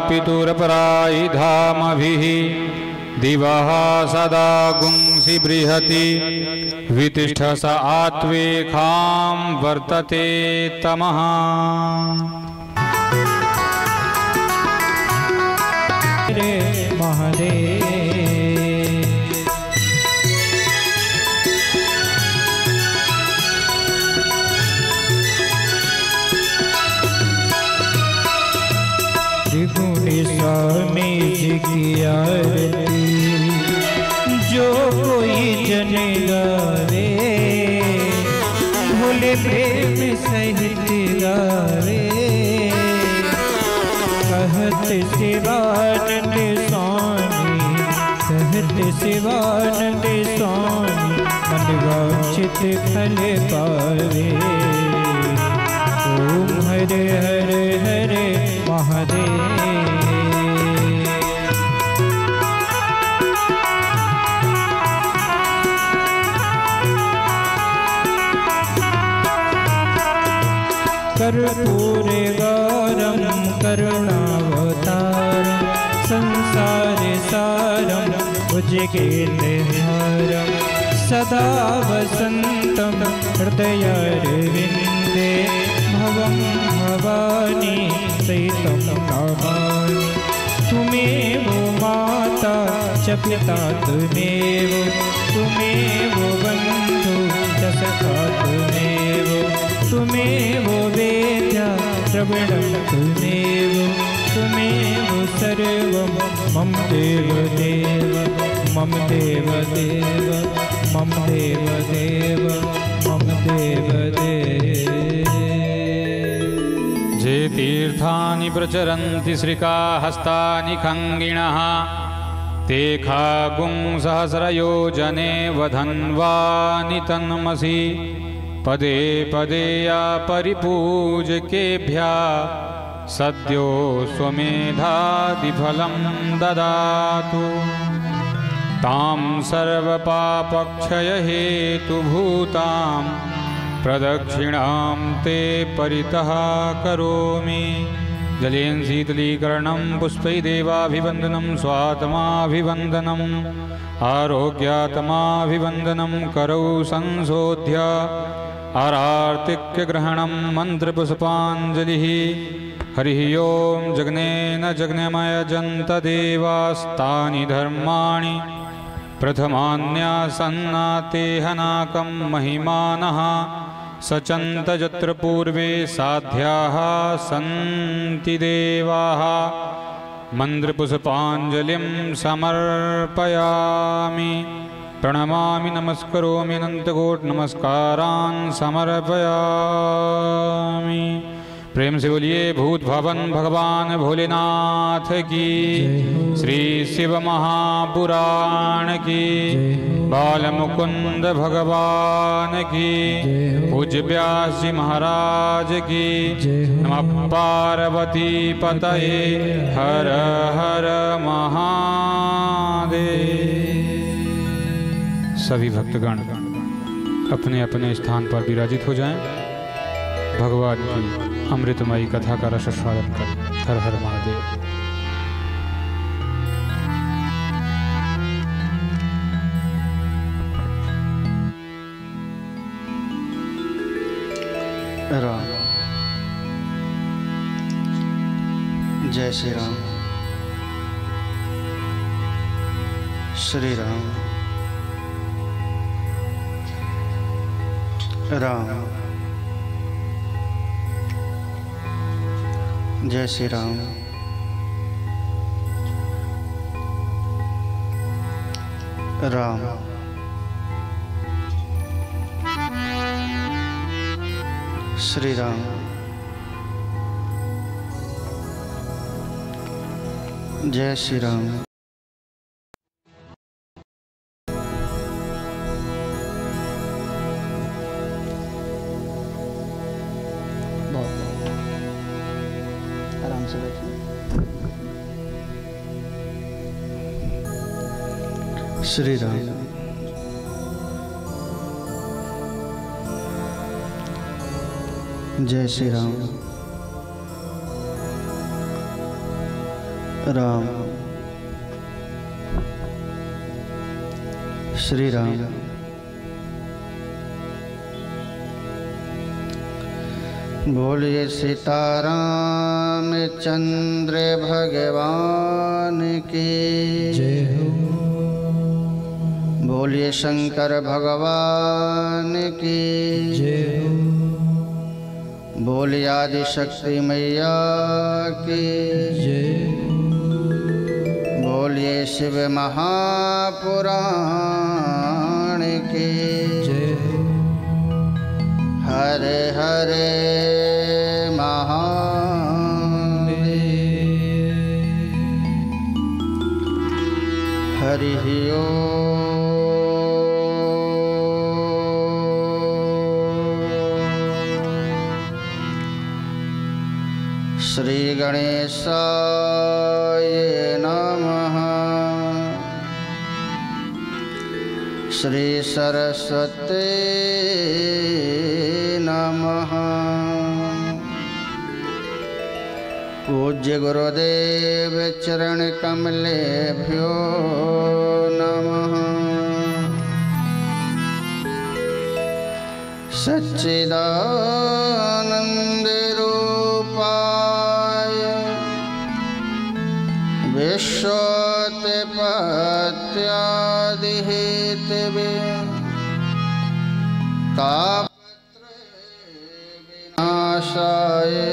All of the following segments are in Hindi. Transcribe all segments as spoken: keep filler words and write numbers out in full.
पितुरपरायि धामभिः दिवः सदा गुंसि बृहति वितिष्ठ स आत्वेखां वर्तते तमः। महादेव त्रिगुणी स्वामी जी की आरती जो कोई जन गावे भोले प्रेम सहित गावे कहत शिवानंद स्वामी कहत शिवानंद स्वामी मन वांछित फल पावे। ओम हरे हरे हरे महादेव। कर्पूरे गौरम करुणावतारम संसार सारम भुजगेन्द्रहारम सदा वसंतम हृदयारविंदे भवं भवानी सहितं नमामि। तुमेव माता च पिता तुमेव तुमेव बन्धु च सखा तुमेव तुमेव वेद्या द्रविणं तुमेव तुमेव सर्वं मम देव देव मम देव देव मम देव देव मम देव देव। जे तीर्थानि प्रचरन्ति श्रिकाहस्तानि खङ्गिणः ते खागुं सहस्रयोजने वधन्वानि तन्मसि पदे पदे या परिपूजकेभ्यः सद्यो स्वमेधादिफलं ददातु। तां सर्वपापक्षयहेतुभूतां प्रदक्षिणां ते परितः करोमि। जलेन शीतलीकरणं पुष्पै देवाभिवन्दनं स्वात्माभिवन्दनम् आरोग्यात्माभिवन्दनं करौ संशोध्य आरार्तिक्यग्रहणं मन्त्रपुष्पाञ्जलिः। हरिः ओं जग्नेन जग्नमयजन्त देवास्तानि धर्माणि प्रथमान्यासन्नातेहनाकं महिमानः सचन्त यत्र पूर्वे साध्याः सन्ति देवाः। मन्त्रपुष्पाञ्जलिं समर्पयामि प्रणमामि नमस्करोमि अनन्तकोटिनमस्कारान् समर्पयामि। प्रेम से बोलिए भूत भवन भगवान भोलेनाथ की, श्री शिव महापुराण की, बाल मुकुंद भगवान की, पूज्य व्यास जी महाराज की। नमः पार्वती पतये हर हर महादेव। सभी भक्तगण अपने अपने स्थान पर विराजित हो जाएं। भगवान की अमृतमयी कथा का रस स्वागत कर। हर हर महादेव। राम जय श्री राम। श्री राम राम जय श्री राम। राम श्री राम। जय श्री राम। आराम से बैठिए। श्री राम। जय श्री राम। राम श्री राम। बोलिए सीताराम चंद्र भगवान की जय हो। बोलिए शंकर भगवान की जय हो। बोलिए आदि शक्ति मैया की जय हो। बोलिए शिव महापुराण की जय हो। हरे हरे महादेव। हरि ओम। श्री गणेशाय नमः। श्री सरस्वती नमः। पूज्य गुरुदेव चरण कमलेभ्यो नमः। सच्चिदानंद रूपाय विश्वोत्पत्त्यादिहेतवे तापत्रयविनाशाय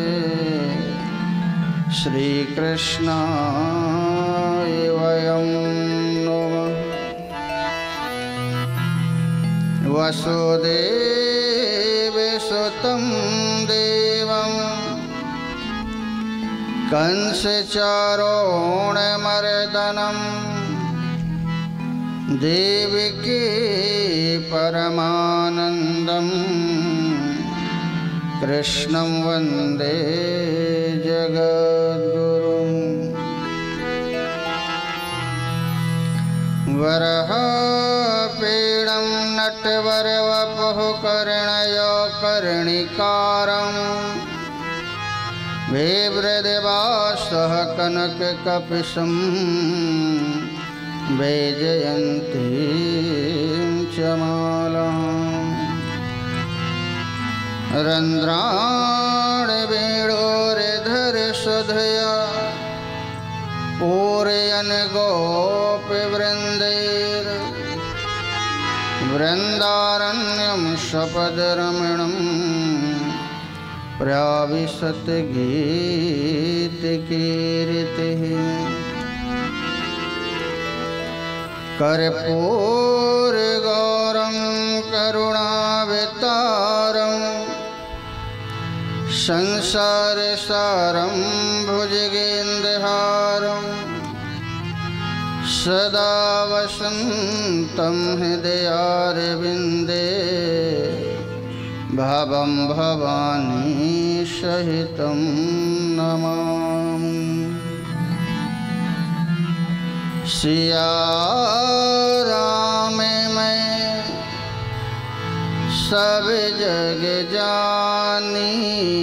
श्रीकृष्णाय वयं नमः। वसुदेवसुतं देवं कंसचारोणमर्दनं देवकी परमानन्दं कृष्णं वन्दे जगद्गुरुं। वराहपीडं नटवरवपुः कर्णयो कर्णिकारं बिभ्रदेवासः कनककपिशं वैजयन्तीं च मालाम्। रन्ध्राणवेणोर्धरसुधया पूरयन् गोपवृन्दैर् वृन्दारण्यं सपदरमणं प्राविशत् गीतकीर्तिः। कर्पूरगौरं करुणावतारं संसारसारं भुजगेन्द्रहारं सदा वसन्तं हृदयारविन्दे भवं भवानी सहितं नमामि। सिया राम मैं सब जग जानी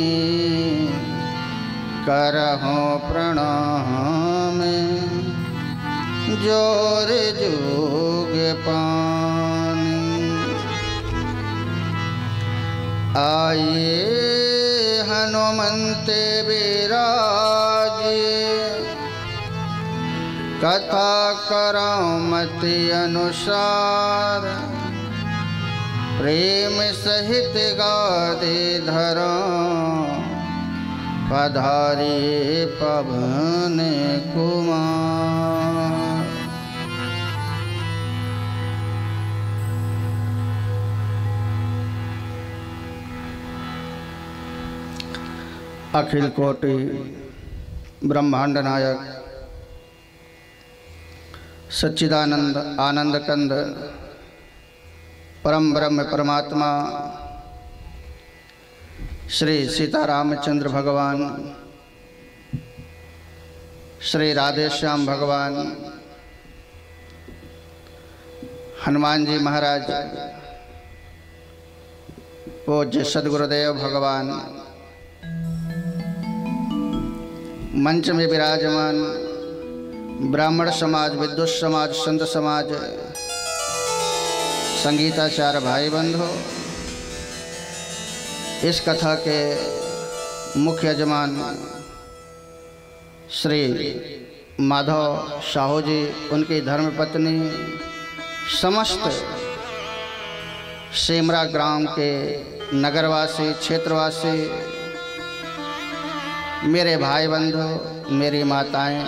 करहूँ प्रणाम जोर जोग पानी। आइए हनुमंत विराजिए कथा करामति अनुसार प्रेम सहित गादे धरा पधारिए पवन कुमार। अखिल कोटि ब्रह्मांड नायक सच्चिदानंद आनंद कंद परम ब्रह्म परमात्मा श्री सीतारामचंद्र भगवान, श्री राधेश्याम भगवान, हनुमान जी महाराज, पूज्य सदगुरुदेव भगवान, मंच में विराजमान ब्राह्मण समाज, विद्वत समाज, संत समाज, संगीताचार्य भाई बंधु, इस कथा के मुख्य यजमान श्री माधव साहू जी, उनकी धर्मपत्नी, समस्त सेमरा ग्राम के नगरवासी, क्षेत्रवासी, मेरे भाई बंधु, मेरी माताएं,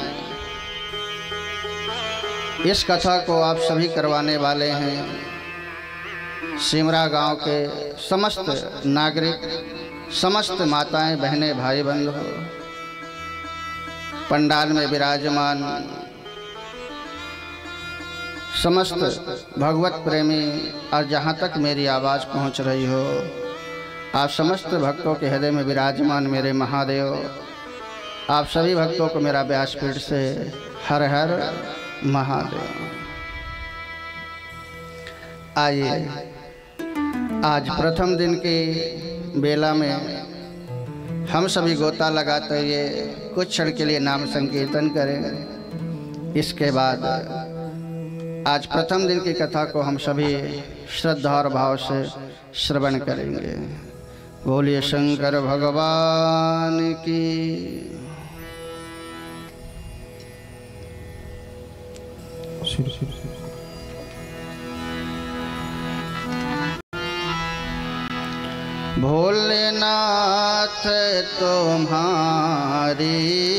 इस कथा को आप सभी करवाने वाले हैं। सेमरा गांव के समस्त नागरिक, समस्त माताएं, बहनें, भाई बंधु, पंडाल में विराजमान समस्त भगवत प्रेमी, और जहाँ तक मेरी आवाज़ पहुँच रही हो, आप समस्त भक्तों के हृदय में विराजमान मेरे महादेव, आप सभी भक्तों को मेरा व्यासपीठ से हर हर महादेव। आइए, आज प्रथम दिन की बेला में हम सभी गोता लगाते हुए कुछ क्षण के लिए नाम संकीर्तन करें। इसके बाद आज प्रथम दिन की कथा को हम सभी श्रद्धा और भाव से श्रवण करेंगे। बोलिए शंकर भगवान की। भोलेनाथ तुम्हारी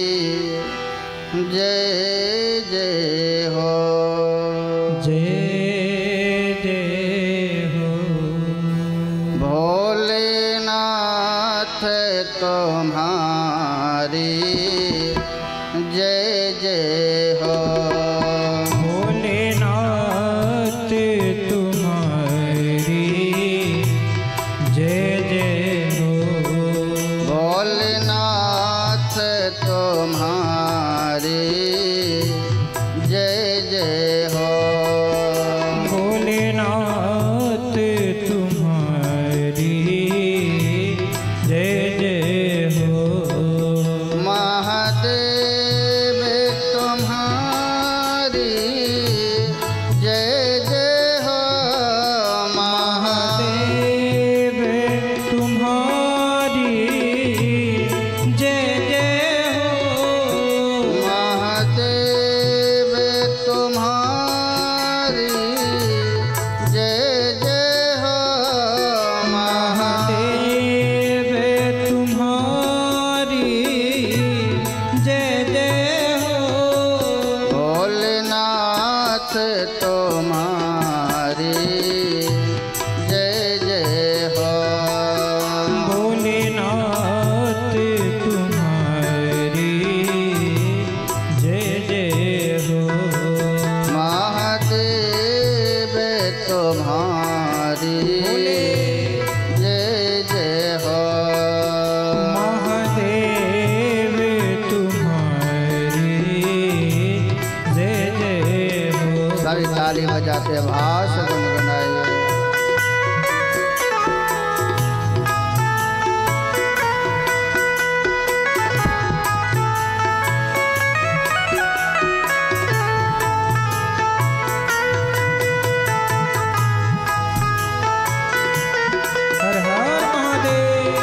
जय जय हो, जय जय हो। भोलेनाथ तुम्हारी जय जय हो, भोलेनाथ तुम्हारी जय जय हो, भोलेनाथ तुम्हारी जय जय हो, भोलेनाथ तुम्हारी जय जय हो, महादेव तुम्हारी जय जय हो, महादेव तुम्हारी जय जय हो, महादेव तुम्हारी जय जय हो, महादेव तुम्हारी जय जय हो, भोलेनाथ तुम्हारी जय जय हो, भोलेनाथ तुम्हारी जय जय हो, महादेव तुम्हारी जय जय हो, महादेव तुम्हारी जय जय हो। सारी ताली बजाते भाव से गुनगुनाइए। हर हर महादेव।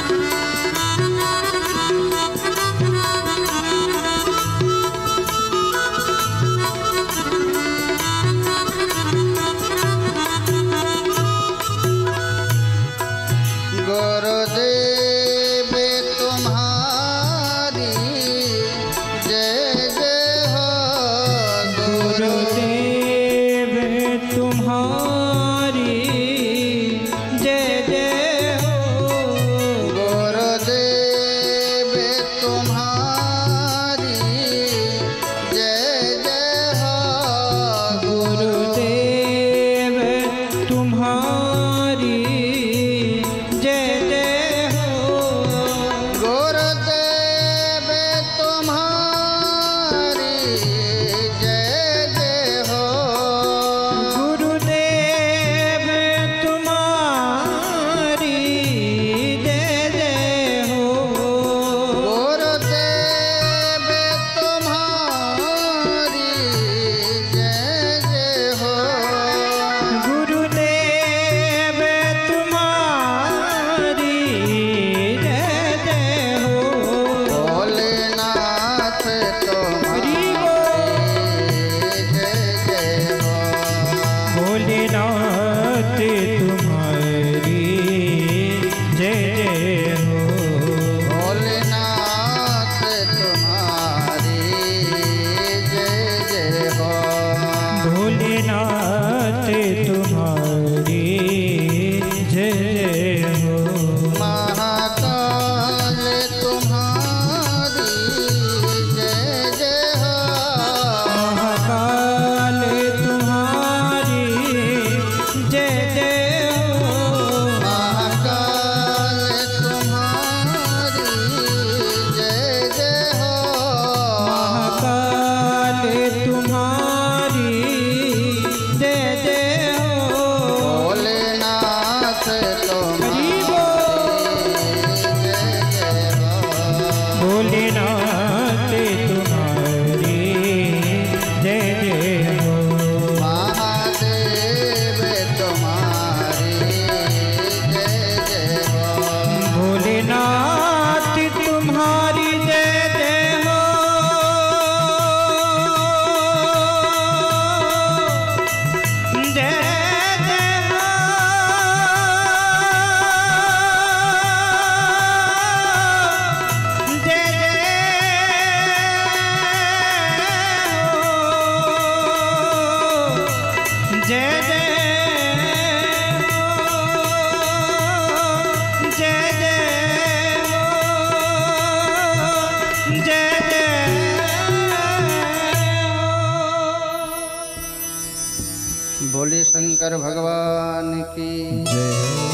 बोले शंकर भगवान की जय।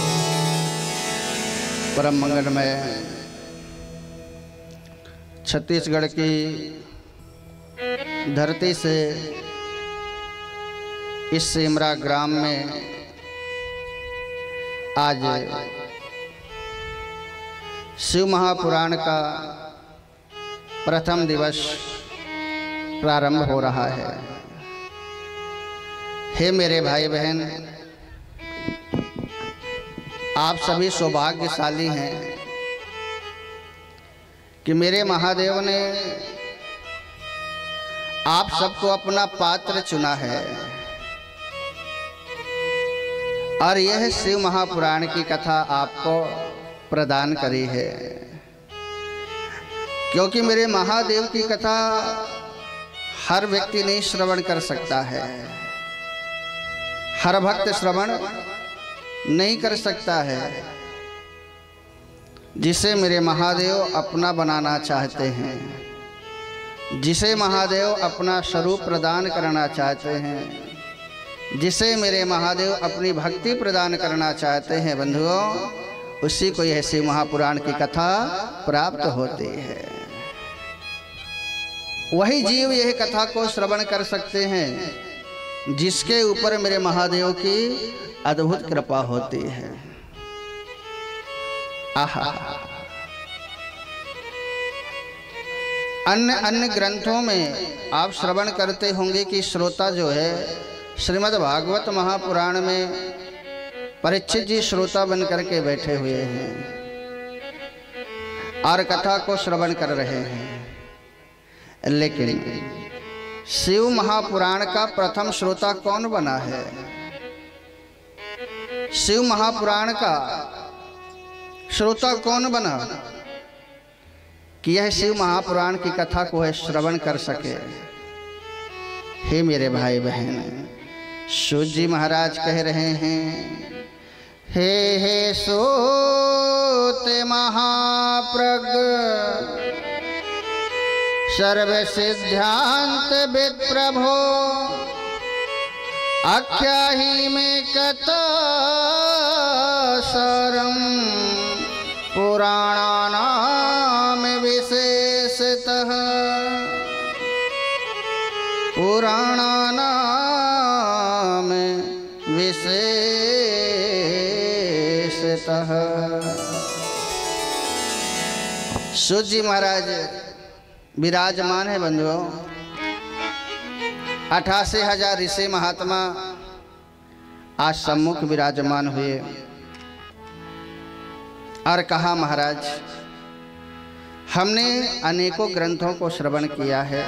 परम मंगलमय छत्तीसगढ़ की धरती से इस सिमरा ग्राम में आज शिव महापुराण का प्रथम दिवस प्रारंभ हो रहा है। हे मेरे भाई बहन, आप सभी सौभाग्यशाली हैं कि मेरे महादेव ने आप सबको अपना पात्र चुना है और यह शिव महापुराण की कथा आपको प्रदान करी है, क्योंकि मेरे महादेव की कथा हर व्यक्ति नहीं श्रवण कर सकता है, हर भक्त श्रवण नहीं कर सकता है। जिसे मेरे महादेव अपना बनाना चाहते हैं, जिसे महादेव अपना स्वरूप प्रदान करना चाहते हैं, जिसे मेरे महादेव अपनी भक्ति प्रदान करना चाहते हैं, बंधुओं, उसी को यह शिव महापुराण की कथा प्राप्त होती है। वही जीव यह कथा को श्रवण कर सकते हैं जिसके ऊपर मेरे महादेव की अद्भुत कृपा होती है। आहा, अन्य अन्य ग्रंथों में आप श्रवण करते होंगे कि श्रोता जो है श्रीमद् भागवत महापुराण में परीक्षित जी श्रोता बन करके बैठे हुए हैं, और कथा को श्रवण कर रहे हैं। लेकिन शिव महापुराण का प्रथम श्रोता कौन बना है? शिव महापुराण का श्रोता कौन बना कि यह शिव महापुराण की कथा को है श्रवण कर सके? हे मेरे भाई बहन, सूत जी महाराज कह रहे हैं, हे हे सूत महाप्रज्ञ सर्व सिद्धांत विप्रभो, आख्याहि में कथा सरम पुराणानाम विशेषतः, पुराणानाम विशेषतः। सूत जी महाराज विराजमान है बंधुओं। अठासी हजार ऋषि महात्मा आज सम्मुख विराजमान हुए और कहा, महाराज हमने अनेकों ग्रंथों को श्रवण किया है,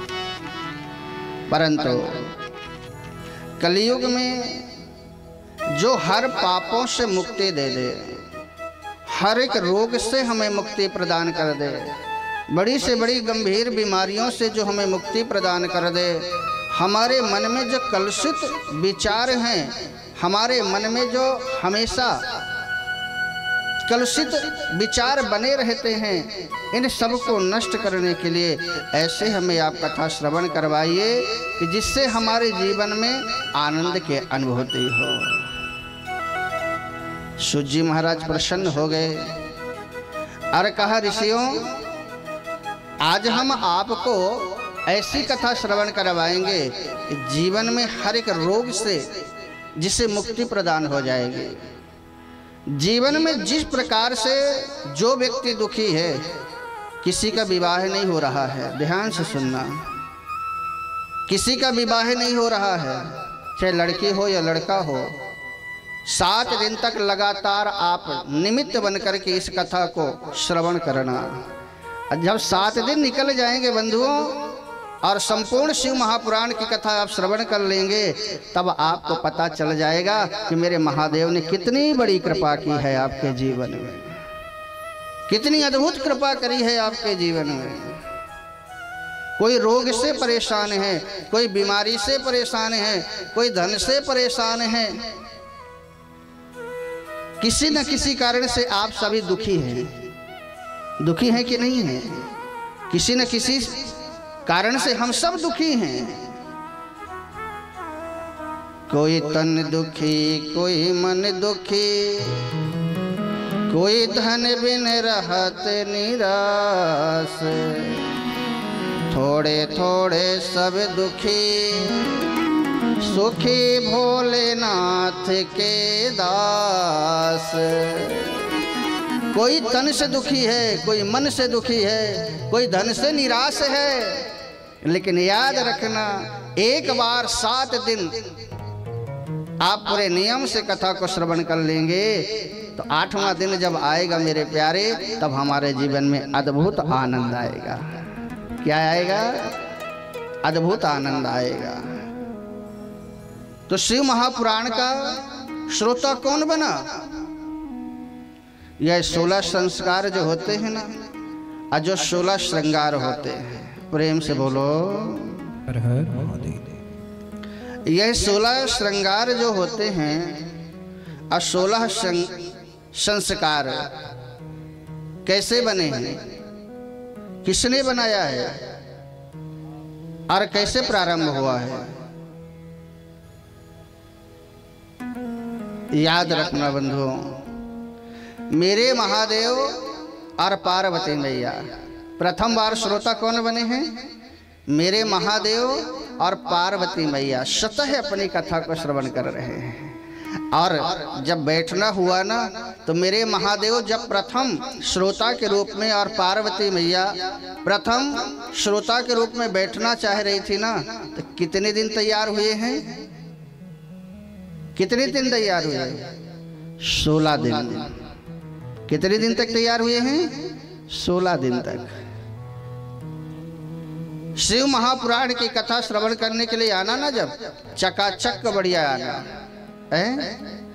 परंतु कलयुग में जो हर पापों से मुक्ति दे दे, हर एक रोग से हमें मुक्ति प्रदान कर दे, बड़ी से बड़ी गंभीर बीमारियों से जो हमें मुक्ति प्रदान कर दे, हमारे मन में जो कलुषित विचार हैं, हमारे मन में जो हमेशा कलुषित विचार बने रहते हैं, इन सब को नष्ट करने के लिए ऐसे हमें आप कथा श्रवण करवाइए कि जिससे हमारे जीवन में आनंद की अनुभूति हो। सूत जी महाराज प्रसन्न हो गए और कहा, ऋषियों आज हम आपको ऐसी कथा श्रवण करवाएंगे कि जीवन में हर एक रोग से जिसे मुक्ति प्रदान हो जाएगी। जीवन में जिस प्रकार से जो व्यक्ति दुखी है, किसी का विवाह नहीं हो रहा है, ध्यान से सुनना, किसी का विवाह नहीं हो रहा है, चाहे लड़की हो या लड़का हो, सात दिन तक लगातार आप निमित्त बनकर के इस कथा को श्रवण करना। जब सात दिन निकल जाएंगे बंधुओं और संपूर्ण शिव महापुराण की कथा आप श्रवण कर लेंगे, तब आपको पता चल जाएगा कि मेरे महादेव ने कितनी बड़ी कृपा की है आपके जीवन में, कितनी अद्भुत कृपा करी है आपके जीवन में। कोई रोग से परेशान है, कोई बीमारी से परेशान है, कोई धन से परेशान है, किसी न किसी कारण से आप सभी दुखी हैं। दुखी हैं कि नहीं हैं? किसी न किसी कारण से हम सब दुखी हैं। कोई तन दुखी, कोई मन दुखी, कोई धन बिन रहत निराश, थोड़े थोड़े सब दुखी, सुखी भोलेनाथ के दास। कोई तन से दुखी है, कोई मन से दुखी है, कोई धन से निराश है, लेकिन याद रखना, एक बार सात दिन आप पूरे नियम से कथा को श्रवण कर लेंगे तो आठवां दिन जब आएगा मेरे प्यारे, तब हमारे जीवन में अद्भुत आनंद आएगा। क्या आएगा? अद्भुत आनंद आएगा। तो शिव महापुराण का श्रोता कौन बना? यह सोलह संस्कार जो होते हैं ना, और जो सोलह श्रृंगार होते हैं, प्रेम से बोलो हर हर महादेव। यह सोलह श्रृंगार जो होते हैं और सोलह संस्कार कैसे बने हैं, किसने बनाया है और कैसे प्रारंभ हुआ है? याद रखना बंधुओं, मेरे महादेव और पार्वती मैया प्रथम बार श्रोता कौन बने हैं? मेरे महादेव और पार्वती मैया स्वतः अपनी कथा को श्रवण कर रहे हैं। और जब बैठना हुआ ना, तो मेरे महादेव जब प्रथम श्रोता के रूप में और पार्वती मैया प्रथम श्रोता के रूप में बैठना चाह रही थी ना, तो कितने दिन तैयार हुए हैं? कितने दिन तैयार हुए? सोलह दिन। कितने दिन तक तैयार हुए हैं? सोलह दिन तक शिव महापुराण की कथा श्रवण करने के लिए आना ना, जब चकाचक बढ़िया आना है।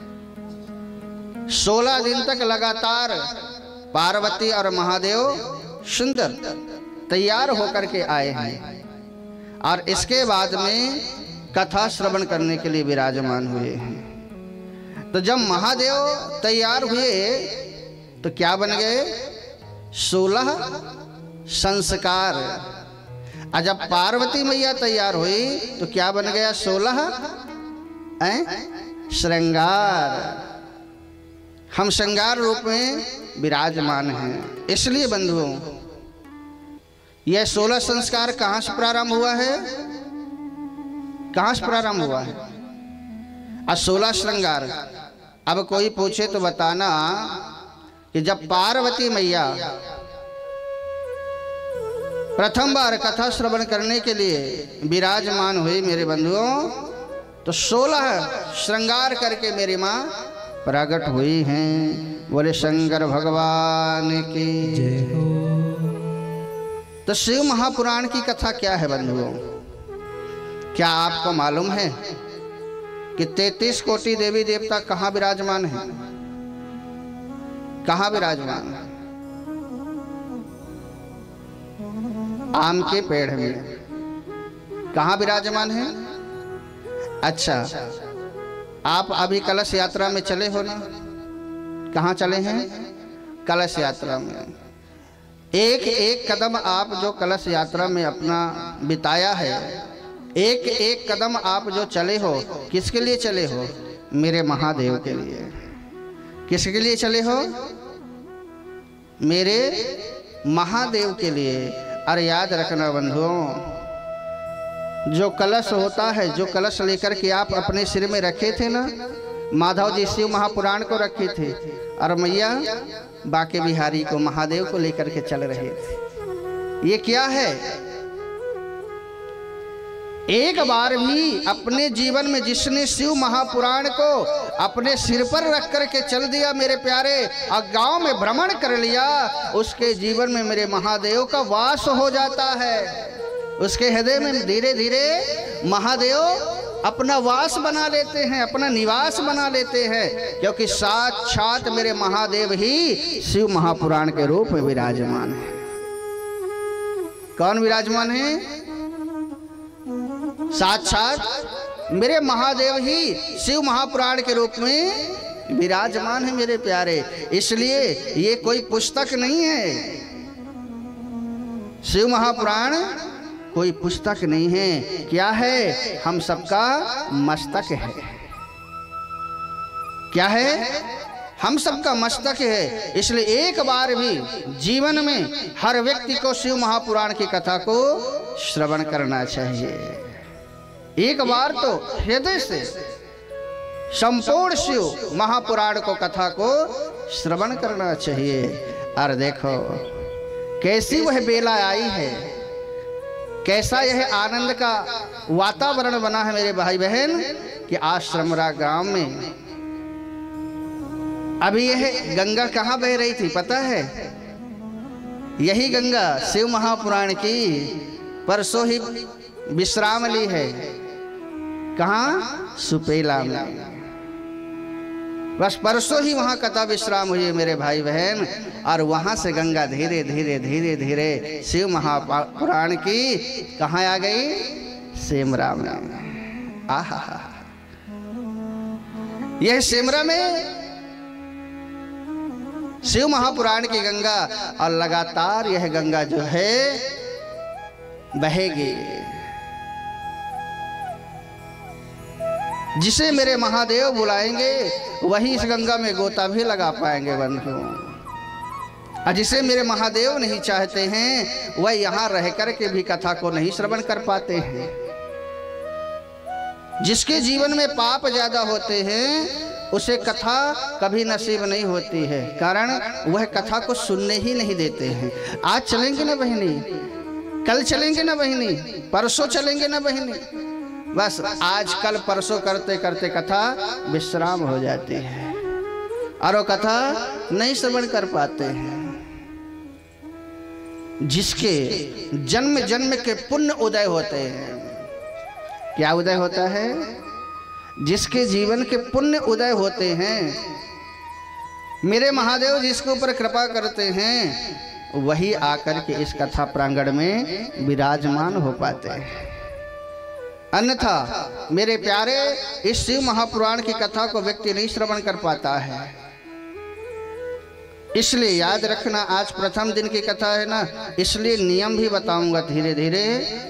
सोलह दिन तक लगातार पार्वती और महादेव सुंदर तैयार होकर के आए हैं और इसके बाद में कथा श्रवण करने के लिए विराजमान हुए हैं। तो जब महादेव तैयार हुए तो क्या बन गए? सोलह संस्कार। और जब पार्वती मैया तैयार हुई तो क्या बन गया? सोलह श्रृंगार। हम श्रृंगार रूप में विराजमान हैं। इसलिए बंधुओं, यह सोलह संस्कार कहाँ से प्रारंभ हुआ है? कहाँ से प्रारंभ हुआ है? और सोलह श्रृंगार। अब कोई पूछे तो बताना कि जब पार्वती मैया प्रथम बार कथा श्रवण करने के लिए विराजमान हुई मेरे बंधुओं, तो सोलह श्रृंगार करके मेरी माँ प्रकट हुई हैं। बोले शंकर भगवान की जय हो। तो शिव महापुराण की कथा क्या है बंधुओं? क्या आपको मालूम है कि तैतीस कोटि देवी देवता कहाँ विराजमान हैं? कहाँ विराजमान है? आम के पेड़ में। कहाँ विराजमान है? अच्छा, आप अभी कलश यात्रा में चले हो ना? कहाँ चले हैं? कलश यात्रा में। एक एक कदम आप जो कलश यात्रा में अपना बिताया है, एक एक कदम आप जो चले हो, किसके लिए चले हो? मेरे महादेव के लिए। किसके लिए चले हो? मेरे महादेव के लिए। और याद रखना बंधुओं, जो कलश होता है, जो कलश लेकर के आप अपने सिर में रखे थे ना, माधव जी शिव महापुराण को रखे थे और मैया बाके बिहारी को, महादेव को लेकर के चल रहे थे। ये क्या है? एक बार भी अपने जीवन में जिसने शिव महापुराण को अपने सिर पर रख करके चल दिया मेरे प्यारे, और गांव में भ्रमण कर लिया, उसके जीवन में मेरे महादेव का वास हो जाता है। उसके हृदय में धीरे धीरे महादेव अपना वास बना लेते हैं, अपना निवास बना लेते हैं, क्योंकि साक्षात मेरे महादेव ही शिव महापुराण के रूप में विराजमान है। कौन विराजमान है? साक्षात मेरे महादेव ही शिव महापुराण के रूप में विराजमान है मेरे प्यारे। इसलिए ये कोई पुस्तक नहीं है, शिव महापुराण कोई पुस्तक नहीं है। क्या है? हम सबका मस्तक है। क्या है? हम सबका मस्तक है। इसलिए एक बार भी जीवन में हर व्यक्ति को शिव महापुराण की कथा को श्रवण करना चाहिए। एक बार तो हृदय से संपूर्ण शिव महापुराण को कथा को श्रवण करना चाहिए। और देखो कैसी वह बेला आई है, कैसा यह आनंद का वातावरण बना है मेरे भाई बहन, कि आश्रमरा गांव में अभी यह गंगा कहाँ बह रही थी पता है? यही गंगा शिव महापुराण की परसों ही विश्राम ली है। कहाँ? सुपेला में। बस परसों ही वहाँ कथा विश्राम हुई है मेरे भाई बहन, और वहाँ से गंगा धीरे धीरे धीरे धीरे शिव महापुराण की कहाँ आ गई? सेमरा में। आहा, यह सेमरा में शिव महापुराण की गंगा, और लगातार यह गंगा जो है बहेगी। जिसे मेरे महादेव बुलाएंगे वही इस गंगा में गोता भी लगा पाएंगे बंधुओं। और जिसे मेरे महादेव नहीं चाहते हैं वह यहाँ रह कर के भी कथा को नहीं श्रवण कर पाते हैं। जिसके जीवन में पाप ज्यादा होते हैं उसे कथा कभी नसीब नहीं होती है, कारण वह कथा को सुनने ही नहीं देते हैं। आज चलेंगे ना बहनी, कल चलेंगे ना बहनी, परसों चलेंगे ना बहनी, बस आज कल परसों करते करते कथा विश्राम हो जाती है और वो कथा नहीं श्रवण कर पाते हैं। जिसके जन्म जन्म के पुण्य उदय होते हैं। क्या उदय होता है? जिसके जीवन के पुण्य उदय होते हैं, मेरे महादेव जिसके ऊपर कृपा करते हैं, वही आकर के इस कथा प्रांगण में विराजमान हो पाते हैं। अन्यथा मेरे प्यारे, इस शिव महापुराण की कथा को व्यक्ति नहीं श्रवण कर पाता है। इसलिए याद रखना, आज प्रथम दिन की कथा है ना, इसलिए नियम भी बताऊंगा धीरे धीरे।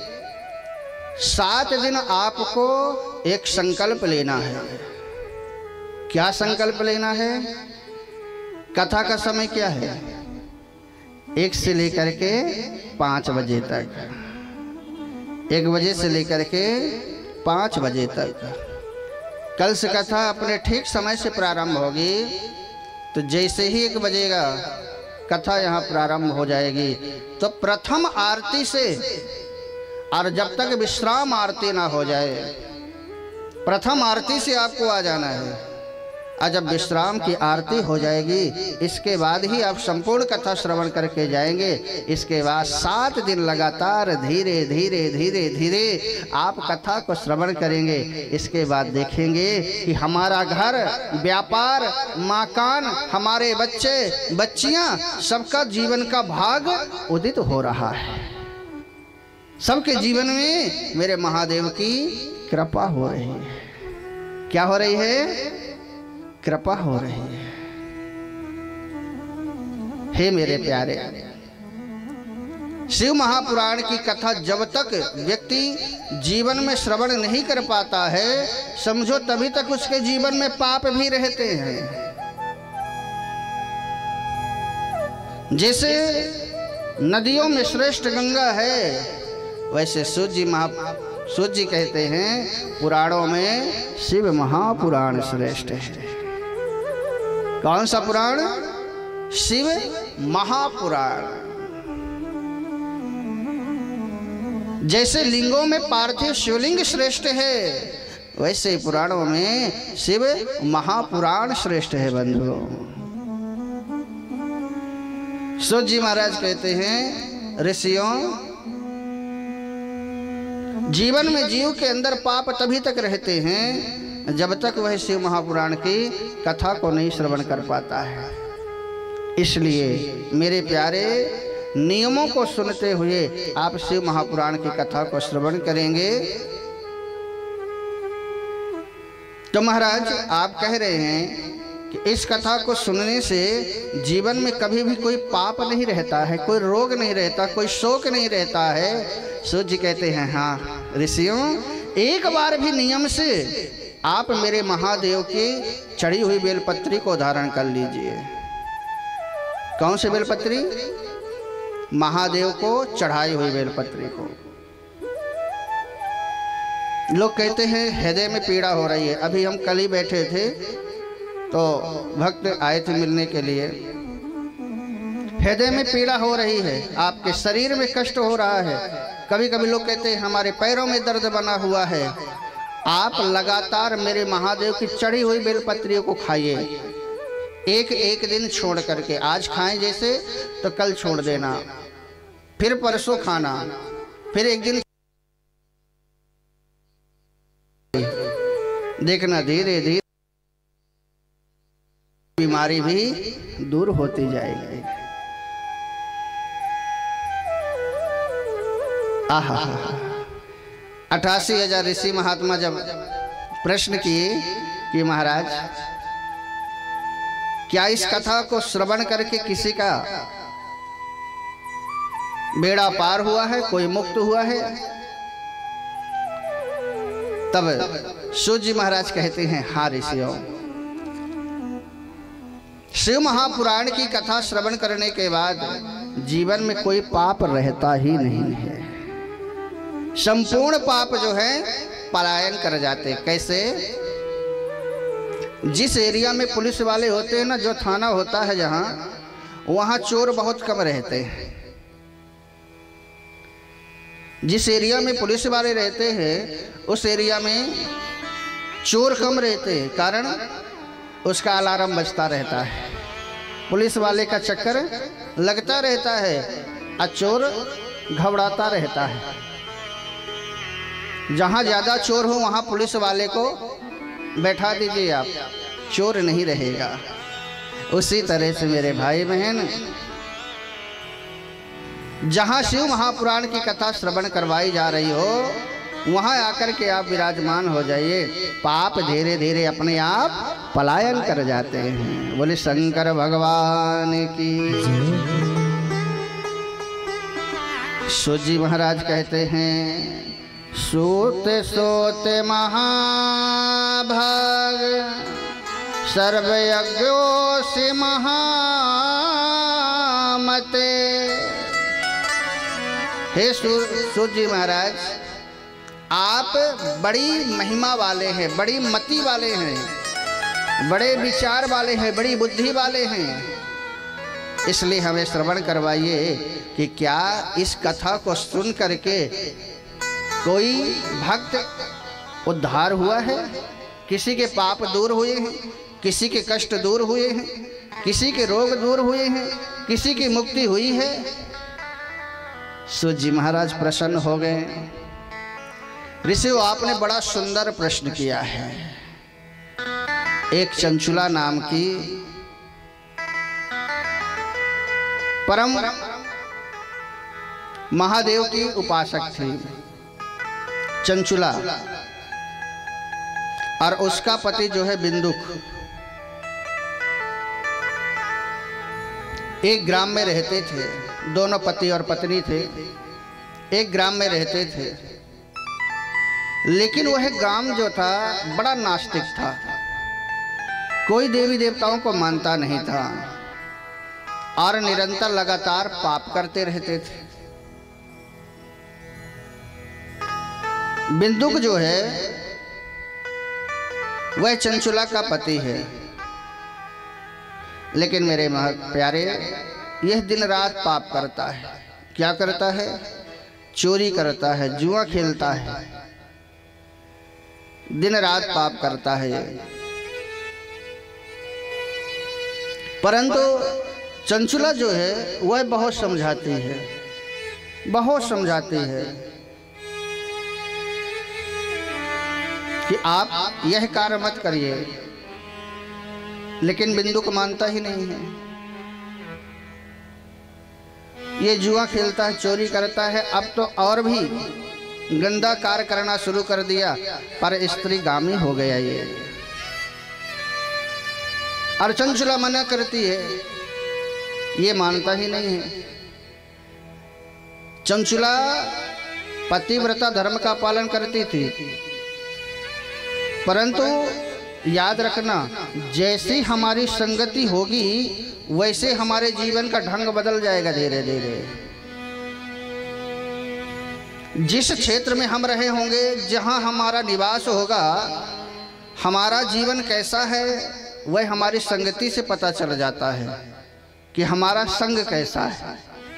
सात दिन आपको एक संकल्प लेना है। क्या संकल्प लेना है? कथा का समय क्या है? एक से लेकर के पाँच बजे तक, एक बजे से लेकर के पाँच बजे तक। कल से कथा अपने ठीक समय से प्रारंभ होगी। तो जैसे ही एक बजेगा कथा यहाँ प्रारंभ हो जाएगी। तो प्रथम आरती से, और जब तक विश्राम आरती ना हो जाए, प्रथम आरती से आपको आ जाना है। और जब विश्राम की आरती हो जाएगी, इसके बाद ही आप संपूर्ण कथा श्रवण करके जाएंगे। इसके बाद सात दिन लगातार धीरे धीरे धीरे धीरे आप कथा को श्रवण करेंगे। इसके बाद देखेंगे कि हमारा घर, व्यापार, मकान, हमारे बच्चे बच्चियां, सबका जीवन का भाग उदित हो रहा है। सबके जीवन में मेरे महादेव की कृपा हो रही है। क्या हो रही है? कृपा हो रही है। हे मेरे प्यारे, शिव महापुराण की कथा जब तक व्यक्ति जीवन में श्रवण नहीं कर पाता है, समझो तभी तक उसके जीवन में पाप भी रहते हैं। जैसे नदियों में श्रेष्ठ गंगा है, वैसे सूर्य महा सूर्य कहते हैं पुराणों में शिव महापुराण श्रेष्ठ है। कौन सा पुराण? शिव महापुराण। जैसे लिंगों में पार्थिव शिवलिंग श्रेष्ठ है, वैसे पुराणों में शिव महापुराण श्रेष्ठ है। बंधुओं, सूत जी महाराज कहते हैं, ऋषियों, जीवन में जीव के अंदर पाप तभी तक रहते हैं जब तक वह शिव महापुराण की कथा को नहीं श्रवण कर पाता है। इसलिए मेरे प्यारे, नियमों को सुनते हुए आप शिव महापुराण की कथा को श्रवण करेंगे। तो महाराज आप कह रहे हैं कि इस कथा को सुनने से जीवन में कभी भी कोई पाप नहीं रहता है, कोई रोग नहीं रहता, कोई शोक नहीं रहता है। सूर्य जी कहते हैं, हाँ ऋषियों, एक बार भी नियम से आप मेरे महादेव की चढ़ी हुई बेलपत्री को धारण कर लीजिए। कौन सी बेलपत्री? महादेव को चढ़ाई हुई बेलपत्री को। लोग कहते हैं हृदय में पीड़ा हो रही है। अभी हम कल ही बैठे थे तो भक्त आए थे मिलने के लिए। हृदय में पीड़ा हो रही है, आपके शरीर में कष्ट हो रहा है। कभी कभी लोग कहते हैं हमारे पैरों में दर्द बना हुआ है। आप लगातार मेरे महादेव की चढ़ी हुई बेलपत्रियों को खाइए, एक एक दिन छोड़ करके। आज खाएं जैसे, तो कल छोड़ देना, फिर परसों खाना, फिर एक दिन देखना, धीरे धीरे बीमारी भी दूर होती जाएगी। आहा, अठासी हजार ऋषि महात्मा जब प्रश्न किए कि महाराज, क्या इस कथा को श्रवण करके किसी का बेड़ा पार हुआ है, कोई मुक्त हुआ है? तब सूर्य महाराज कहते हैं, हाँ ऋषियों, शिव महापुराण की कथा श्रवण करने के बाद जीवन में कोई पाप रहता ही नहीं है। संपूर्ण पाप जो है पलायन कर जाते। कैसे? जिस एरिया में पुलिस वाले होते हैं ना, जो थाना होता है जहां, वहां चोर बहुत कम रहते हैं। जिस एरिया में पुलिस वाले रहते हैं उस एरिया में चोर कम रहते हैं। कारण उसका अलार्म बजता रहता है, पुलिस वाले का चक्कर लगता रहता है। और चोर घबराता रहता है। जहाँ ज़्यादा चोर हो वहाँ पुलिस वाले को बैठा दीजिए, आप चोर नहीं रहेगा। उसी तरह से मेरे भाई बहन, जहाँ शिव महापुराण की कथा श्रवण करवाई जा रही हो वहाँ आकर के आप विराजमान हो जाइए। पाप धीरे धीरे अपने आप पलायन कर जाते हैं। बोले शंकर भगवान की। सूजी महाराज कहते हैं, सोते सोते महाभाग सर्वयज्ञों से महामते। हे सूजी महाराज, आप बड़ी महिमा वाले हैं, बड़ी मति वाले हैं, बड़े विचार वाले हैं, बड़ी बुद्धि वाले हैं, इसलिए हमें श्रवण करवाइए कि क्या इस कथा को सुन करके कोई भक्त उद्धार हुआ है, किसी के पाप दूर हुए हैं, किसी के कष्ट दूर हुए हैं, किसी के रोग दूर हुए हैं, किसी की मुक्ति हुई है। सूजी महाराज प्रसन्न हो गए। ऋषियों, आपने बड़ा सुंदर प्रश्न किया है। एक चंचुला नाम की परम महादेव की उपासक थी, चंचुला, और उसका पति जो है बिंदुक, एक ग्राम में रहते थे। दोनों पति और पत्नी थे, एक ग्राम में रहते थे। लेकिन वह ग्राम जो था बड़ा नास्तिक था, कोई देवी देवताओं को मानता नहीं था और निरंतर लगातार पाप करते रहते थे। बिंदुक जो है वह चंचुला का पति है, लेकिन मेरे प्यारे, यह दिन रात पाप करता है। क्या करता है? चोरी करता है, जुआ खेलता है, दिन रात पाप करता है। परंतु चंचुला जो है वह बहुत समझाती है, बहुत समझाती है कि आप यह कार्य मत करिए, लेकिन बिंदुक मानता ही नहीं है। ये जुआ खेलता है, चोरी करता है, अब तो और भी गंदा कार्य करना शुरू कर दिया, पर स्त्री गामी हो गया ये। और चंचुला मना करती है, ये मानता ही नहीं है। चंचुला पतिव्रता धर्म का पालन करती थी, परंतु याद रखना, जैसी हमारी संगति होगी वैसे हमारे जीवन का ढंग बदल जाएगा धीरे धीरे। जिस क्षेत्र में हम रहे होंगे, जहां हमारा निवास होगा, हमारा जीवन कैसा है वह हमारी संगति से पता चल जाता है कि हमारा संग कैसा है।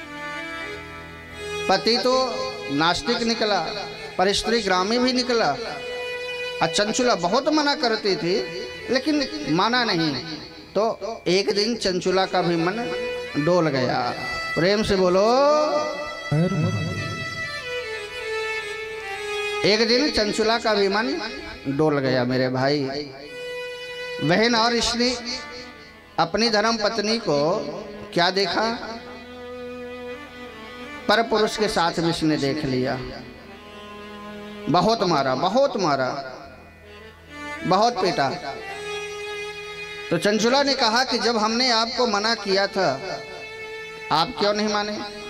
पति तो नास्तिक निकला, पर स्त्री ग्रामी भी निकला। और चंचुला बहुत मना करती थी, लेकिन माना नहीं। तो एक दिन चंचुला का भी मन डोल गया। प्रेम से बोलो। एक दिन चंचुला का भी मन डोल गया मेरे भाई बहन। और इसने अपनी धर्म पत्नी को क्या देखा? पर पुरुष के साथ में इसने देख लिया। बहुत मारा, बहुत मारा, बहुत पीटा। तो चंचुला ने कहा कि जब हमने आपको मना किया था, आप क्यों नहीं माने?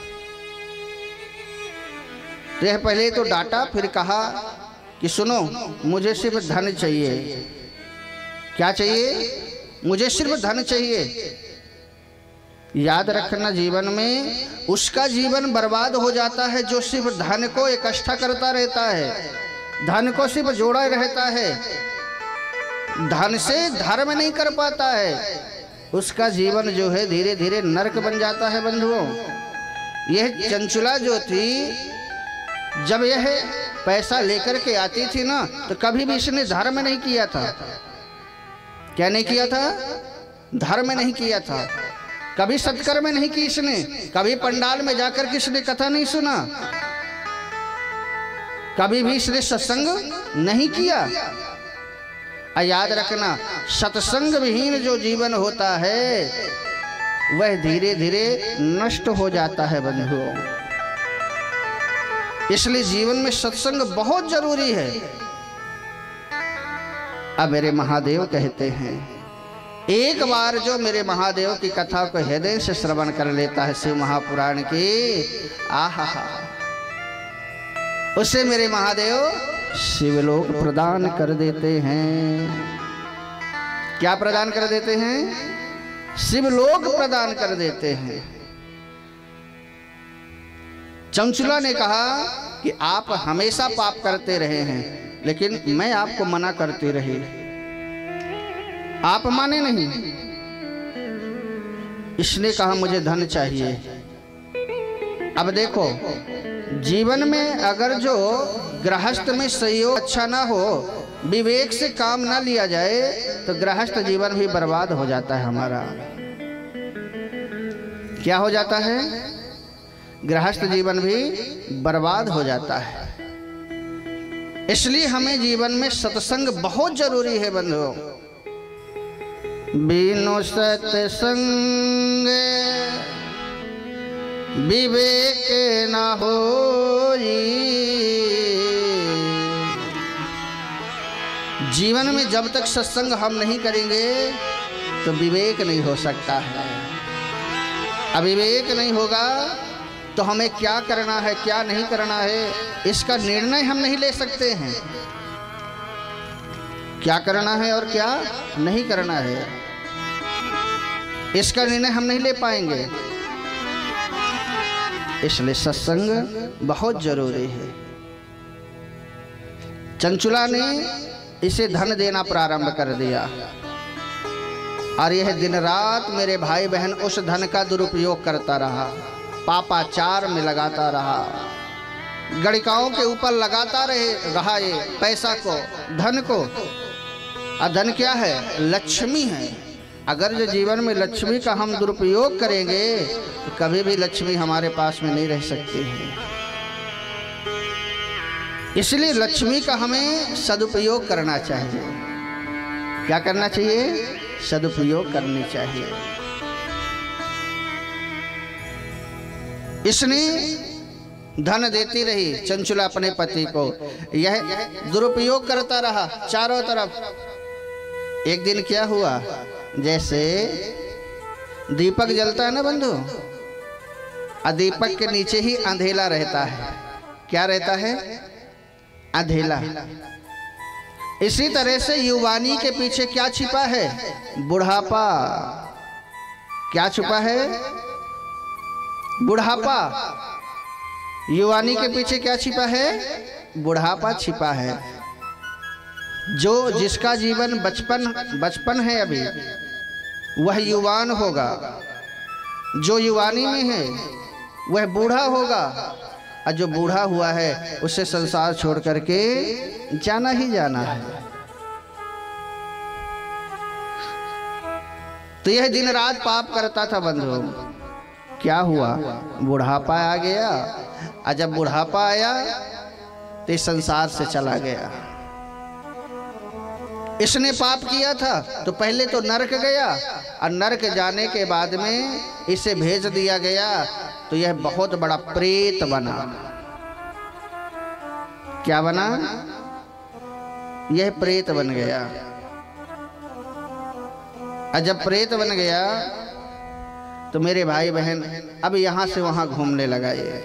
तो यह पहले तो डांटा, फिर कहा कि सुनो, मुझे सिर्फ धन चाहिए। क्या चाहिए? मुझे सिर्फ धन चाहिए। याद रखना, जीवन में उसका जीवन बर्बाद हो जाता है जो सिर्फ धन को इकट्ठा करता रहता है, धन को सिर्फ जोड़ा रहता है, धन से धर्म नहीं कर पाता है। उसका जीवन जो है धीरे धीरे नरक बन जाता है बंधुओं। यह चंचुला जो थी, जब यह पैसा लेकर के आती थी ना, तो कभी भी इसने धर्म नहीं किया था। क्या नहीं किया था? धर्म नहीं किया था। कभी सत्कर्म नहीं की इसने, कभी पंडाल में जाकर के इसने कथा नहीं सुना, कभी भी इसने सत्संग नहीं किया। और याद रखना, सत्संग विहीन जो जीवन होता है वह धीरे धीरे नष्ट हो जाता है बंधुओं। इसलिए जीवन में सत्संग बहुत जरूरी है। अब मेरे महादेव कहते हैं, एक बार जो मेरे महादेव की कथा को हृदय से श्रवण कर लेता है शिव महापुराण की, आहा, उसे मेरे महादेव शिवलोक प्रदान कर देते हैं। क्या प्रदान कर देते हैं? शिवलोक प्रदान कर देते हैं। चंचुला ने कहा कि आप हमेशा पाप करते रहे हैं, लेकिन मैं आपको मना करती रही, आप माने नहीं। इसने कहा मुझे धन चाहिए। अब देखो, जीवन में अगर जो गृहस्थ में सहयोग अच्छा ना हो, विवेक से काम ना लिया जाए, तो गृहस्थ जीवन भी बर्बाद हो जाता है हमारा। क्या हो जाता है? गृहस्थ जीवन भी बर्बाद हो जाता है। इसलिए हमें जीवन में सत्संग बहुत जरूरी है बंधुओं। बिनु सत्संग विवेक न होई। जीवन में जब तक सत्संग हम नहीं करेंगे तो विवेक नहीं हो सकता है। अविवेक नहीं होगा तो हमें क्या करना है क्या नहीं करना है इसका निर्णय हम नहीं ले सकते हैं। क्या करना है और क्या नहीं करना है इसका निर्णय हम नहीं ले पाएंगे। इसलिए सत्संग बहुत जरूरी है। चंचुला ने इसे धन देना प्रारंभ कर दिया और यह दिन रात मेरे भाई बहन उस धन का दुरुपयोग करता रहा, पापाचार में लगाता रहा, गणिकाओं के ऊपर लगाता रहे रहा ये पैसा को, धन को। और धन क्या है? लक्ष्मी है। अगर जो जीवन में लक्ष्मी का हम दुरुपयोग करेंगे तो कभी भी लक्ष्मी हमारे पास में नहीं रह सकती है। इसलिए लक्ष्मी का हमें सदुपयोग करना चाहिए। क्या करना चाहिए? सदुपयोग करनी चाहिए। इसने धन देती रही चंचुला अपने पति को, यह दुरुपयोग करता रहा चारों तरफ। एक दिन क्या हुआ, जैसे दीपक जलता है ना बंधु, और दीपक के नीचे ही अंधेला रहता है। क्या रहता है? अंधेला। इसी तरह से युवानी के पीछे क्या छिपा है? बुढ़ापा। क्या छुपा है? बुढ़ापा। युवानी के पीछे क्या छिपा है? बुढ़ापा छिपा है। जो जिसका जीवन बचपन बचपन है अभी, वह युवान होगा। जो युवानी में है वह बूढ़ा होगा, और जो बूढ़ा हुआ है उसे संसार छोड़ करके जाना ही जाना है। तो यह दिन रात पाप करता था बंधु। क्या हुआ? बुढ़ापा आ गया, और जब बुढ़ापा आया तो इस संसार से चला गया। इसने पाप किया था तो पहले तो नरक गया, और नरक जाने के बाद में इसे भेज दिया गया तो यह बहुत बड़ा प्रेत बना। क्या बना? यह प्रेत बन गया। और जब प्रेत बन गया तो मेरे भाई बहन अब यहां से वहां घूमने लगा। ये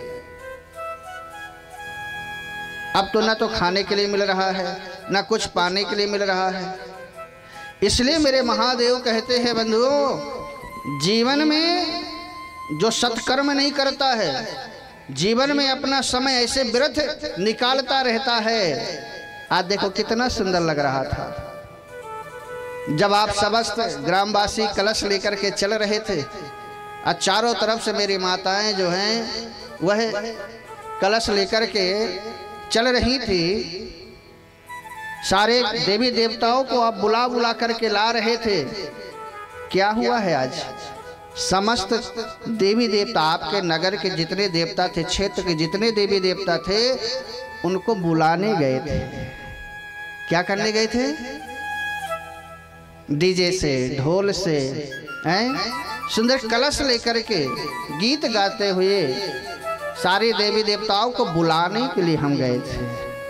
अब तो ना तो खाने के लिए मिल रहा है, ना कुछ पाने के लिए मिल रहा है। इसलिए मेरे महादेव कहते हैं बंधुओं, जीवन में जो सत्कर्म नहीं करता है, जीवन में अपना समय ऐसे व्यर्थ निकालता रहता है। आज देखो कितना सुंदर लग रहा था जब आप समस्त ग्रामवासी कलश लेकर के चल रहे थे, और चारों तरफ से मेरी माताएं जो हैं वह कलश लेकर के चल रही थी। सारे देवी देवताओं को आप बुला बुला करके ला रहे थे। क्या हुआ है आज? समस्त देवी देवता, आपके नगर के जितने देवता थे, क्षेत्र के जितने देवी देवता थे, उनको बुलाने गए थे। क्या करने गए थे? डीजे से, ढोल से, हैं, सुंदर कलश लेकर के गीत गाते हुए सारे देवी देवताओं को बुलाने के लिए हम गए थे।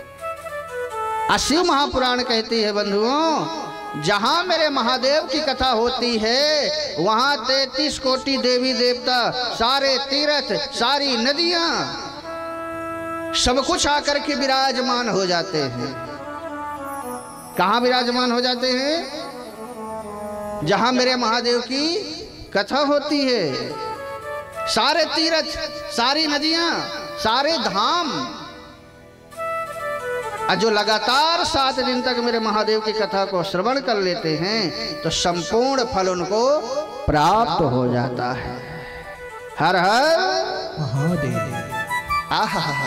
शिव महापुराण कहती है बंधुओं, जहां मेरे महादेव की कथा होती है वहां तैतीस कोटि देवी देवता, सारे तीर्थ, सारी नदियां, सब कुछ आकर के विराजमान हो जाते हैं। कहां विराजमान हो जाते हैं? जहां मेरे महादेव की कथा होती है। सारे तीर्थ, सारी नदियां, सारे धाम, जो लगातार सात दिन तक मेरे महादेव की कथा को श्रवण कर लेते हैं तो संपूर्ण फल उनको प्राप्त हो जाता है। हर हर महादेव। आहा,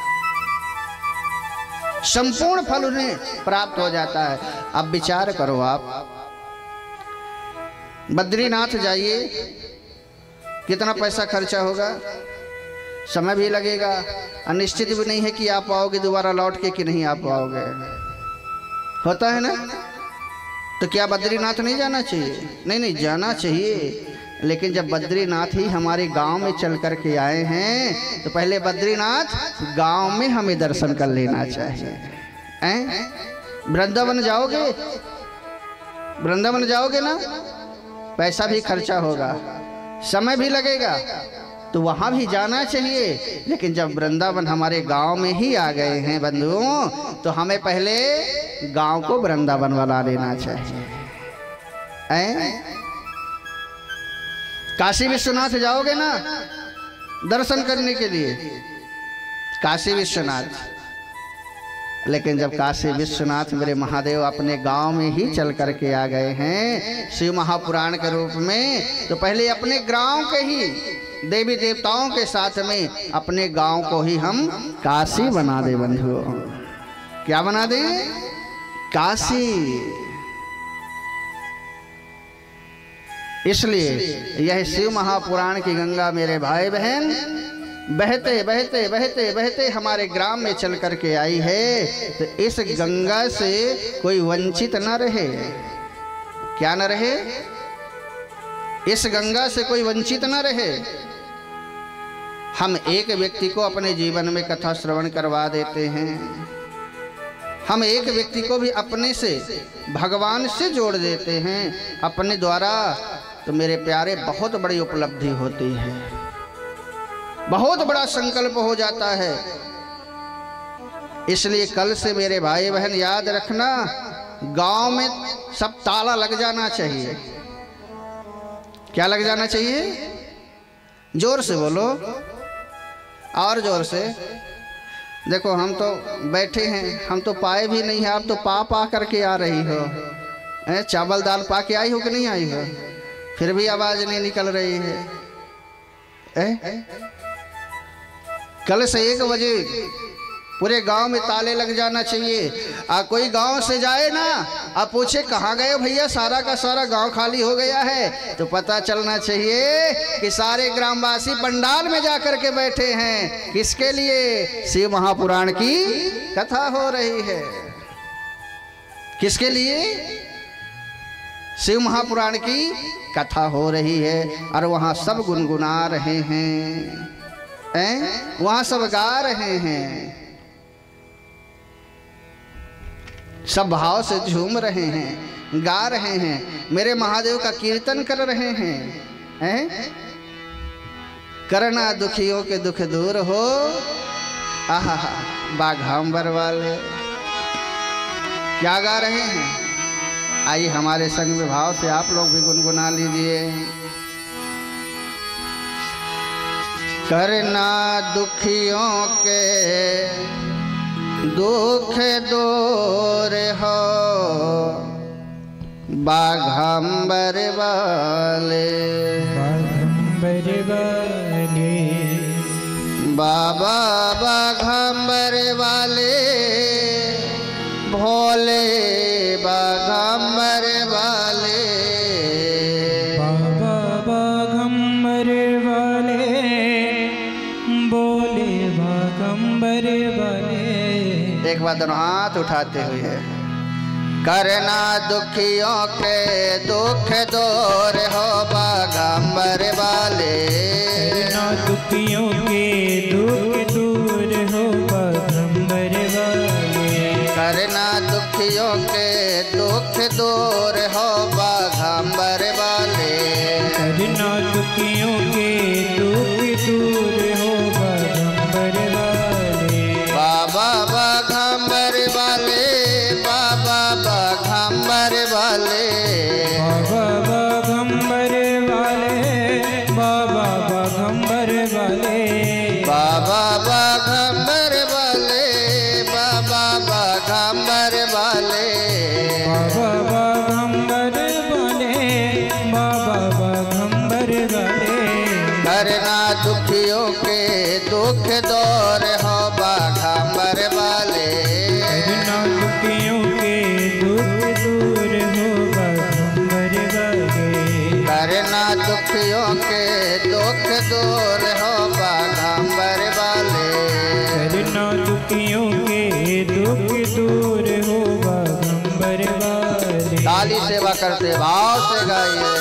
संपूर्ण फल उन्हें प्राप्त हो जाता है। अब विचार करो, आप बद्रीनाथ जाइए, कितना पैसा खर्चा होगा, समय भी लगेगा, अनिश्चित भी नहीं है कि आप आओगे दोबारा लौट के कि नहीं आप पाओगे। होता है ना? तो क्या बद्रीनाथ नहीं जाना चाहिए? नहीं नहीं, जाना चाहिए, लेकिन जब बद्रीनाथ ही हमारे गांव में चल कर के आए हैं तो पहले बद्रीनाथ गांव में हमें दर्शन कर लेना चाहिए। हैं? वृंदावन जाओगे, वृंदावन जाओगे ना, पैसा भी खर्चा होगा, समय भी लगेगा, तो वहां भी जाना चाहिए। लेकिन जब वृंदावन हमारे गांव में ही आ गए हैं बंधुओं, तो हमें पहले गांव को वृंदावन बना लेना चाहिए। हैं? काशी विश्वनाथ जाओगे ना दर्शन करने के लिए, काशी विश्वनाथ, लेकिन जब काशी विश्वनाथ मेरे महादेव अपने गांव में ही चल करके आ गए हैं शिव महापुराण के रूप में, तो पहले अपने गांव के ही देवी देवताओं के साथ में अपने गांव को ही हम काशी बना दे बंधुओं। क्या बना दे? काशी। इसलिए यह शिव महापुराण की गंगा मेरे भाई बहन बहते बहते बहते बहते हमारे ग्राम में चल करके आई है, तो इस गंगा से कोई वंचित न रहे। क्या न रहे? इस गंगा से कोई वंचित न रहे। हम एक व्यक्ति को अपने जीवन में कथा श्रवण करवा देते हैं, हम एक व्यक्ति को भी अपने से भगवान से जोड़ देते हैं अपने द्वारा, तो मेरे प्यारे बहुत बड़ी उपलब्धि होती है, बहुत बड़ा संकल्प हो जाता है। इसलिए कल से मेरे भाई बहन याद रखना, गांव में सब ताला लग जाना चाहिए। क्या लग जाना चाहिए? जोर से बोलो, और जोर से। देखो हम तो बैठे हैं, हम तो पाए भी नहीं है, आप तो पा पा करके आ रही हो। ए, चावल दाल पा के आई हो कि नहीं आई हो? फिर भी आवाज नहीं निकल रही है। ए? कल से एक बजे पूरे गांव में ताले लग जाना चाहिए। आ कोई गांव से जाए ना, आप पूछे कहाँ गए भैया, सारा का सारा गांव खाली हो गया है, तो पता चलना चाहिए कि सारे ग्रामवासी पंडाल में जाकर के बैठे हैं। किसके लिए? शिव महापुराण की कथा हो रही है। किसके लिए? शिव महापुराण की कथा हो रही है, और वहाँ सब गुनगुना रहे हैं, हैं? वहाँ सब गा रहे हैं, सब भाव से झूम रहे हैं, गा रहे हैं, मेरे महादेव का कीर्तन कर रहे हैं, हैं? करना दुखियों के दुख दूर हो, आहा बाघांबर वाले। क्या गा रहे हैं? आइए हमारे संग में भाव से आप लोग भी गुनगुना लीजिए। करना दुखियों के दुख दूर हो, बाघंबर वाले, बाघंबर वाले, बाबा बाघंबर वाले, भोले बाघंबर वाले, बाबा बाघंबर बाघंबर वाले। एक बार दोनों हाथ उठाते हुए करना दुखियों के दुख दूर हो बाघंबर वाले। करना दुखियों के दुख दूर हो बाघंबर वाले। करना दुखियों के दुख दूर हो बाघंबर वाले। करना दुखियों के दुख दूर हो बाघंबर वाले। बाबा बाघंबर वाले, बाबा बाघंबर वाले, बाबा बाघंबर वाले, बाबा बाघंबर वाले। बाबा बाघंबर वाले, बाबा बाघंबर वाले, बाबा बाघंबर वाले, बाबा बाघंबर वाले। करना दुखियों के दुख दूर हो बाघंबर वाले। करना दुखियों के दुख दूर हो बाघंबर वाले। करना दुखियों के दुख दूर हो बाघंबर वाले। करना दुखियों के दुख दूर हो बाघंबर वाले। ताली सेवा करते भाव से गाइए।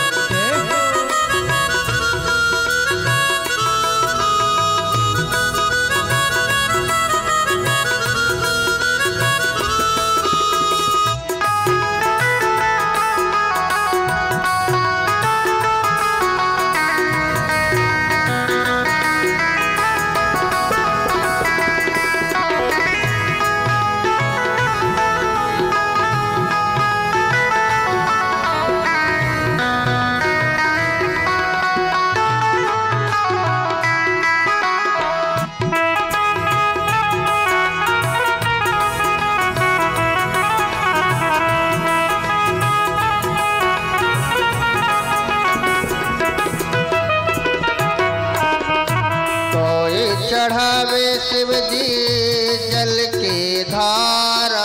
चढ़ावे शिव जी जल की धारा।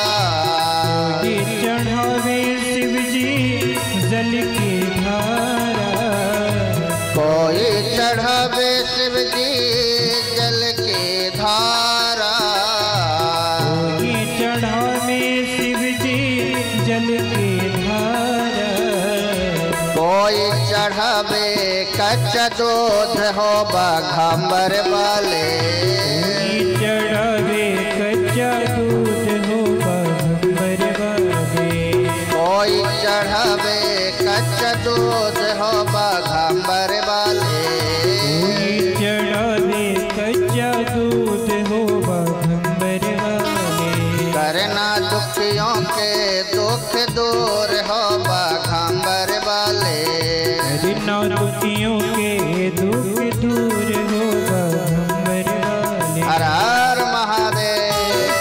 चढ़ावे शिव जी जल की धारा। कोई चढ़ावे शिव जी जल की धारा। कोई चढ़ावे शिव जी जल की धारा। कोई चढ़ावे कच्चा दूध हो बाघंबर वाले। कोई चढ़ावे कच्चा दूध हो बाघंबर वाले। कोई चढ़ावे कच्चा दूध हो बाघंबर वाले। कोई चढ़ावे कच्चा दूध हो बाघंबर वाले। करना दुखियों के दुख दूर हो बाघंबर वाले। करना दुखियों के दुख दूर हो बाघंबर वाले। हर हर महादेव।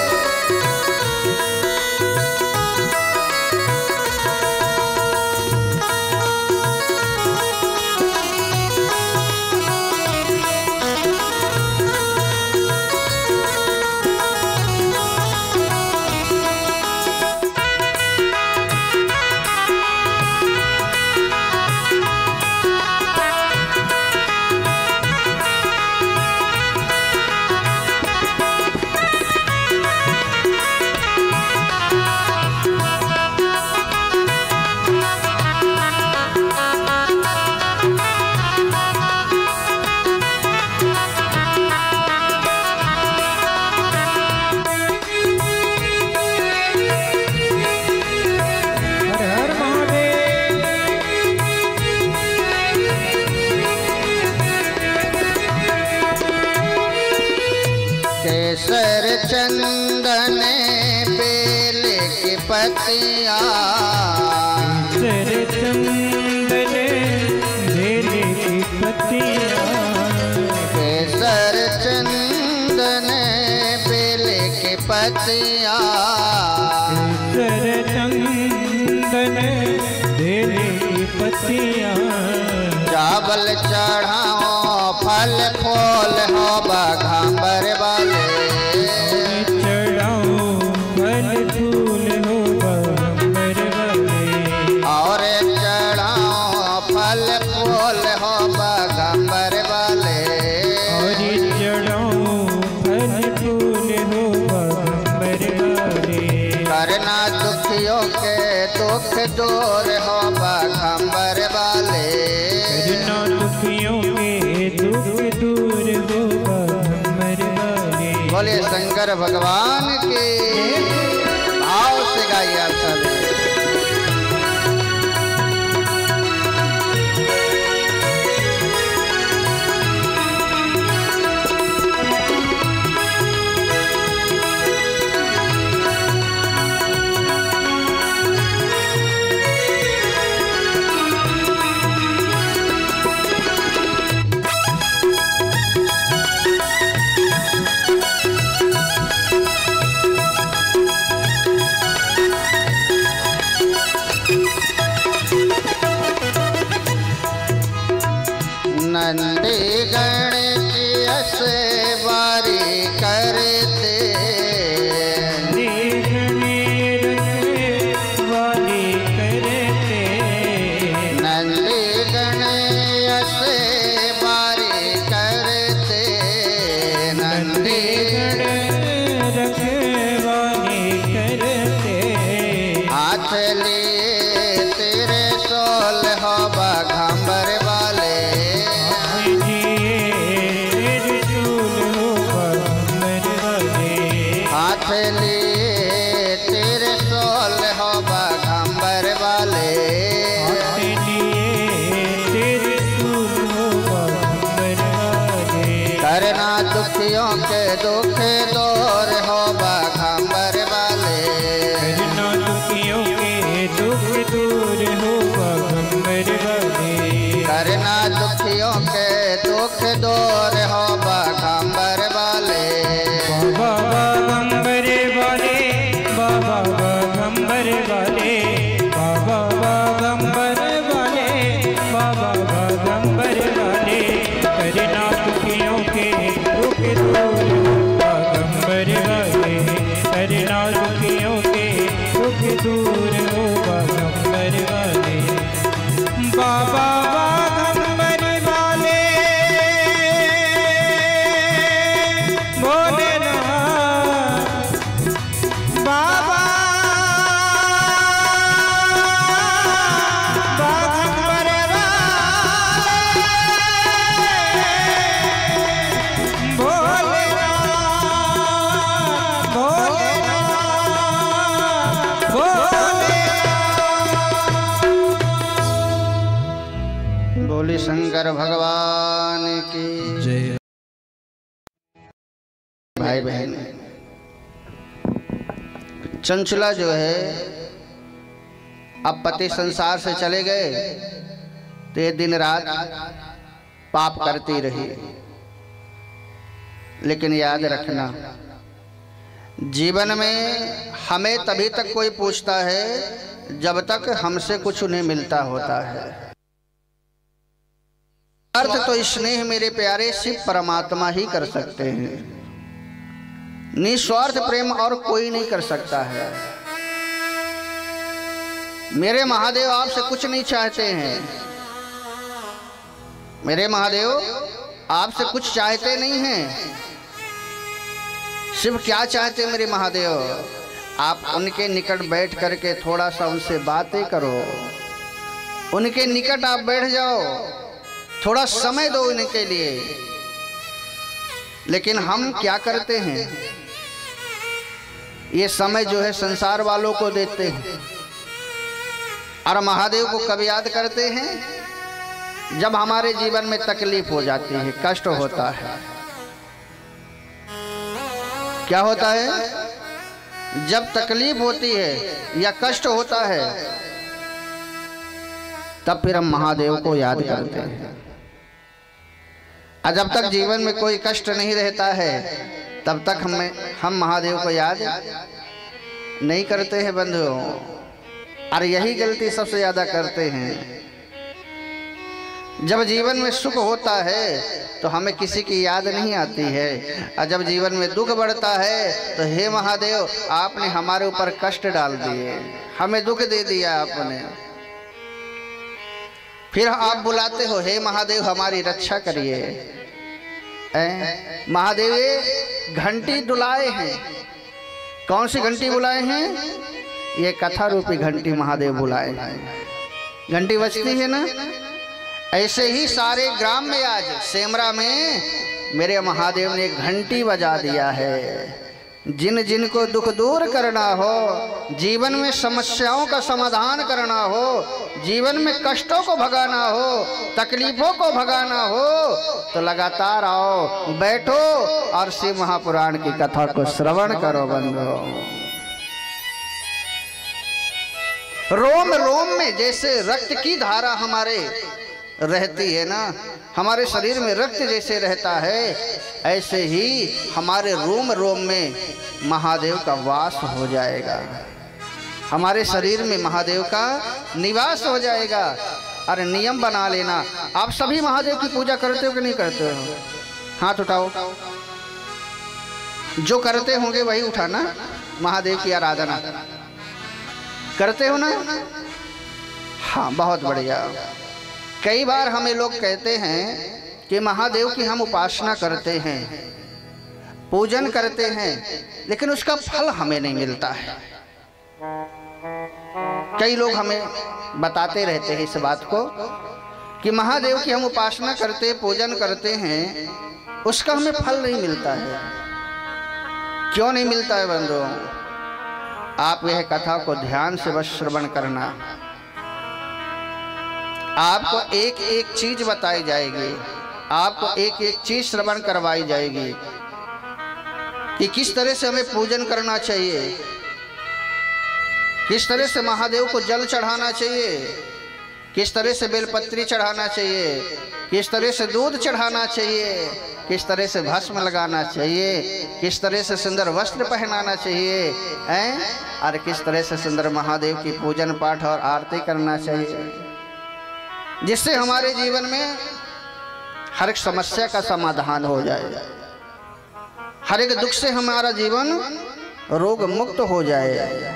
केसर चंदन बेल की पतियाँ। केसर चंदन बेल की पतियाँ। केसर चंदन बेल की पतियाँ। केसर चंदन बेल की पतियाँ। चावल चढ़ाओ फल फूल हो बाघंबर वाले। चढ़ाओ फल फूल हो बाघंबर वाले। और चढ़ाओ फल फूल हो बाघंबर वाले। और चढ़ाओ दुख दूर हो बाघंबर वाले। करना दुखियों के दुख दूर हो बाघंबर वाले। बोले शंकर भगवान के भाव से गाइए आप सब। नंदी गणेश ऐसे बारी करते। वाली करते। नंदी गणेश बारी करते। नंदी गणेश वाली करते। हाथ लिए तेरे सोल हो बाघंबर वाले। हाथ लिए तेरे सोल हो बाघंबर वाले। करना दुखियों के दुख दूर हो बाघंबर वाले। करना दुखियों के दुख दूर हो बाघंबर वाले। करना दुखियों के दुख दूर हो बाघंबर वाले। बाबा बाघंबर वाले। बाबा बाघंबर वाले। बाबा बाघंबर वाले। बाबा बाघंबर वाले। करना दुखियों के दुख दूर हो बाघंबर वाले। करना दुखियों के दुख दूर हो बाघंबर वाले। बाबा बाघंबर वाले बोले ना। बाबा बाघंबर वाले बोले ना। बोले ना। बोले बोली शंकर भगवान की जय। भाई बहन, चंचला जो है अब पति संसार से चले गए तो ये दिन रात पाप करती रही। लेकिन याद रखना, जीवन में हमें तभी तक कोई पूछता है जब तक हमसे कुछ उन्हें मिलता होता है। अर्थ तो स्नेह मेरे प्यारे शिव परमात्मा ही कर सकते हैं। निस्वार्थ प्रेम और कोई नहीं कर सकता है। मेरे महादेव आपसे कुछ नहीं चाहते हैं। मेरे महादेव आपसे कुछ चाहते नहीं हैं। शिव क्या चाहते मेरे महादेव? आप उनके निकट बैठ करके थोड़ा सा उनसे बातें करो। उनके निकट आप बैठ जाओ, थोड़ा समय दो उनके लिए। लेकिन हम क्या करते हैं, ये समय जो है संसार वालों को देते हैं और महादेव को कब याद करते हैं? जब हमारे जीवन में तकलीफ हो जाती है, कष्ट होता है। क्या होता है? जब तकलीफ होती है या कष्ट होता है तब फिर हम महादेव को याद करते हैं। और जब तक जीवन में कोई कष्ट नहीं रहता है तब तक हमें हम महादेव को याद नहीं करते हैं बंधुओं। और यही गलती सबसे ज़्यादा करते हैं। जब जीवन में सुख होता है तो हमें किसी की याद नहीं आती है, और जब जीवन में दुख बढ़ता है तो हे महादेव आपने हमारे ऊपर कष्ट डाल दिए, हमें दुख दे दिया आपने। फिर आप बुलाते हो हे महादेव हमारी रक्षा करिए। महादेव घंटी डुलाए हैं। कौन सी घंटी बुलाए हैं? ये कथा रूपी घंटी महादेव बुलाए। घंटी बजती है ना, ऐसे ही सारे ग्राम में आज सेमरा में मेरे महादेव ने घंटी बजा दिया है। जिन जिन को दुख दूर करना हो, जीवन में समस्याओं का समाधान करना हो, जीवन में कष्टों को भगाना हो, तकलीफों को भगाना हो, तो लगातार आओ, बैठो और शिव महापुराण की कथा को श्रवण करो बंधो। रोम रोम में जैसे रक्त की धारा हमारे रहती है ना, हमारे शरीर में रक्त जैसे रहता है, ऐसे ही हमारे रोम रोम में महादेव का वास हो जाएगा, हमारे शरीर में महादेव का निवास हो जाएगा। अरे नियम बना लेना। आप सभी महादेव की पूजा करते हो कि नहीं करते हो? हाथ उठाओ। जो करते होंगे वही उठाना। महादेव की आराधना करते हो ना? हाँ, बहुत बढ़िया। कई बार हमें लोग कहते हैं कि महादेव की हम उपासना करते हैं, पूजन करते हैं, लेकिन उसका फल हमें नहीं मिलता है। कई लोग हमें बताते रहते हैं इस बात को कि महादेव की हम उपासना करते, पूजन करते हैं, उसका हमें फल नहीं मिलता है। क्यों नहीं मिलता है बंधुओं? आप यह कथा को ध्यान से बस श्रवण करना। आपको एक एक चीज बताई जाएगी, आपको एक एक चीज श्रवण करवाई जाएगी कि किस तरह से हमें पूजन करना चाहिए, किस तरह से महादेव को जल चढ़ाना चाहिए, किस तरह से बेलपत्री चढ़ाना चाहिए, किस तरह से दूध चढ़ाना चाहिए, किस तरह से भस्म लगाना चाहिए, किस तरह से सुंदर वस्त्र पहनाना चाहिए, हैं? और किस तरह से सुंदर महादेव की पूजन पाठ और आरती करना चाहिए, जिससे हमारे जीवन में हर एक समस्या का समाधान हो जाए, हर एक दुख से हमारा जीवन रोग मुक्त हो जाए।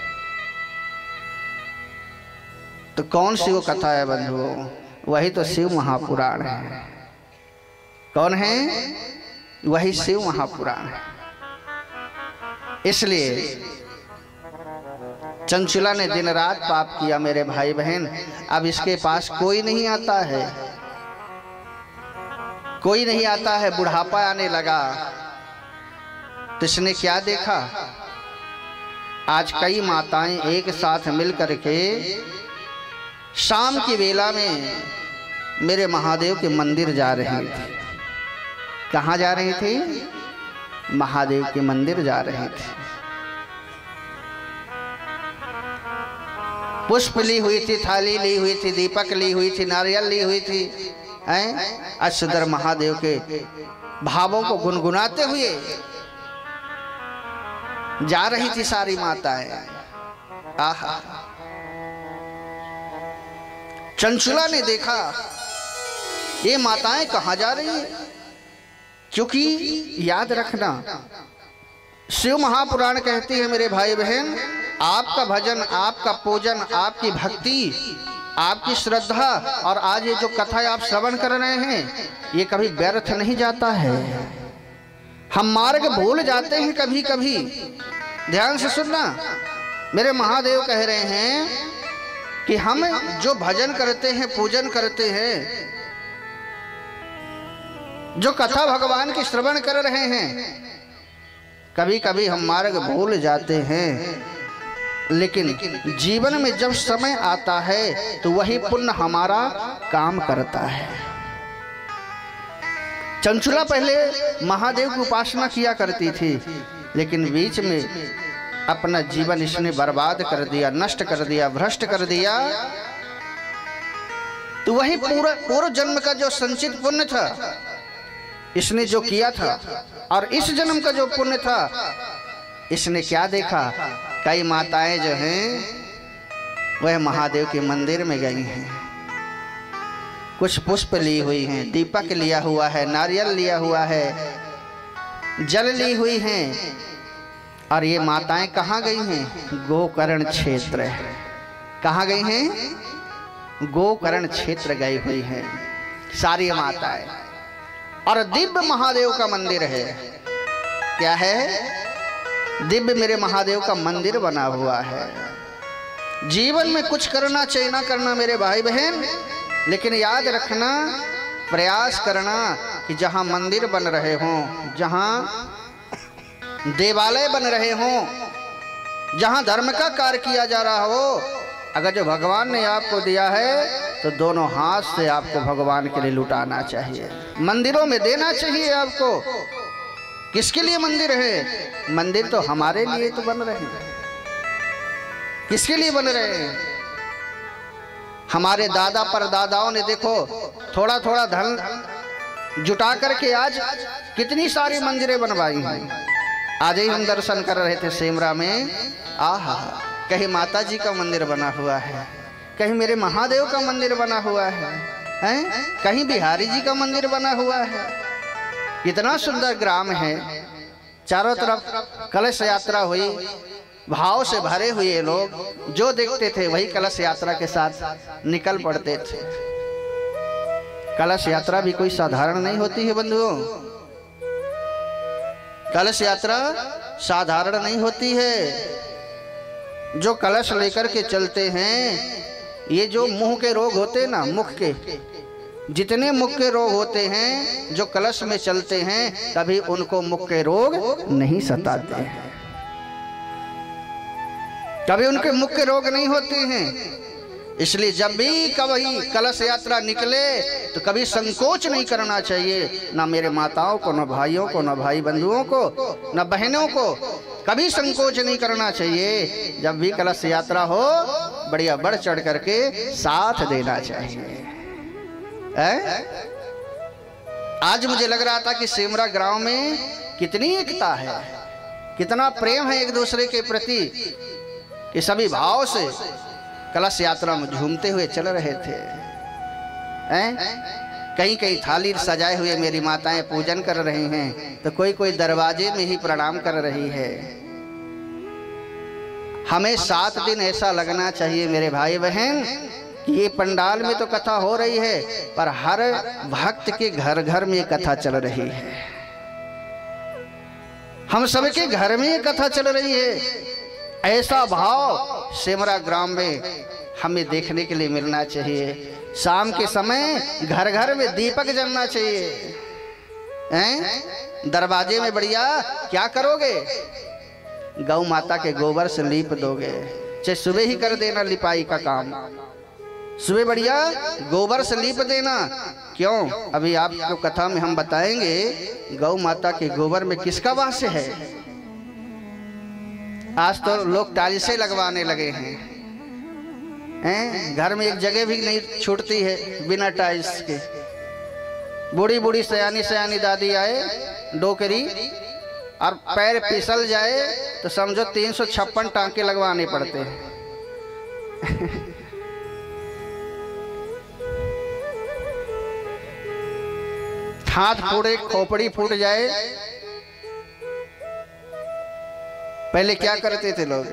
तो कौन सी वो कथा है बंधुओं? वही तो शिव महापुराण है। कौन है? वही शिव महापुराण है। इसलिए चंचुला ने दिन रात पाप किया मेरे भाई बहन। अब इसके पास कोई नहीं आता है, कोई नहीं आता है। बुढ़ापा आने लगा तो इसने क्या देखा? आज कई माताएं एक साथ मिल करके शाम की वेला में मेरे महादेव के मंदिर जा रही थी। कहाँ जा रही थी? महादेव के मंदिर जा रही थी। पुष्प ली हुई थी, थाली ली हुई थी, दीपक ली हुई थी, नारियल ली हुई थी, हैं? अष्टदर महादेव के भावों को गुनगुनाते हुए जा रही थी सारी माताएं। आहा! चंचुला ने देखा ये माताएं कहाँ जा रही हैं, क्योंकि याद रखना शिव महापुराण कहती है मेरे भाई बहन, आपका भजन, आपका पूजन, आपकी भक्ति, आपकी श्रद्धा और आज ये जो कथा आप श्रवण कर रहे हैं, ये कभी व्यर्थ नहीं जाता है। हम मार्ग भूल जाते हैं कभी कभी। ध्यान से सुनना, मेरे महादेव कह रहे हैं कि हम जो भजन करते हैं, पूजन करते हैं, जो कथा भगवान की श्रवण कर रहे हैं, कभी कभी हम मार्ग भूल जाते हैं, लेकिन जीवन में जब समय आता है तो वही पुण्य हमारा काम करता है। चंचुला पहले महादेव की उपासना किया करती थी, लेकिन बीच में अपना जीवन इसने बर्बाद कर दिया, नष्ट कर दिया, भ्रष्ट कर दिया। तो वही पूरा पूर्व जन्म का जो संचित पुण्य था, इसने जो किया था, और इस जन्म का जो पुण्य था, इसने क्या देखा? कई माताएं जो हैं वह महादेव के मंदिर में गई हैं, कुछ पुष्प ली हुई हैं, दीपक लिया हुआ है, नारियल लिया हुआ है, जल ली हुई हैं। और ये माताएं कहाँ गई हैं? गोकर्ण क्षेत्र। कहाँ गई हैं? गोकर्ण क्षेत्र गई हुई हैं सारी माताएं। और दिव्य महादेव का मंदिर है। क्या है? दिव्य मेरे महादेव का मंदिर बना हुआ है। जीवन में कुछ करना चाहिए ना करना मेरे भाई बहन, लेकिन याद रखना, प्रयास करना कि जहाँ मंदिर बन रहे हों, जहाँ देवालय बन रहे हों, जहाँ धर्म का कार्य किया जा रहा हो, अगर जो भगवान ने आपको दिया है तो दोनों हाथ से आपको भगवान के लिए लुटाना चाहिए, मंदिरों में देना चाहिए आपको। किसके लिए मंदिर है? मंदिर तो हमारे लिए तो बन रहे हैं। किसके लिए बन रहे हैं? हमारे दादा परदादाओं ने देखो थोड़ा थोड़ा धन जुटा करके आज कितनी सारी मंदिरें बनवाई हैं। आज ही हम दर्शन कर रहे थे सेमरा में, आहा, कहीं माता जी का मंदिर बना हुआ है, कहीं मेरे महादेव का मंदिर बना हुआ है, हैं? कहीं बिहारी जी का मंदिर बना हुआ है। कितना सुंदर ग्राम है, चारों तरफ कलश यात्रा हुई, भाव से भरे हुए लोग जो देखते थे वही कलश यात्रा के साथ निकल पड़ते थे। कलश यात्रा भी कोई साधारण नहीं होती है बंधुओं, कलश यात्रा साधारण नहीं होती है। जो कलश लेकर के चलते हैं, ये जो मुंह के रोग होते हैं ना, मुख के जितने मुख के रोग होते हैं, जो कलश में चलते हैं तभी उनको मुख के रोग नहीं सताते हैं, कभी उनके मुख के रोग नहीं होते हैं। इसलिए जब भी कभी कलश यात्रा निकले तो कभी संकोच नहीं करना चाहिए, ना मेरे माताओं को, ना भाइयों को, ना भाई बंधुओं को, ना बहनों को, कभी संकोच नहीं करना चाहिए। जब भी कलश यात्रा हो बढ़िया बढ़ चढ़ करके साथ देना चाहिए। है? आज मुझे लग रहा था कि सेमरा गांव में कितनी एकता है, कितना प्रेम है एक दूसरे के प्रति, कि सभी भाव से कलश यात्रा में झूमते हुए चल रहे थे। हैं? कहीं कहीं थाली सजाए हुए मेरी माताएं पूजन कर रही हैं, तो कोई कोई दरवाजे में ही प्रणाम कर रही है। हमें सात दिन ऐसा लगना चाहिए मेरे भाई बहन कि ये पंडाल में तो कथा हो रही है, पर हर भक्त के घर घर में कथा चल रही है, हम सबके घर में ये कथा चल रही है। ऐसा भाव सेमरा ग्राम में हमें देखने के लिए मिलना चाहिए। शाम के समय घर घर में दीपक जलना चाहिए। हैं? दरवाजे में बढ़िया क्या करोगे? गौ माता के गोबर से लीप दोगे, चाहे सुबह ही कर देना लिपाई का काम, सुबह बढ़िया गोबर से लीप देना। क्यों? अभी आपको कथा में हम बताएंगे गौ माता के गोबर में किसका वास है। आज तो लोग टाइल्सें लगवाने लगे हैं, हैं? घर में एक जगह भी नहीं छूटती है बिना टाइल्स के। बूढ़ी बूढ़ी सयानी सयानी दादी आए डोकरी और पैर फिसल जाए तो समझो तीन सौ छप्पन टांके लगवाने पड़ते हैं। हाथ फूटे, खोपड़ी फूट जाए, पहले क्या करते थे लोग?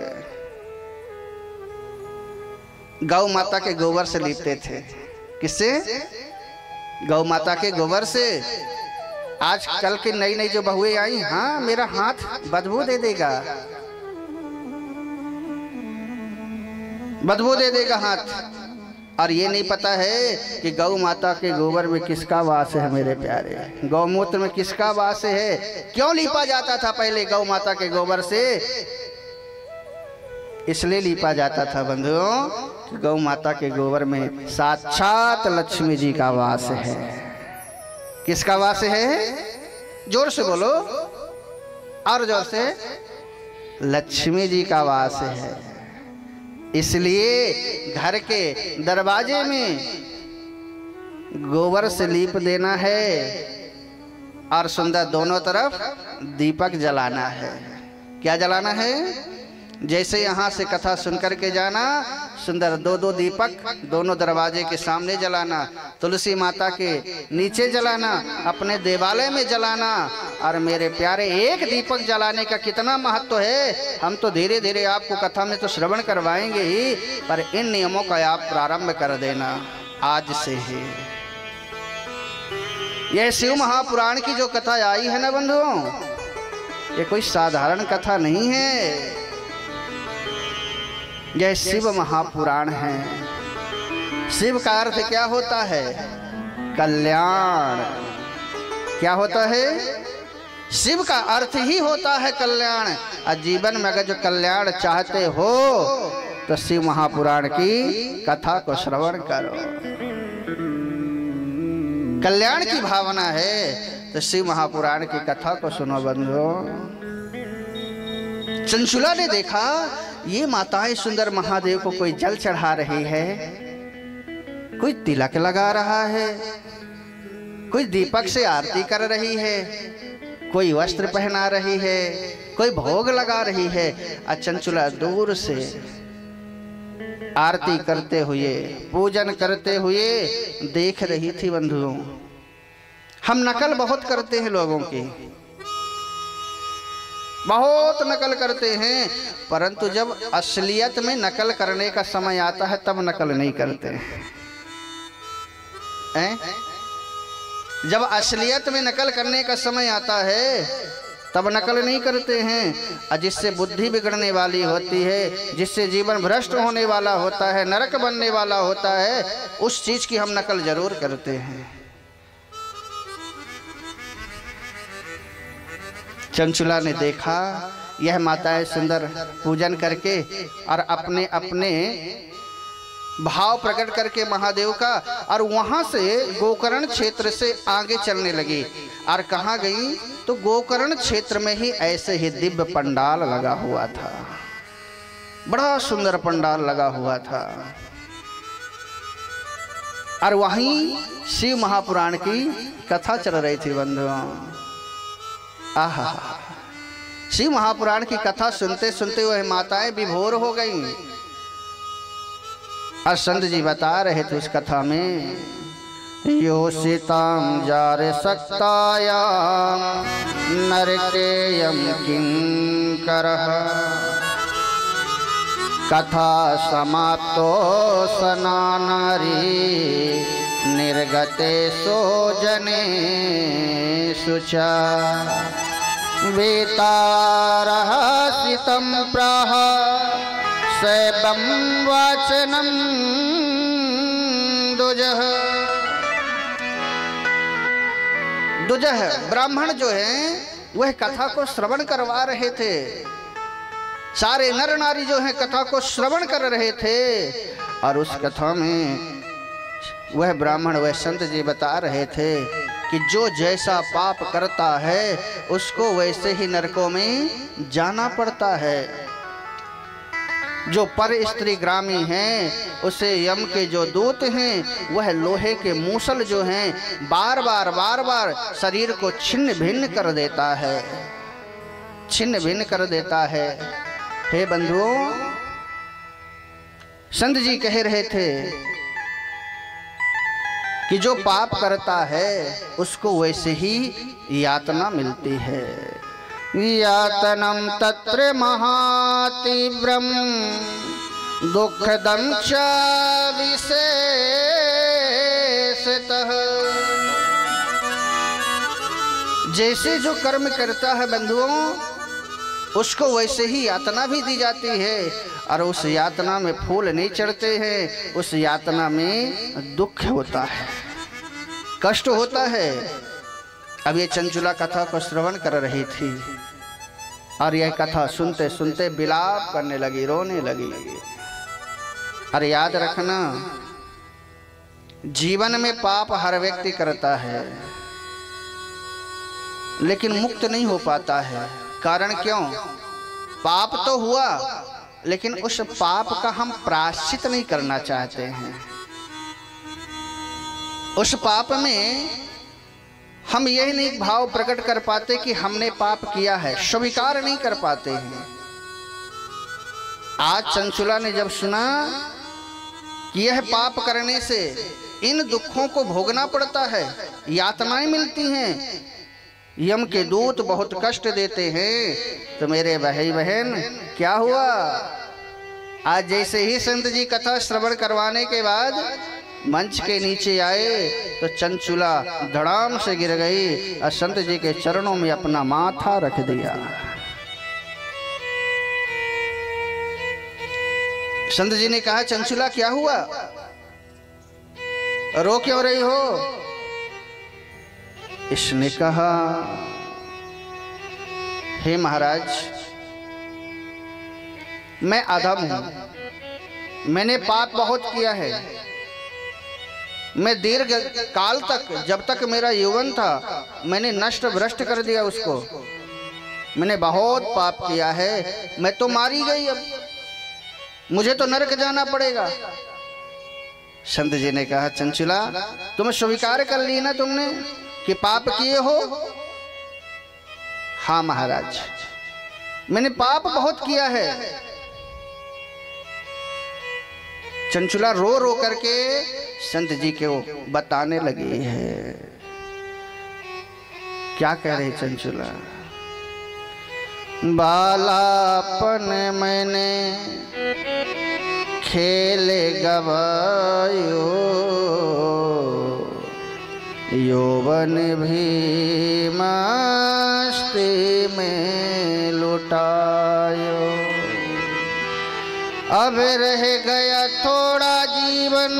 गौ माता के गोबर से लीपते थे। किससे? गौ माता के गोबर से। आज कल की नई नई जो बहुएं आई, हाँ मेरा हाथ बदबू दे देगा, बदबू दे देगा हाथ। और ये नहीं पता है कि गौ माता के गोबर में किसका वास है मेरे प्यारे, गौमूत्र में किसका वास है। क्यों लीपा जाता था पहले गौ माता के गोबर से? इसलिए लीपा जाता था बंधुओं कि गौ माता के गोबर में साक्षात लक्ष्मी जी का वास है। किसका वास है? जोर से बोलो, और जोर से। लक्ष्मी जी का वास है। इसलिए घर के दरवाजे में गोबर से लीप देना है और सुंदर दोनों तरफ दीपक जलाना है। क्या जलाना है? जैसे यहाँ से कथा सुनकर के जाना, सुंदर दो दो दीपक दोनों दरवाजे के सामने जलाना, तुलसी माता के नीचे जलाना, अपने देवालय में जलाना। और मेरे प्यारे, एक दीपक जलाने का कितना महत्व है, हम तो धीरे धीरे आपको कथा में तो श्रवण करवाएंगे ही, पर इन नियमों का आप प्रारंभ कर देना आज से ही। यह शिव महापुराण की जो कथा आई है ना बंधुओं, ये कोई साधारण कथा नहीं है, यह शिव महापुराण है। शिव का अर्थ क्या होता है? कल्याण। क्या होता है? शिव का अर्थ ही होता है कल्याण। और जीवन में अगर जो कल्याण चाहते हो तो शिव महापुराण की कथा को श्रवण करो। कल्याण की भावना है तो शिव महापुराण की कथा को सुनो बंधुओं। चंचुला ने देखा ये माताएं सुंदर महादेव को कोई जल चढ़ा रही है, कोई तिलक लगा रहा है, कोई दीपक से आरती कर रही है, कोई वस्त्र पहना रही है, कोई भोग लगा रही है। और चंचुला दूर से आरती करते हुए, पूजन करते हुए देख रही थी। बंधुओं, हम नकल बहुत करते हैं लोगों की, बहुत नकल करते हैं, परंतु जब असलियत में नकल करने का समय आता है तब नकल नहीं करते हैं। जब असलियत में नकल करने का समय आता है तब नकल नहीं करते हैं। और जिससे बुद्धि बिगड़ने वाली होती है, जिससे जीवन भ्रष्ट होने वाला होता है, नरक बनने वाला होता है, उस चीज की हम नकल जरूर करते हैं। चंचुला ने देखा यह माताएं सुंदर पूजन करके और अपने अपने भाव प्रकट करके महादेव का, और वहां से गोकर्ण क्षेत्र से आगे चलने लगी। और कहाँ गई? तो गोकर्ण क्षेत्र में ही ऐसे ही दिव्य पंडाल लगा हुआ था, बड़ा सुंदर पंडाल लगा हुआ था। और वहीं शिव महापुराण की कथा चल रही थी बंधुओं। आहा, शिव महापुराण की कथा सुनते सुनते वह माताएं विभोर हो गईं। और संत जी बता रहे थे उस कथा में, योषितां जारे सक्तायां नरकेयं किंकरः कथा समाप्तो सनानारी निर्गते सो जने सुचा वेतारः सितं प्राह सैबं वाचनं दुजः। दुजह ब्राह्मण जो हैं वह कथा को श्रवण करवा रहे थे। सारे नर नारी जो हैं कथा को श्रवण कर रहे थे। और उस कथा में वह ब्राह्मण, वह संत जी बता रहे थे कि जो जैसा पाप करता है उसको वैसे ही नरकों में जाना पड़ता है। जो पर स्त्री ग्रामी हैं उसे यम के जो दूत हैं वह लोहे के मूसल जो हैं बार बार बार बार शरीर को छिन्न भिन्न कर देता है, छिन्न भिन्न कर देता है। हे बंधुओं, संत जी कह रहे थे कि जो पाप करता है उसको वैसे ही यातना मिलती है। यातनम तत्र महातीव्रम दुःखदं च विशेषतः। जैसे जो कर्म करता है बंधुओं उसको वैसे ही यातना भी दी जाती है। और उस यातना में फूल नहीं चढ़ते हैं, उस यातना में दुख होता है, कष्ट होता है। अब ये चंचुला कथा को श्रवण कर रही थी और यह कथा सुनते सुनते विलाप करने लगी, रोने लगी। अरे याद रखना, जीवन में पाप हर व्यक्ति करता है लेकिन मुक्त नहीं हो पाता है। कारण क्यों? पाप तो हुआ लेकिन उस पाप का हम प्रायश्चित नहीं करना चाहते हैं। उस पाप में हम यही नहीं भाव प्रकट कर पाते कि हमने पाप किया है, स्वीकार नहीं कर पाते हैं। आज चंचुला ने जब सुना कि यह पाप करने से इन दुखों को भोगना पड़ता है, यातनाएं मिलती हैं, यम के दूत बहुत कष्ट देते हैं, तो मेरे भाई बहन क्या हुआ? आज जैसे ही संत जी कथा श्रवण करवाने के बाद मंच के नीचे आए तो चंचुला धड़ाम से गिर गई और संत जी के चरणों में अपना माथा रख दिया। संत जी ने कहा, चंचुला क्या हुआ, रो क्यों रही हो? इसने कहा, हे महाराज, मैं अधम हूं, मैंने पाप बहुत किया है। मैं दीर्घ काल तक, जब तक मेरा यौवन था, मैंने नष्ट भ्रष्ट कर दिया उसको। मैंने बहुत पाप किया है, मैं तो मारी गई, अब मुझे तो नरक जाना पड़ेगा। संत जी ने कहा, चंचुला तुम स्वीकार कर ली ना तुमने कि पाप किए हो? हाँ महाराज, मैंने पाप बहुत किया है। चंचुला रो रो करके संत जी को बताने लगी है। क्या कह रही चंचुला? बालापन मैंने खेले गवायो, यौवन भी मस्ती में लुटायो। अब रह गया थोड़ा जीवन,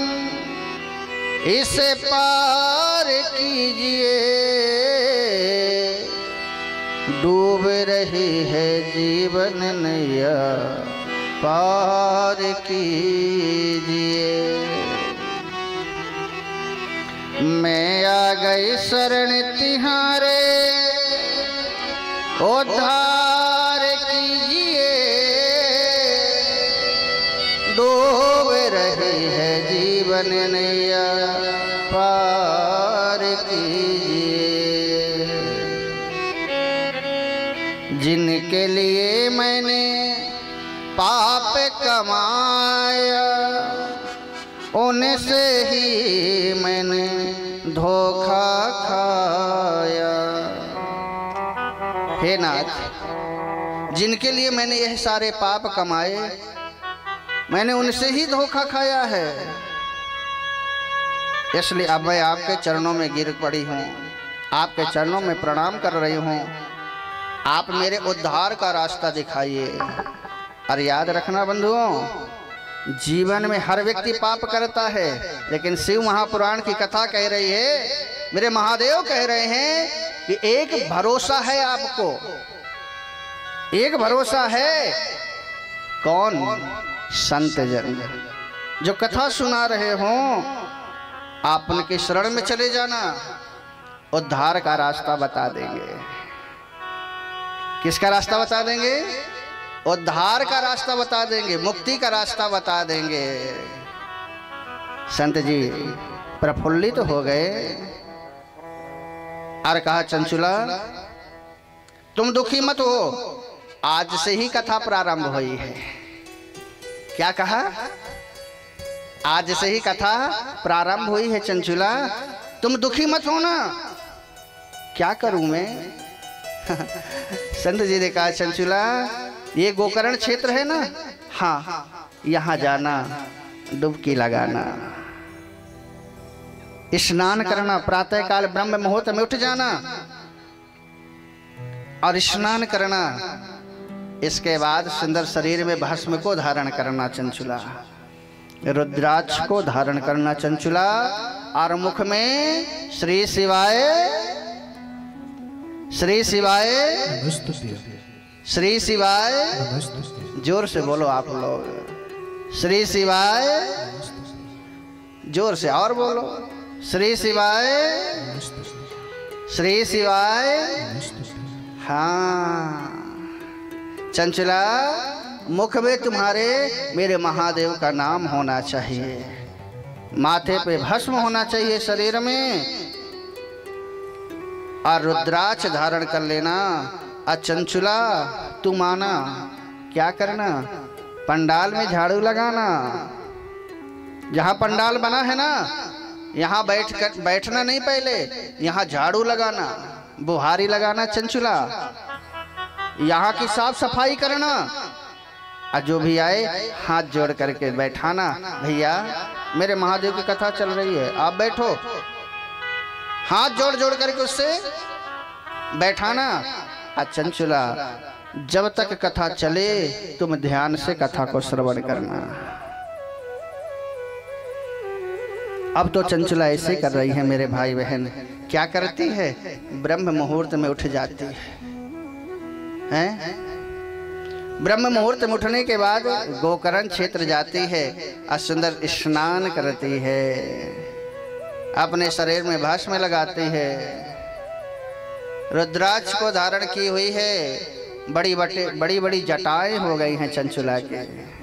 इसे पार कीजिए। डूब रही है जीवन नैया, पार कीजिए। मैं आ गई शरण तिहारे, उद्धार कीजिए। डूब रही है जीवन नैया, पार कीजिए। जिनके लिए मैंने पाप कमाया, उनसे ही मैंने धोखा खाया। हे नाथ, जिनके लिए मैंने यह सारे पाप कमाए, मैंने उनसे ही धोखा खाया है। इसलिए अब मैं आपके चरणों में गिर पड़ी हूँ, आपके चरणों में प्रणाम कर रही हूँ। आप मेरे उद्धार का रास्ता दिखाइए। और याद रखना बंधुओं, जीवन में हर व्यक्ति पाप करता है, लेकिन शिव महापुराण की कथा कह रही है, मेरे महादेव कह रहे हैं कि एक भरोसा है आपको, एक भरोसा है। कौन? संत जन जो कथा सुना रहे हों, आप उनके शरण में चले जाना, उद्धार का रास्ता बता देंगे। किसका रास्ता बता देंगे? उद्धार का रास्ता बता देंगे, मुक्ति का रास्ता बता देंगे। संत जी प्रफुल्लित तो हो गए और कहा, चंचुला तुम दुखी मत हो, आज से ही कथा प्रारंभ हुई है। क्या कहा? आज से ही कथा प्रारंभ हुई है चंचुला, तुम दुखी मत हो ना। क्या करूं मैं? संत जी ने कहा, चंचुला ये गोकर्ण क्षेत्र है ना, हाँ यहाँ जाना, डुबकी लगाना, स्नान करना, प्रातः काल ब्रह्म मुहूर्त में उठ जाना और स्नान करना। इसके बाद सुंदर शरीर में भस्म को धारण करना चंचुला, रुद्राक्ष को धारण करना चंचुला, और मुख में श्री शिवाय श्री शिवाय श्री शिवाय, जोर से बोलो आप लोग, श्री शिवाय, जोर से और बोलो, श्री शिवाय, श्री शिवाय। हाँ चंचला, मुख में तुम्हारे मेरे महादेव का नाम होना चाहिए, माथे पे भस्म होना चाहिए शरीर में, और रुद्राक्ष धारण कर लेना। अचंचुला तू माना, क्या करना? पंडाल में झाड़ू लगाना। जहाँ पंडाल बना है ना, यहाँ बैठ कर बैठना नहीं, पहले यहाँ झाड़ू लगाना, बुहारी लगाना चंचुला, यहाँ की साफ सफाई करना, और जो भी आए हाथ जोड़ करके बैठाना, भैया मेरे महादेव की कथा चल रही है, आप बैठो। हाथ जोड़ जोड़ करके उससे बैठाना। चंचुला जब तक कथा चले तुम ध्यान से कथा को श्रवण करना। अब तो चंचुला ऐसे कर रही है मेरे भाई बहन, क्या करती है, ब्रह्म मुहूर्त में उठ जाती है, हैं? ब्रह्म मुहूर्त में उठने के बाद गोकर्ण क्षेत्र जाती है और सुंदर स्नान करती है, अपने शरीर में भस्म लगाती है, रुद्राक्ष को धारण की हुई है, बड़ी बड़ी बड़ी बड़ी जटाएं हो गई हैं चंचुला के।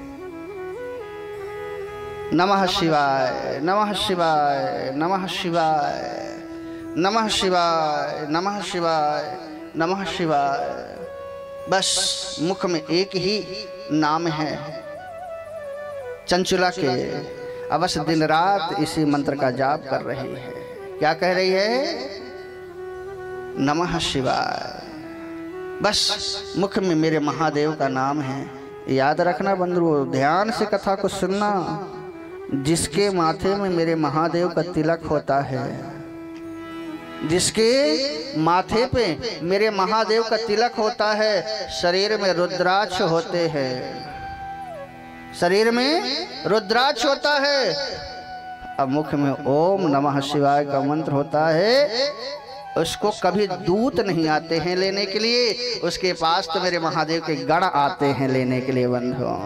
नमः शिवाय नमः शिवाय नमः शिवाय नमः शिवाय नमः शिवाय नमः शिवाय। बस मुख में एक ही नाम है चंचुला के। अब बस दिन रात इसी मंत्र का जाप कर रही है। क्या कह रही है? नमः शिवाय। बस मुख में मेरे महादेव का नाम है। याद रखना बंधुओं, ध्यान से कथा को सुनना। जिसके माथे में मेरे महादेव का तिलक होता है, जिसके माथे पे मेरे महादेव का तिलक होता है, शरीर में रुद्राक्ष होते हैं, शरीर में रुद्राक्ष होता है, अब मुख में ओम नमः शिवाय का मंत्र होता है, उसको कभी दूत नहीं आते हैं लेने के लिए, उसके पास तो मेरे महादेव के गण आते हैं लेने के लिए बंधुओं।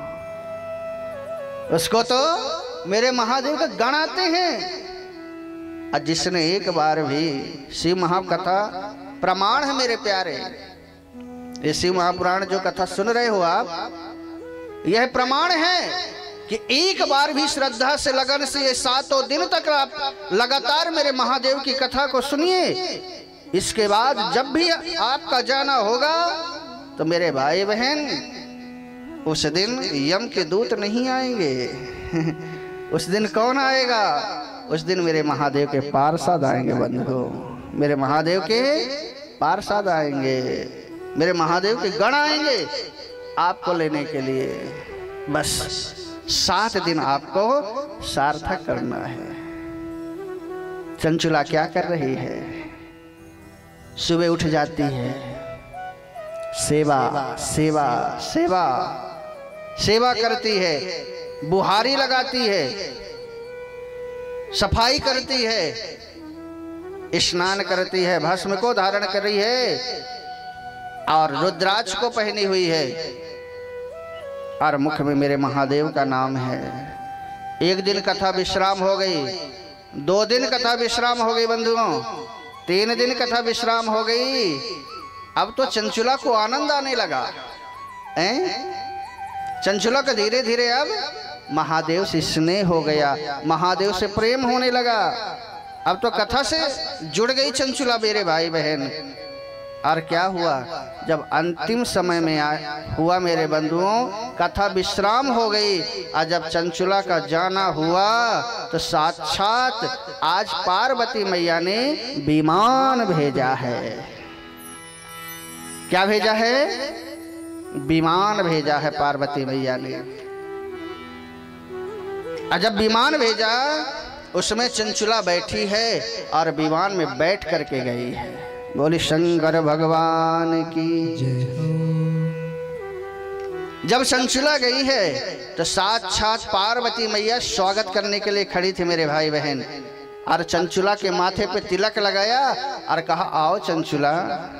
उसको तो मेरे महादेव के गण आते हैं। और जिसने एक बार भी शिव महाकथा प्रमाण है मेरे प्यारे, ये शिव महापुराण जो कथा सुन रहे हो आप, यह प्रमाण है कि एक बार भी श्रद्धा से लगन से ये सातों दिन तक आप लगातार मेरे महादेव की कथा को सुनिए। इसके बाद जब भी आपका जाना होगा तो मेरे भाई बहन, उस दिन यम के दूत नहीं आएंगे। उस दिन कौन आएगा? उस दिन मेरे महादेव के पार्षद आएंगे बंधु, मेरे महादेव के पार्षद आएंगे, मेरे महादेव के गण आएंगे आपको लेने के लिए। बस सात दिन आपको सार्थक करना है। चंचुला क्या कर रही है? सुबह उठ जाती है, सेवा सेवा सेवा सेवा करती है, बुहारी लगाती है, सफाई करती है, स्नान करती है, भस्म को धारण कर रही है और रुद्राक्ष को पहनी हुई है और मुख में मेरे महादेव का नाम है। एक दिन कथा विश्राम हो गई, दो दिन कथा विश्राम हो गई बंधुओं, तीन दिन कथा विश्राम हो गई। अब तो चंचुला को आनंद आने लगा। हैं? चंचुला का धीरे धीरे अब महादेव से स्नेह हो गया, महादेव से प्रेम होने लगा। अब तो कथा से जुड़ गई चंचुला मेरे भाई बहन। और क्या हुआ? जब अंतिम समय में आ, हुआ मेरे बंधुओं, कथा विश्राम हो गई और जब चंचुला का जाना हुआ तो साक्षात आज पार्वती मैया ने विमान भेजा है। क्या भेजा है? विमान भेजा है पार्वती मैया ने। और जब विमान भेजा उसमें चंचुला बैठी है और विमान में बैठ करके गई है। बोली शंकर भगवान की जय। जब चंचुला गई है तो साक्षात पार्वती मैया स्वागत करने के लिए खड़ी थी मेरे भाई बहन, और चंचुला के माथे पे तिलक लगाया और कहा आओ चंचुला।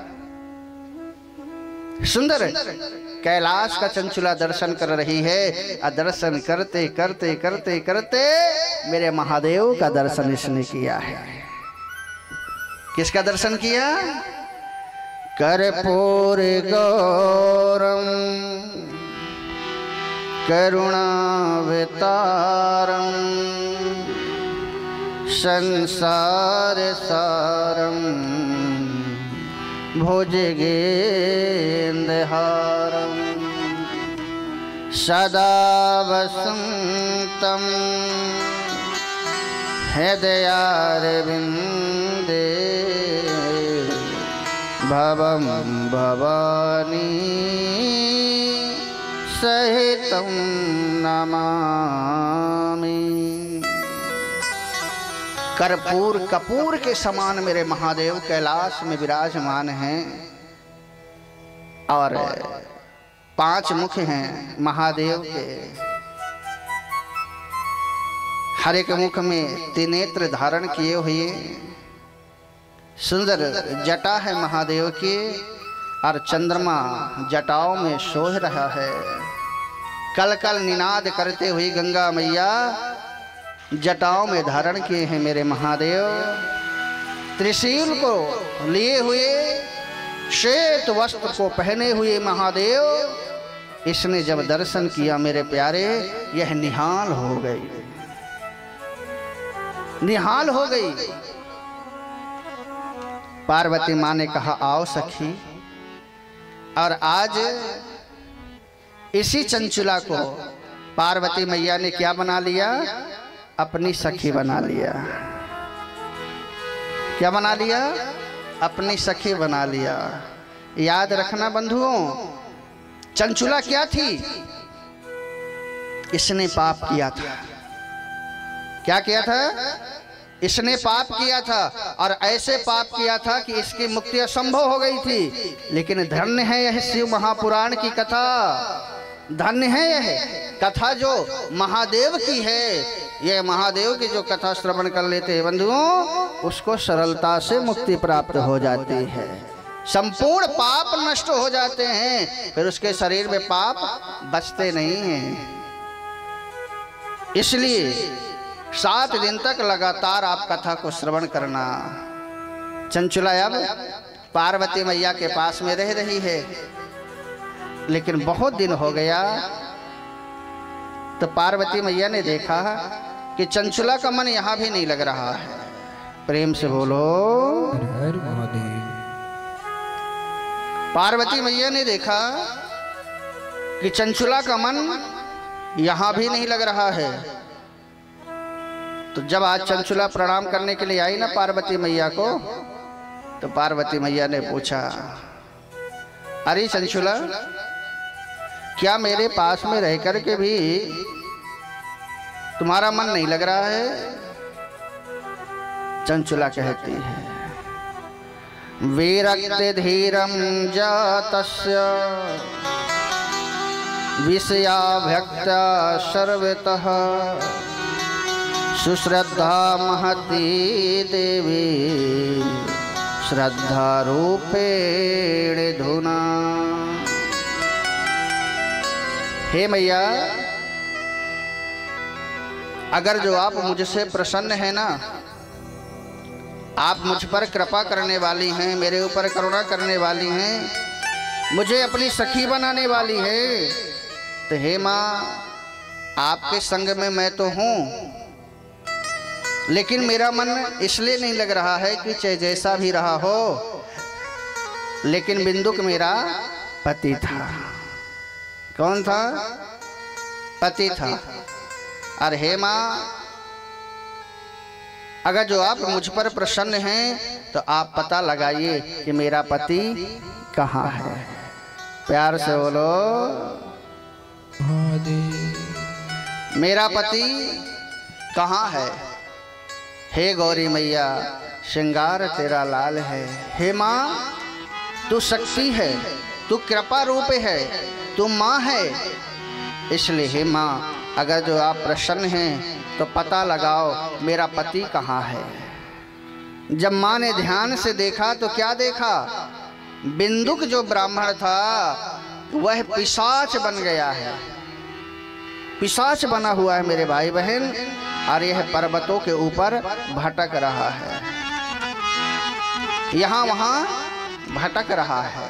सुंदर कैलाश का चंचुला दर्शन कर रही है और दर्शन करते करते करते करते मेरे महादेव का दर्शन इसने किया है। किसका दर्शन किया? कर्पूर गौरम करुणावतारम संसार सारम भुजगेन्द्रहारम सदा वसन्तं हृदयारविन्दे भवं भवानी सहितं नमामि। कर्पूर कपूर के समान मेरे महादेव कैलाश में विराजमान हैं और पांच मुख हैं महादेव के। हर एक मुख में त्रिनेत्र धारण किए हुए सुंदर जटा है महादेव की और चंद्रमा जटाओं में सोह रहा है। कल कल निनाद करते हुए गंगा मैया जटाओं में धारण किए हैं मेरे महादेव। त्रिशूल को लिए हुए श्वेत वस्त्र को पहने हुए महादेव। इसने जब दर्शन किया मेरे प्यारे, यह निहाल हो गई, निहाल हो गई। पार्वती माँ ने कहा आओ सखी, और आज इसी चंचुला को पार्वती मैया ने क्या बना लिया? अपनी सखी बना लिया। क्या बना लिया? अपनी सखी बना लिया। याद रखना बंधुओं, चंचुला क्या थी? इसने पाप किया था। क्या किया था? इसने पाप किया था, और ऐसे पाप किया था कि इसकी मुक्ति असंभव हो गई थी। लेकिन धन्य है यह शिव महापुराण की कथा, धन्य है यह कथा जो महादेव की है। यह महादेव की जो कथा श्रवण कर लेते हैं बंधुओं, उसको सरलता से मुक्ति प्राप्त हो जाती है। संपूर्ण पाप नष्ट हो जाते हैं, फिर उसके शरीर में पाप बचते नहीं हैं। इसलिए सात दिन तक लगातार आप कथा को श्रवण करना। चंचुला अब पार्वती मैया के पास में रह रही है, लेकिन बहुत दिन हो गया। तो पार्वती मैया ने देखा कि चंचुला का मन यहां भी नहीं लग रहा है। प्रेम से बोलो हर महादेव। पार्वती मैया ने देखा कि चंचुला का मन यहां भी नहीं लग रहा है। तो जब आज चंचुला प्रणाम करने के लिए आई ना पार्वती मैया को, तो पार्वती मैया ने पूछा, अरे चंचुला, क्या मेरे पास में रह कर के भी तुम्हारा मन नहीं लग रहा है? चंचुला कहती है, विरक्ति धीरम जातस्य विषयाभक्ता सर्वतः सुश्रद्धा महती देवी श्रद्धा रूपेण धुना। हे मैया, अगर जो आप मुझसे प्रसन्न है ना, आप मुझ पर कृपा करने वाली हैं, मेरे ऊपर करुणा करने वाली हैं, मुझे अपनी सखी बनाने वाली है, तो हे माँ, आपके संग में मैं तो हूँ, लेकिन मेरा मन इसलिए नहीं लग रहा है कि चाहे जैसा भी रहा हो, लेकिन बिंदुक मेरा पति था। कौन था? पति था। और हे माँ, अगर जो आप मुझ पर प्रसन्न हैं, तो आप पता लगाइए कि मेरा पति कहाँ है। प्यार से बोलो मेरा पति कहाँ है? हे गौरी मैया, श्रृंगार तेरा लाल है। हे माँ, तू शक्ति है, तू कृपा रूप है, तू माँ है। इसलिए हे माँ, अगर जो आप प्रसन्न हैं तो पता लगाओ मेरा पति कहाँ है। जब माँ ने ध्यान से देखा तो क्या देखा? बिंदुक जो ब्राह्मण था वह पिशाच बन गया है, पिशाच बना हुआ है मेरे भाई बहन, और यह पर्वतों के ऊपर भटक रहा है, यहाँ वहाँ भटक रहा है।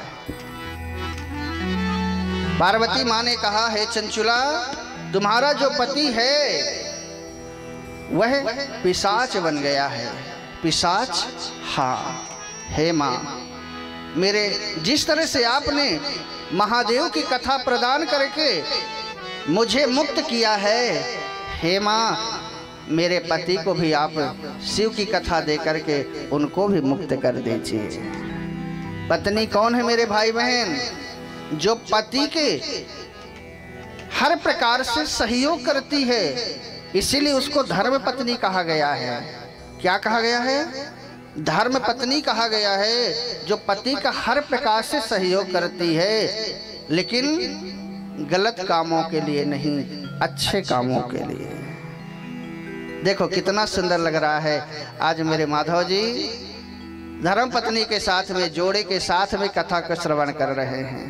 पार्वती माँ ने कहा, हे चंचुला, तुम्हारा जो पति है वह पिशाच बन गया है। पिशाच? हाँ। हे माँ, मेरे जिस तरह से आपने महादेव की कथा प्रदान करके मुझे मुक्त किया है, हे माँ, मेरे पति को भी आप शिव की कथा दे करके उनको भी मुक्त कर दीजिए। पत्नी कौन है मेरे भाई बहन? जो पति के हर प्रकार से सहयोग करती है, इसीलिए उसको धर्म पत्नी कहा गया है। क्या कहा गया है? धर्म पत्नी कहा गया है, जो पति का हर प्रकार से सहयोग करती है, लेकिन गलत कामों के लिए नहीं, अच्छे कामों के लिए। देखो कितना सुंदर लग रहा है। आज मेरे माधव जी धर्म पत्नी के साथ में, जोड़े के साथ में कथा का श्रवण कर रहे हैं,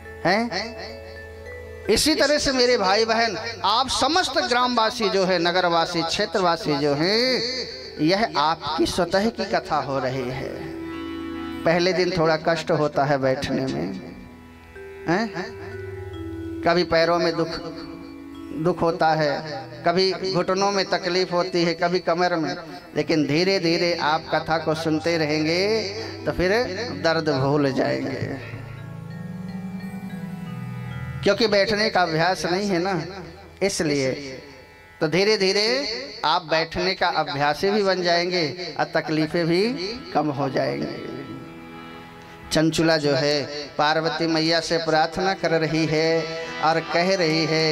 हैं? इसी तरह से मेरे भाई बहन, आप समस्त ग्रामवासी जो है, नगरवासी, क्षेत्रवासी जो हैं, यह आपकी स्वतः की कथा हो रही है। पहले दिन थोड़ा कष्ट होता है बैठने में, हैं? कभी पैरों में दुख दुख होता है, कभी घुटनों में तकलीफ होती है, कभी कमर में, लेकिन धीरे धीरे आप कथा को सुनते रहेंगे तो फिर दर्द भूल जाएंगे, क्योंकि बैठने का अभ्यास नहीं है ना, इसलिए। तो धीरे धीरे आप बैठने का अभ्यासी भी बन जाएंगे और तकलीफें भी कम हो जाएंगी। चंचुला जो है पार्वती मैया से प्रार्थना कर रही है और कह रही है,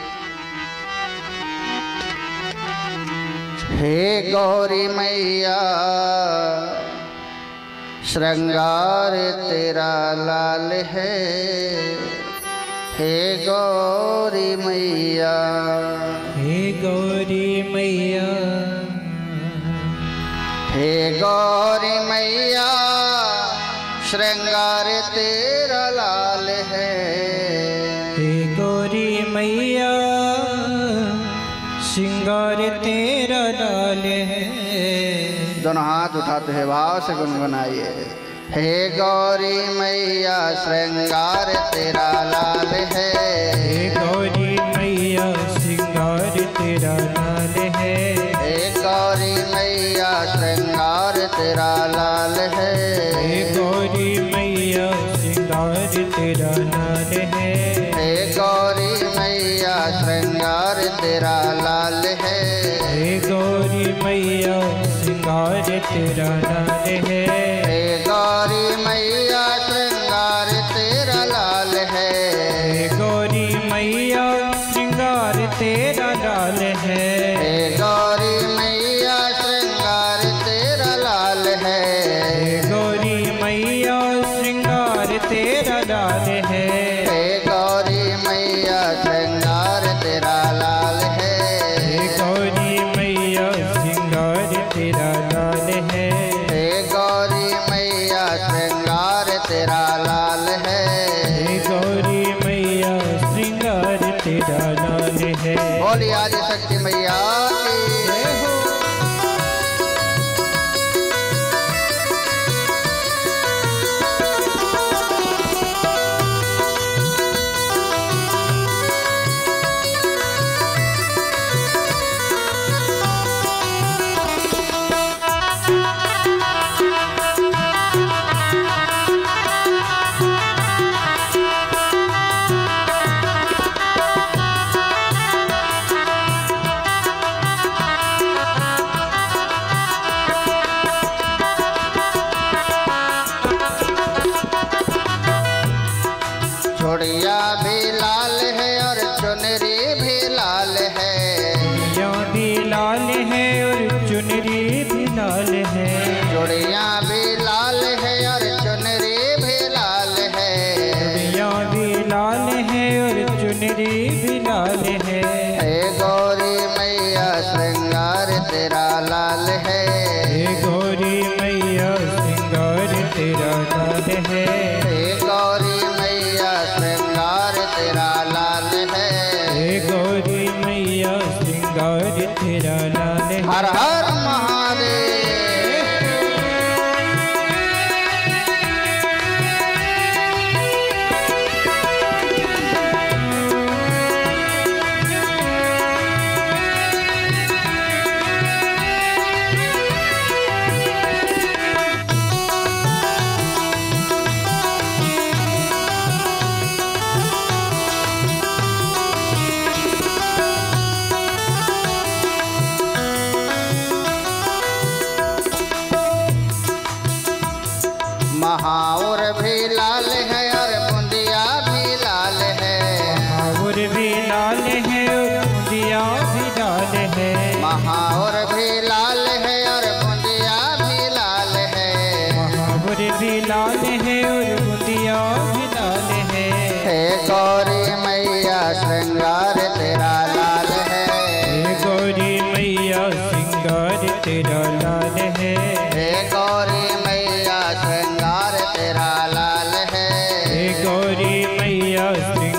हे गौरी मैया श्रृंगार तेरा लाल है, हे गौरी मैया, हे गौरी मैया, हे गौरी मैया श्रृंगार तेरा लाल है, हे गौरी मैया श्रृंगार तेरा लाल है। दोनों हाथ उठाते हैं, भाव से गुनगुनाइए। हे गौरी मैया श्रृंगार तेरा लाल है, हे गौरी मैया श्रृंगार तेरा लाल है, हे गौरी मैया श्रृंगार तेरा लाल है, हे गौरी मैया श्रृंगार तेरा लाल है, हे गौरी मैया श्रृंगार तेरा लाल है, हे गौरी मैया श्रृंगार तेरा लाल है, हे गौरी मैया श्रृंगार तेरा लाल है, हे गौरी मैया श्रृंगार तेरा लाल है, हे गौरी मैया श्रृंगार तेरा लाल है, हे गौरी मैया श्रृंगार तेरा लाल है, हे गौरी मैया श्रृंगार तेरा लाल है, हे गौरी मैया श्रृंगार तेरा लाल है, हे गौरी मैया श्रृंगार तेरा लाल है, हे गौरी मैया श्रृंगार तेरा लाल है। बोलिए आदि शक्ति मैया की जय हो। चूड़िया भी लाल है और चुनरी भी लाल है, चूड़ियाँ भी लाल है और चुनरी भी लाल है, चूड़िया भी लाल है और चुनरी भी लाल है, चूड़ियाँ भी लाल है और चुनरी भी लाल है, हे गौरी मैया श्रृंगार तेरा लाल है, हे गौरी मैया श्रृंगार तेरा लाल है, हे गौरी मैया श्रृंगार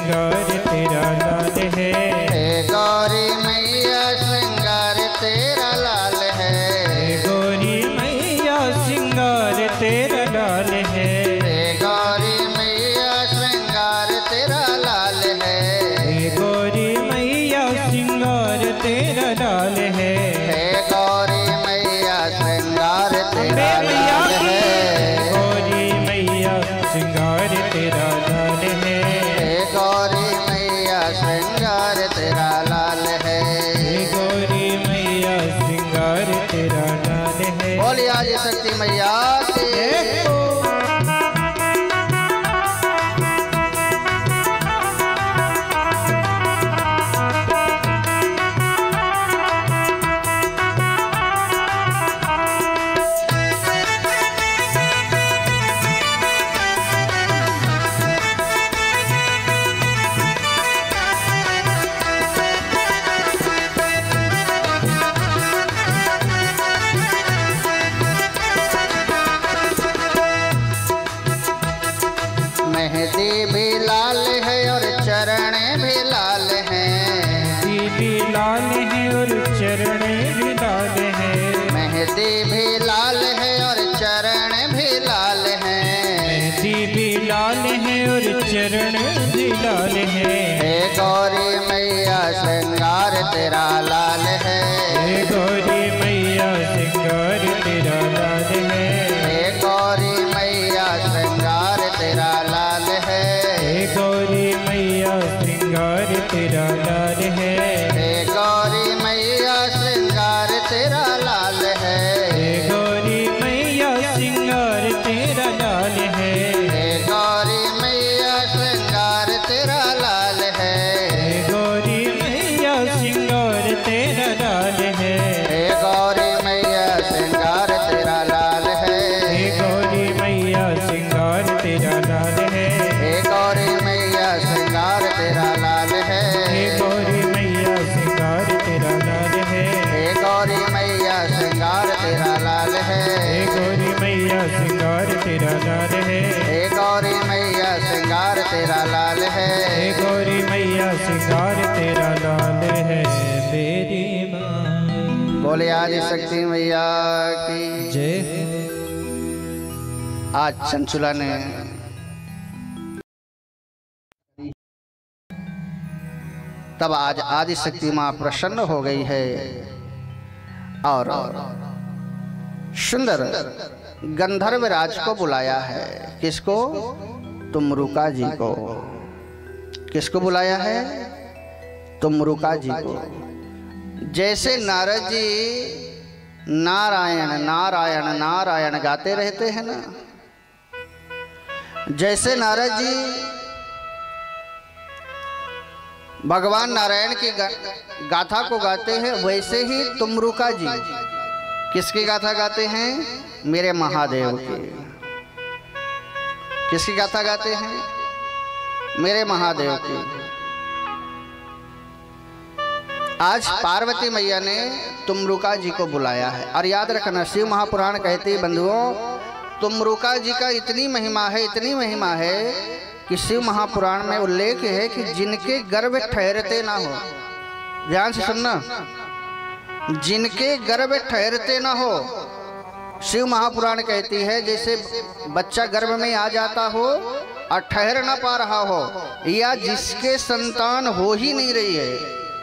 श्रृंगार तेरा लाल है। हे गौरी मैया श्रृंगार तेरा लाल है। हे गौरी मैया श्रृंगार तेरा लाल है। हे गौरी मैया श्रृंगार तेरा लाल है। हे गौरी मैया श्रृंगार तेरा लाल है। हे गौरी मैया श्रृंगार तेरा लाल है। गौरी मैया श्रृंगार तेरा लाल है। हे गौरी मैया श्रृंगार तेरा लाल है। हे गौरी मैया श्रृंगार तेरा लाल है। बोलिए आदि शक्ति मैया की। मेहंदी भी लाल है और चरण भी लाल है। मेहंदी भी लाल है और चरण भी लाल है। मेहंदी भी लाल है और चरण भी लाल है। मेहंदी भी लाल है और चरण भी लाल है। हे गौरी मैया श्रृंगार तेरा लाल है। हे गौरी मैया श्रृंगार तेरा लाल है। हे गौरी मैया श्रृंगार तेरा लाल है। हे गौरी मैया श्रृंगार तेरा लाल है। हे गौरी मैया श्रृंगार तेरा लाल है। हे गौरी मैया श्रृंगार तेरा लाल है। हे गौरी मैया श्रृंगार तेरा लाल है। हे गौरी मैया श्रृंगार तेरा लाल है। हे गौरी मैया श्रृंगार तेरा लाल है। हे गौरी मैया श्रृंगार तेरा लाल है। हे गौरी मैया श्रृंगार तेरा लाल है। हे गौरी मैया श्रृंगार तेरा लाल है। हे गौरी मैया श्रृंगार तेरा लाल है। हे गौरी मैया श्रृंगार तेरा लाल है। हे गौरी मैया श्रृंगार तेरा लाल है। हे गौरी मैया श्रृंगार तेरा लाल है। मेरी माँ बोले आदि शक्ति मैया की जय। आज चंचुला ने तब आज आदि शक्ति माँ प्रसन्न हो गई है और सुंदर गंधर्व राज को बुलाया है। किसको? तुमरुका जी को। किसको बुलाया है? तुमरुका जी को। जैसे नारद जी नारायण नारायण नारायण गाते रहते हैं ना, जैसे नारद जी भगवान नारायण की गा, गाथा को गाते हैं, वैसे ही तुमरुका जी किसकी गाथा गाते हैं? मेरे महादेव की। किसकी गाथा गाते हैं? मेरे महादेव की। आज पार्वती मैया ने तुमरुका जी को बुलाया है। और याद रखना, शिव महापुराण कहते हैं बंधुओं, तुमरुका जी का इतनी महिमा है, इतनी महिमा है कि शिव महापुराण में उल्लेख है कि जिनके गर्भ ठहरते ना हो, ध्यान से सुनना, जिनके गर्भ ठहरते ना हो, शिव महापुराण कहती है जैसे बच्चा गर्भ में आ जाता हो और ठहर ना पा रहा हो, या जिसके संतान हो ही नहीं रही है,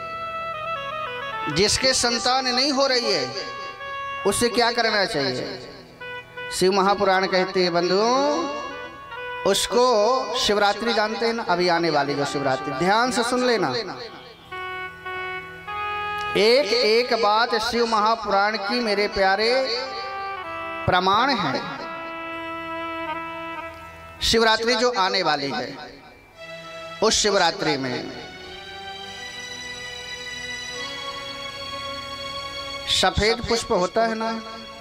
जिसके संतान नहीं हो रही है, उससे क्या करना चाहिए? शिव महापुराण कहते हैं बंधुओं, उसको शिवरात्रि जानते हैं ना, अभी आने वाली जो शिवरात्रि, ध्यान से सुन लेना, एक एक बात शिव महापुराण की मेरे प्यारे प्रमाण है। शिवरात्रि जो आने वाली है, उस शिवरात्रि में सफेद पुष्प होता है ना,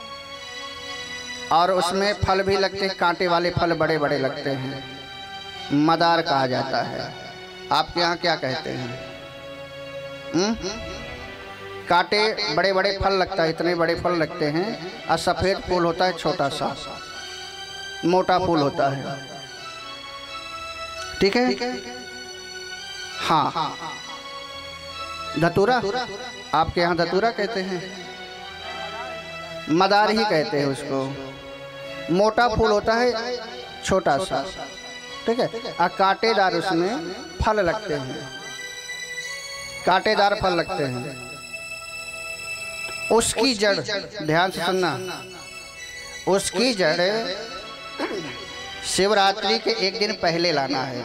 और उसमें फल भी लगते हैं, कांटे वाले फल बड़े बड़े लगते हैं, मदार कहा जाता है। आपके यहाँ क्या कहते हैं? हुँ? कांटे बड़े बड़े फल लगता है, इतने बड़े फल लगते हैं, और सफेद फूल होता है, छोटा सा मोटा फूल होता है, ठीक है। हाँ, धतूरा आपके यहाँ धतूरा कहते हैं, मदार ही कहते हैं उसको। मोटा फूल होता है, छोटा सा, ठीक है, और कांटेदार उसमें फल लगते हैं, कांटेदार फल लगते हैं। उसकी जड़, ध्यान से सुनना, उसकी जड़ शिवरात्रि के एक दिन पहले लाना है।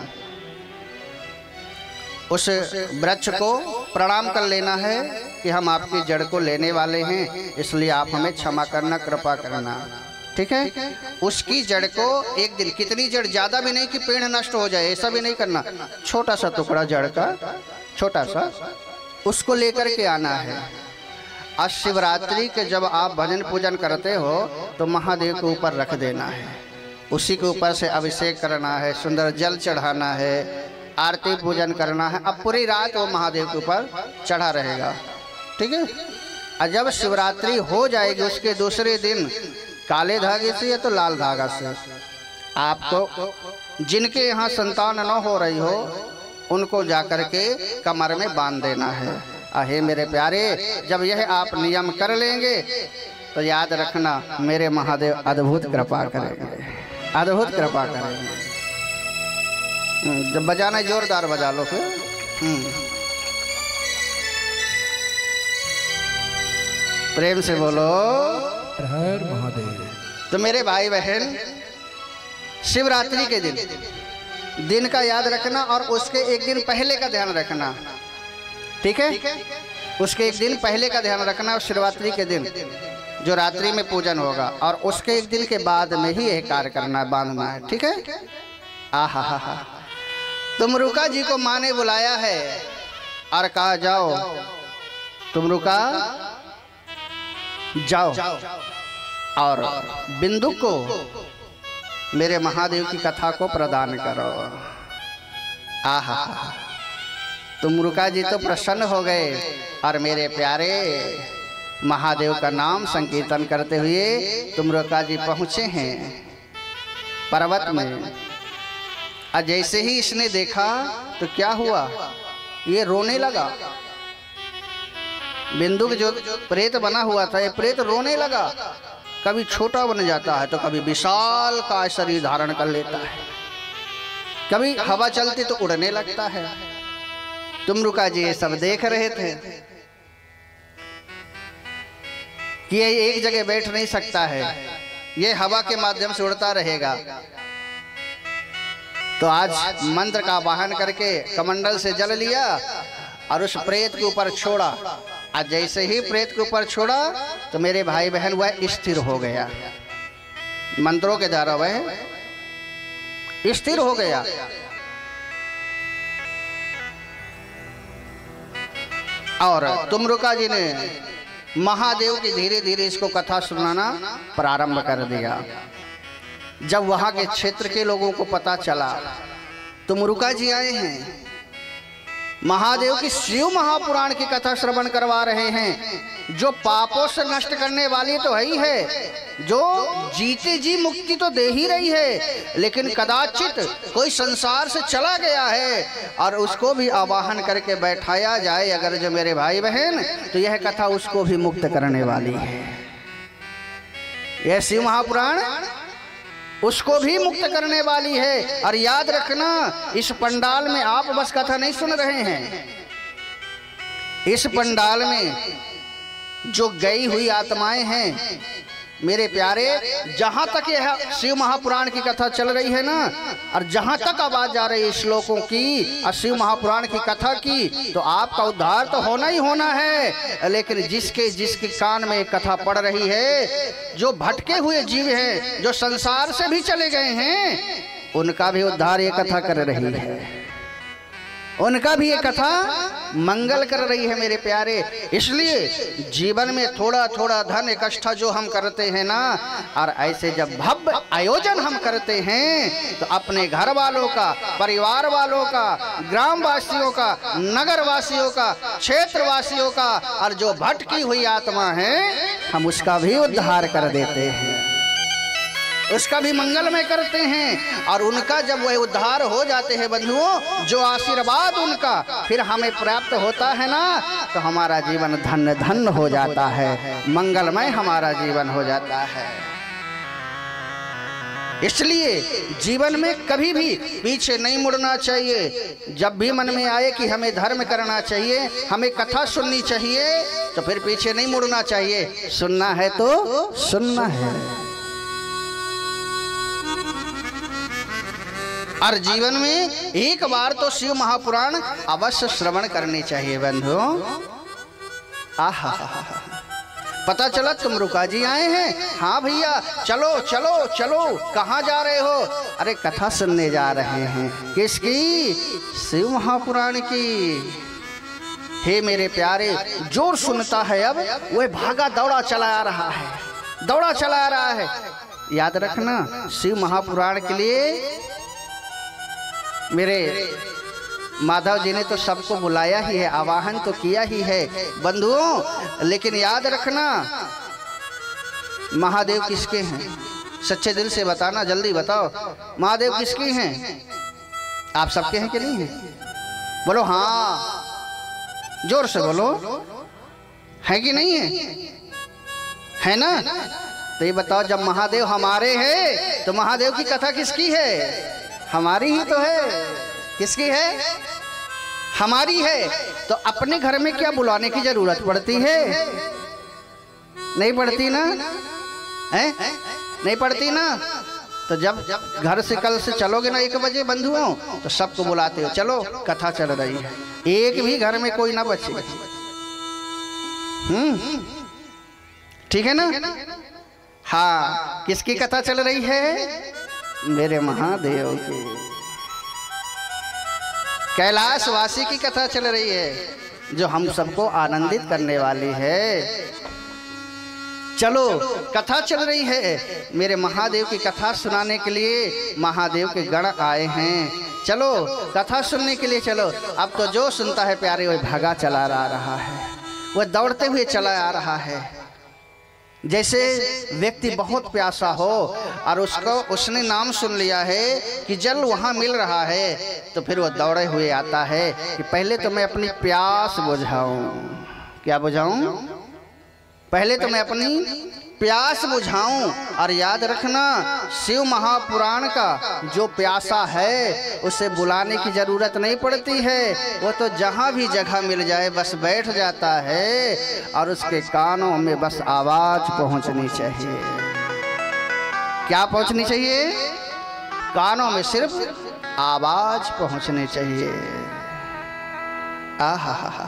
उस वृक्ष को प्रणाम कर लेना है कि हम आपकी जड़ को लेने वाले हैं, इसलिए आप हमें क्षमा करना, कृपा करना, ठीक है। उसकी जड़ को एक दिन, कितनी जड़, ज्यादा भी नहीं कि पेड़ नष्ट हो जाए, ऐसा भी नहीं करना, छोटा सा टुकड़ा जड़ का, छोटा सा, उसको लेकर के आना है। आज शिवरात्रि के जब आप भजन पूजन करते हो तो महादेव के ऊपर रख देना है, उसी के ऊपर से अभिषेक करना है, सुंदर जल चढ़ाना है, आरती पूजन करना है। अब पूरी रात वो महादेव के ऊपर चढ़ा रहेगा, ठीक है। और जब शिवरात्रि हो जाएगी उसके दूसरे दिन काले धागे से या तो लाल धागा से आपको, जिनके यहाँ संतान न हो रही हो उनको जाकर के कमर में बांध देना है। अहे मेरे प्यारे, जब यह आप नियम कर लेंगे तो याद रखना मेरे महादेव अद्भुत कृपा करेंगे, अद्भुत कृपा करेंगे। जब बजाना जोरदार बजा लो फिर। प्रेम से बोलो हर महादेव। तो मेरे भाई बहन, शिवरात्रि के दिन दिन का याद रखना और उसके एक दिन पहले का ध्यान रखना, ठीक है। उसके एक दिन पहले का ध्यान रखना, शिवरात्रि के दिन जो रात्रि में पूजन होगा, और उसके एक दिन के बाद में ही यह कार्य करना, बांधना है, ठीक है। आहा हा हा, तुमरुका जी को माँ ने बुलाया है और कहा जाओ तुमरुका जाओ और बिंदु को मेरे महादेव की कथा को प्रदान करो। आहा, तुमरुका जी तो प्रसन्न हो गए और मेरे प्यारे महादेव का नाम संकीर्तन करते हुए तुमरुका जी पहुँचे हैं पर्वत में। और जैसे ही इसने देखा तो क्या हुआ, ये रोने लगा। बिंदु जो प्रेत बना हुआ था, ये प्रेत रोने लगा। कभी छोटा बन जाता है तो कभी विशाल का शरीर धारण कर लेता है, कभी हवा चलती तो उड़ने लगता है। तुमरुका जी ये सब देख रहे थे कि ये एक जगह बैठ नहीं सकता है, ये हवा के माध्यम से उड़ता रहेगा। तो आज मंत्र का वाहन करके कमंडल से जल लिया और उस प्रेत के ऊपर छोड़ा। आज जैसे ही प्रेत के ऊपर छोड़ा तो मेरे भाई बहन वह स्थिर हो गया, मंत्रों के द्वारा वह स्थिर हो गया। और तुमरुका जी ने महादेव की धीरे धीरे इसको कथा सुनाना प्रारंभ कर दिया। जब वहां के क्षेत्र के लोगों को पता चला तुमरुका जी आए हैं, महादेव की शिव महापुराण की कथा श्रवण करवा रहे हैं, जो पापों से नष्ट करने वाली तो है ही है, जो जीते जी मुक्ति तो दे ही रही है, लेकिन कदाचित कोई संसार से चला गया है और उसको भी आवाहन करके बैठाया जाए अगर जो मेरे भाई बहन, तो यह कथा उसको भी मुक्त करने वाली है। यह शिव महापुराण उसको भी मुक्त करने वाली है। और याद रखना, इस पंडाल में आप बस कथा नहीं सुन रहे हैं, इस पंडाल में जो गई हुई आत्माएं हैं मेरे प्यारे, जहां तक यह शिव महापुराण की कथा चल रही है ना, और जहां तक आवाज आ रही है श्लोकों की और शिव महापुराण की कथा की, तो आपका उद्धार तो होना ही होना है। लेकिन जिसके जिसके कान में कथा पड़ रही है, जो भटके हुए जीव हैं, जो संसार से भी चले गए हैं, उनका भी उद्धार ये कथा कर रही है, उनका भी ये कथा मंगल कर रही है मेरे प्यारे। इसलिए जीवन में थोड़ा थोड़ा धन इकट्ठा जो हम करते हैं ना, और ऐसे जब भव्य आयोजन हम करते हैं तो अपने घर वालों का, परिवार वालों का, ग्राम वासियों का, नगर वासियों का, क्षेत्र वासियों का, और जो भटकी हुई आत्मा है हम उसका भी उद्धार कर देते हैं, उसका भी मंगलमय करते हैं। और उनका जब वह उद्धार हो जाते हैं बंधुओं, जो आशीर्वाद उनका फिर हमें प्राप्त होता है ना, तो हमारा जीवन धन्य धन्य हो जाता है, मंगलमय हमारा जीवन हो जाता है। इसलिए जीवन में कभी भी पीछे नहीं मुड़ना चाहिए। जब भी मन में आए कि हमें धर्म करना चाहिए, हमें कथा सुननी चाहिए, तो फिर पीछे नहीं मुड़ना चाहिए। सुनना है तो सुनना है। और जीवन में एक बार तो शिव महापुराण अवश्य श्रवण करनी चाहिए बंधुओं। आहा, पता चला तुम रुका जी आए हैं? हाँ भैया, चलो चलो चलो। कहाँ जा रहे हो? अरे कथा सुनने जा रहे हैं। किसकी? शिव महापुराण की। हे मेरे प्यारे, जोर सुनता है अब वह भागा दौड़ा चला आ रहा है, दौड़ा चला आ रहा है। याद रखना, शिव महापुराण के लिए मेरे माधव जी ने तो सबको बुलाया ही है, आवाहन तो किया ही है बंधुओं। लेकिन याद रखना, महादेव किसके हैं? सच्चे दिल से बताना, जल्दी बताओ, महादेव किसके हैं? आप सबके हैं कि नहीं हैं? बोलो हाँ, जोर से बोलो, है कि नहीं है? है ना? तो ये बताओ, जब महादेव हमारे हैं तो महादेव की कथा किसकी है? हमारी ही तो है। किसकी है? हमारी है। तो अपने घर में क्या बुलाने की जरूरत पड़ती है? नहीं पड़ती ना? है? नहीं पड़ती ना? तो जब घर से कल से चलोगे ना एक बजे बंधुओं, तो सबको बुलाते हो, चलो कथा चल रही है, एक भी घर में कोई ना बचे। हम्म, ठीक है ना? हाँ, किसकी कथा चल रही है? मेरे महादेव की, कैलाशवासी की कथा चल रही है, जो हम सबको आनंदित करने वाली है। चलो कथा चल रही है, मेरे महादेव की कथा सुनाने के लिए महादेव के गण आए हैं। चलो कथा सुनने के लिए चलो। अब तो जो सुनता है प्यारे, वह भागा चला आ रहा है, वह दौड़ते हुए चला आ रहा है। जैसे व्यक्ति बहुत प्यासा हो और उसको उसने नाम सुन लिया है कि जल वहाँ मिल रहा है, तो फिर वो दौड़े हुए आता है कि पहले तो मैं अपनी प्यास बुझाऊं। क्या बुझाऊं? पहले तो मैं अपनी प्यास बुझाऊं। और याद रखना, शिव महापुराण का जो प्यासा है उसे बुलाने की जरूरत नहीं पड़ती है, वो तो जहाँ भी जगह मिल जाए बस बैठ जाता है और उसके कानों में बस आवाज पहुंचनी चाहिए। क्या पहुंचनी चाहिए? कानों में सिर्फ आवाज पहुंचनी चाहिए। आहा,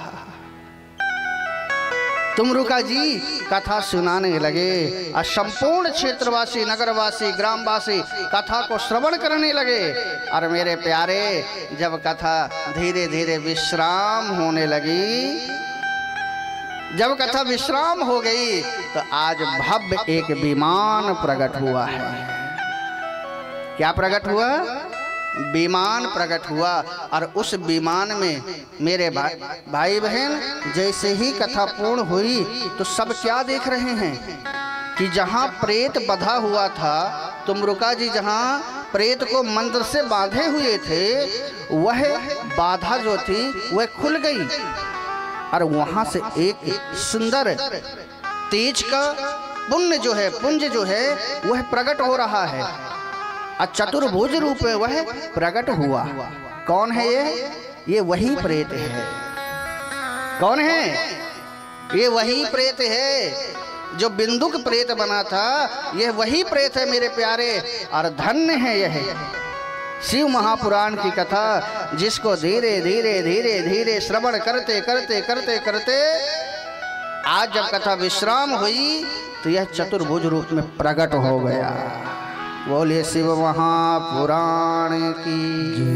तुम रुका जी कथा सुनाने लगे और संपूर्ण क्षेत्रवासी, नगरवासी, ग्रामवासी कथा को श्रवण करने लगे। और मेरे प्यारे, जब कथा धीरे धीरे विश्राम होने लगी, जब कथा विश्राम हो गई, तो आज भव्य एक विमान प्रकट हुआ है। क्या प्रकट हुआ? विमान प्रकट हुआ। और उस विमान में मेरे भाई भाई बहन, जैसे ही कथा पूर्ण हुई तो सब क्या देख रहे हैं कि जहाँ प्रेत बंधा हुआ था, तुम रुका जी, जहाँ प्रेत को मंत्र से बांधे हुए थे, वह बाधा जो थी वह खुल गई और वहाँ से एक सुंदर तेज का पुण्य जो है पुंज जो है वह प्रकट हो रहा है और चतुर्भुज रूप में वह प्रकट हुआ। कौन है ये? ये वही प्रेत है। कौन है? ये वही प्रेत है जो बिंदुक प्रेत बना था। यह वही प्रेत है मेरे प्यारे, और धन्य है यह शिव महापुराण की कथा, जिसको धीरे धीरे धीरे धीरे श्रवण करते करते करते करते आज जब कथा विश्राम हुई तो यह चतुर्भुज रूप में प्रकट हो गया। बोलिए शिव महापुराण की।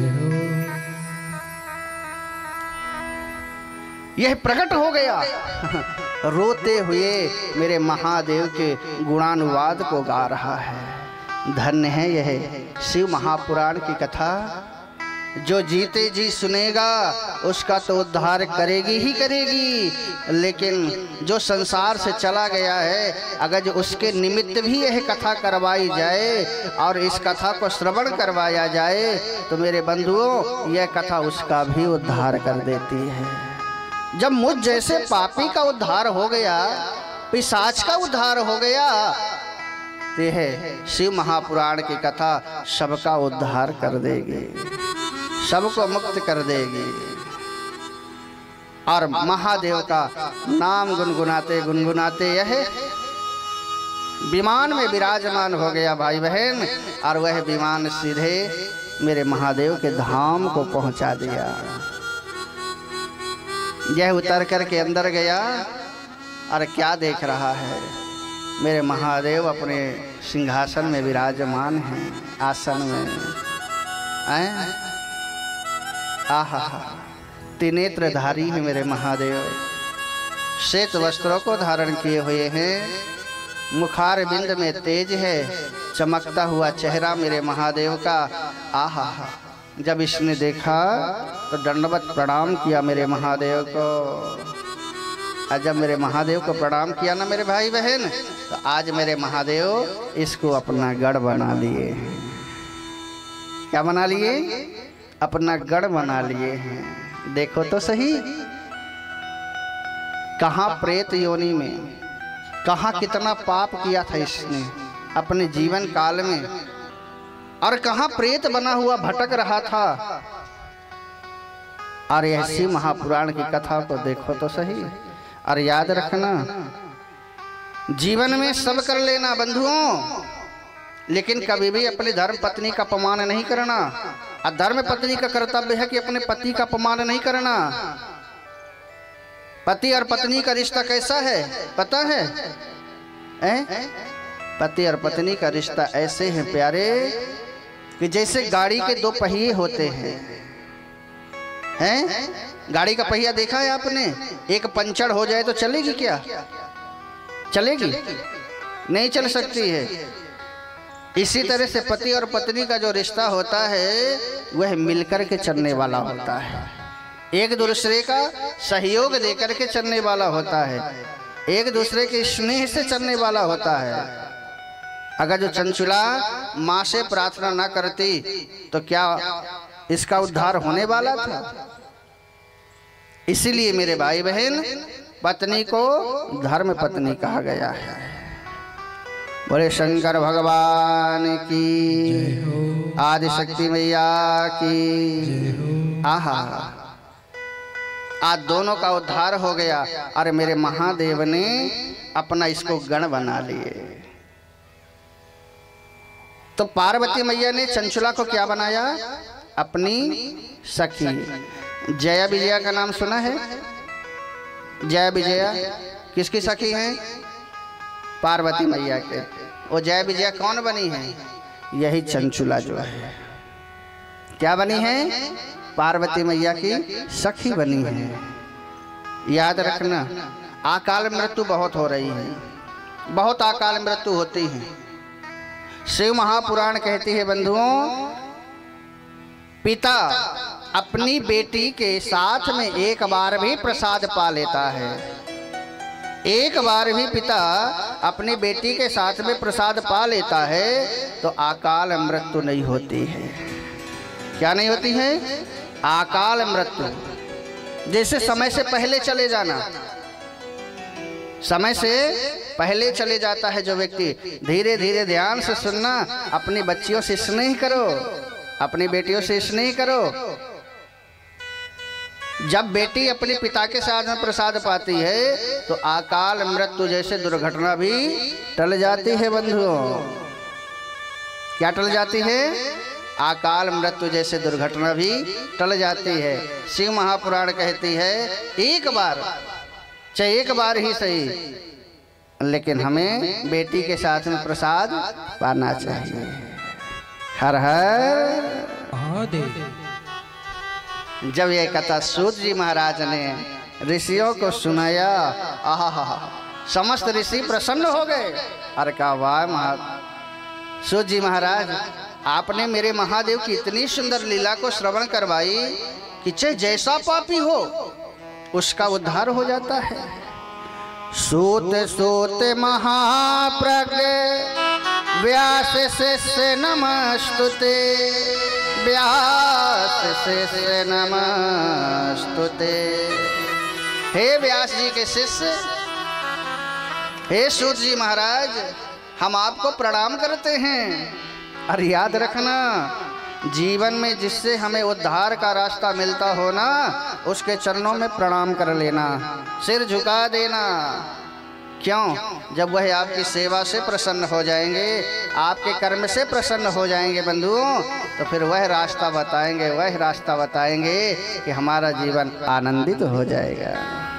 यह प्रकट हो गया। रोते हुए मेरे महादेव के गुणानुवाद को गा रहा है। धन्य है यह शिव महापुराण की कथा। जो जीते जी सुनेगा उसका तो उद्धार करेगी ही करेगी, लेकिन जो संसार से चला गया है अगर जो उसके निमित्त भी यह कथा करवाई जाए और इस कथा को श्रवण करवाया जाए तो मेरे बंधुओं यह कथा उसका भी उद्धार कर देती है। जब मुझ जैसे पापी का उद्धार हो गया, पिशाच का उद्धार हो गया, यह शिव महापुराण की कथा सबका उद्धार कर देगी, सबको मुक्त कर देगी। और महादेव का नाम गुनगुनाते गुनगुनाते यह विमान में विराजमान हो गया भाई बहन, और वह विमान सीधे मेरे महादेव के धाम को पहुंचा दिया। यह उतर करके अंदर गया और क्या देख रहा है, मेरे महादेव अपने सिंहासन में विराजमान हैं, आसन में आए। आहा, त्रिनेत्रधारी है मेरे महादेव, श्वेत वस्त्रों को धारण किए हुए हैं, मुखार बिंद में तेज है, चमकता हुआ चेहरा मेरे महादेव का। आहा, जब इसने देखा तो दंडवत प्रणाम किया मेरे महादेव को। और जब मेरे महादेव को प्रणाम किया ना मेरे भाई बहन, तो आज मेरे महादेव इसको अपना गढ़ बना लिए। क्या बना लिए? अपना गढ़ बना लिए हैं। देखो तो सही, कहाँ प्रेत योनि में, कहाँ कितना पाप किया था इसने अपने जीवन काल में, और कहाँ प्रेत बना हुआ भटक रहा था। और ऐसी महापुराण की कथा को देखो तो सही। और याद रखना, जीवन में सब कर लेना बंधुओं, लेकिन कभी भी अपनी धर्म पत्नी का अपमान नहीं करना। और धर्म पत्नी का कर्तव्य है कि अपने पति का अपमान नहीं करना। पति और पत्नी का रिश्ता कैसा है पता है? ए? पति और पत्नी का रिश्ता ऐसे है प्यारे कि जैसे गाड़ी के दो पहिए होते हैं। हैं? गाड़ी का पहिया देखा है आपने? एक पंचर हो जाए तो चलेगी क्या? चलेगी? नहीं चल सकती है। इसी तरह से पति और पत्नी का जो रिश्ता होता है वह मिलकर के चलने वाला होता है, एक दूसरे का सहयोग देकर के चलने वाला होता है, एक दूसरे के स्नेह से चलने वाला होता है। अगर जो चंचुला माँ से प्रार्थना ना करती तो क्या इसका उद्धार होने वाला था? इसीलिए मेरे भाई बहन, पत्नी को धर्म पत्नी कहा गया है। बोले शंकर भगवान की, आदि शक्ति मैया की। आहा, आज दोनों का उद्धार हो गया और मेरे महादेव ने अपना इसको गण बना लिए। तो पार्वती मैया ने चंचुला को क्या बनाया? अपनी सखी। जया विजया का नाम सुना है? जया विजया किसकी सखी हैं? पार्वती मैया के। वो जया विजया कौन बनी है? यही चंचुला जो है क्या बनी है? पार्वती मैया की सखी बनी है। याद रखना, अकाल मृत्यु बहुत हो रही है, बहुत अकाल मृत्यु होती है। शिव महापुराण कहती है बंधुओं, पिता अपनी बेटी के साथ में एक बार भी प्रसाद पा लेता है, एक बार भी पिता अपनी बेटी के साथ में प्रसाद पा लेता है तो अकाल मृत्यु नहीं होती है। क्या नहीं होती है? अकाल मृत्यु। जैसे समय से पहले चले जाना, समय से पहले चले जाता है जो व्यक्ति। धीरे धीरे ध्यान से सुनना, अपनी बच्चियों से स्नेह करो, अपनी बेटियों से स्नेह करो। जब बेटी अपने पिता के साथ में प्रसाद पाती है तो अकाल मृत्यु जैसे दुर्घटना भी टल जाती है बंधुओं। क्या टल जाती है? अकाल मृत्यु जैसे दुर्घटना भी टल जाती है। शिव महापुराण कहती है एक बार, चाहे एक बार ही सही, लेकिन हमें बेटी के साथ में प्रसाद पाना चाहिए। हर हर महादेव। जब यह कथा सूत जी महाराज ने ऋषियों को सुनाया, आहा, समस्त ऋषि प्रसन्न हो गए। अरे कहा वाह महा सूत जी महाराज, आपने मेरे महादेव की इतनी सुंदर लीला को श्रवण करवाई कि चाहे जैसा पापी हो उसका उद्धार हो जाता है। सोते सोते महाप्रज्ञ व्यास शिष्य नमस्तुते, व्यास शिष्य नमस्तुते। हे व्यास जी के शिष्य, हे सूत जी महाराज, हम आपको प्रणाम करते हैं। और याद रखना, जीवन में जिससे हमें उद्धार का रास्ता मिलता हो ना, उसके चरणों में प्रणाम कर लेना, सिर झुका देना। क्यों? जब वह आपकी सेवा से प्रसन्न हो जाएंगे, आपके कर्म से प्रसन्न हो जाएंगे बंधुओं, तो फिर वह रास्ता बताएंगे, वह रास्ता बताएंगे कि हमारा जीवन आनंदित हो जाएगा।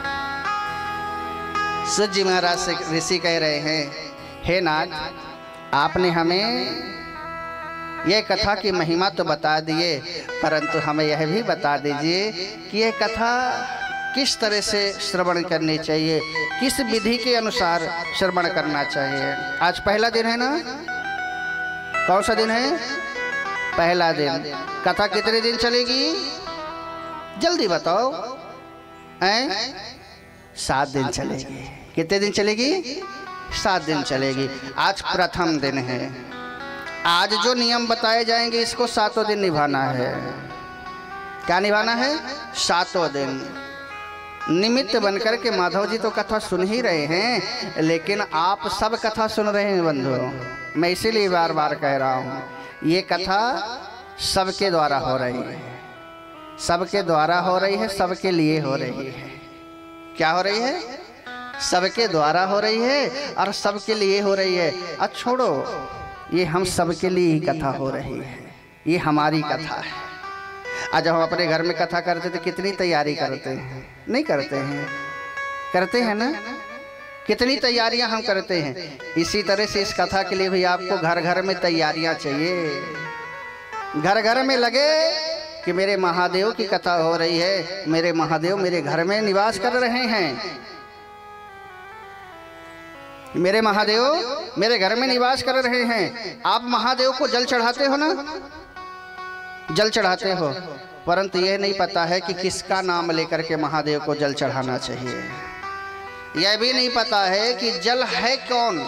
सूत जी महाराज से ऋषि कह रहे हैं, हे नाथ, आपने हमें यह कथा की महिमा तो बता दिए, परंतु हमें यह भी बता दीजिए कि यह कथा किस तरह से श्रवण करनी चाहिए, किस विधि के अनुसार श्रवण करना चाहिए। आज पहला दिन है ना? कौन सा दिन है? पहला दिन। कथा कितने दिन चलेगी? जल्दी बताओ। हैं? सात दिन चलेगी। कितने दिन चलेगी? सात दिन चलेगी। आज प्रथम दिन है। आज जो नियम बताए जाएंगे इसको सातों दिन निभाना है। क्या निभाना है? सातों दिन। निमित्त बनकर के माधव जी तो कथा सुन ही रहे हैं, लेकिन आप सब कथा सुन रहे हैं बंधु। मैं इसीलिए बार बार कह रहा हूँ, ये कथा सबके द्वारा हो रही है, सबके द्वारा हो रही है, सबके लिए हो रही है। क्या हो रही है? सबके द्वारा हो रही है और सबके लिए हो रही है। अब छोड़ो, ये हम सबके लिए ही कथा हो रही है, ये हमारी कथा है। आज हम अपने घर में कथा करते तो कितनी तैयारी करते हैं? नहीं करते हैं? करते हैं ना? कितनी तैयारियां हम करते हैं। इसी तरह से इस कथा के लिए भी आपको घर घर में तैयारियां चाहिए। घर घर में लगे कि मेरे महादेव की कथा हो रही है, मेरे महादेव मेरे घर में निवास कर रहे हैं, मेरे महादेव मेरे घर में निवास कर रहे हैं। आप महादेव को जल चढ़ाते हो ना? जल चढ़ाते हो, परंतु यह नहीं पता है कि किसका नाम लेकर के महादेव को जल चढ़ाना चाहिए। यह भी नहीं पता है कि जल है कौन।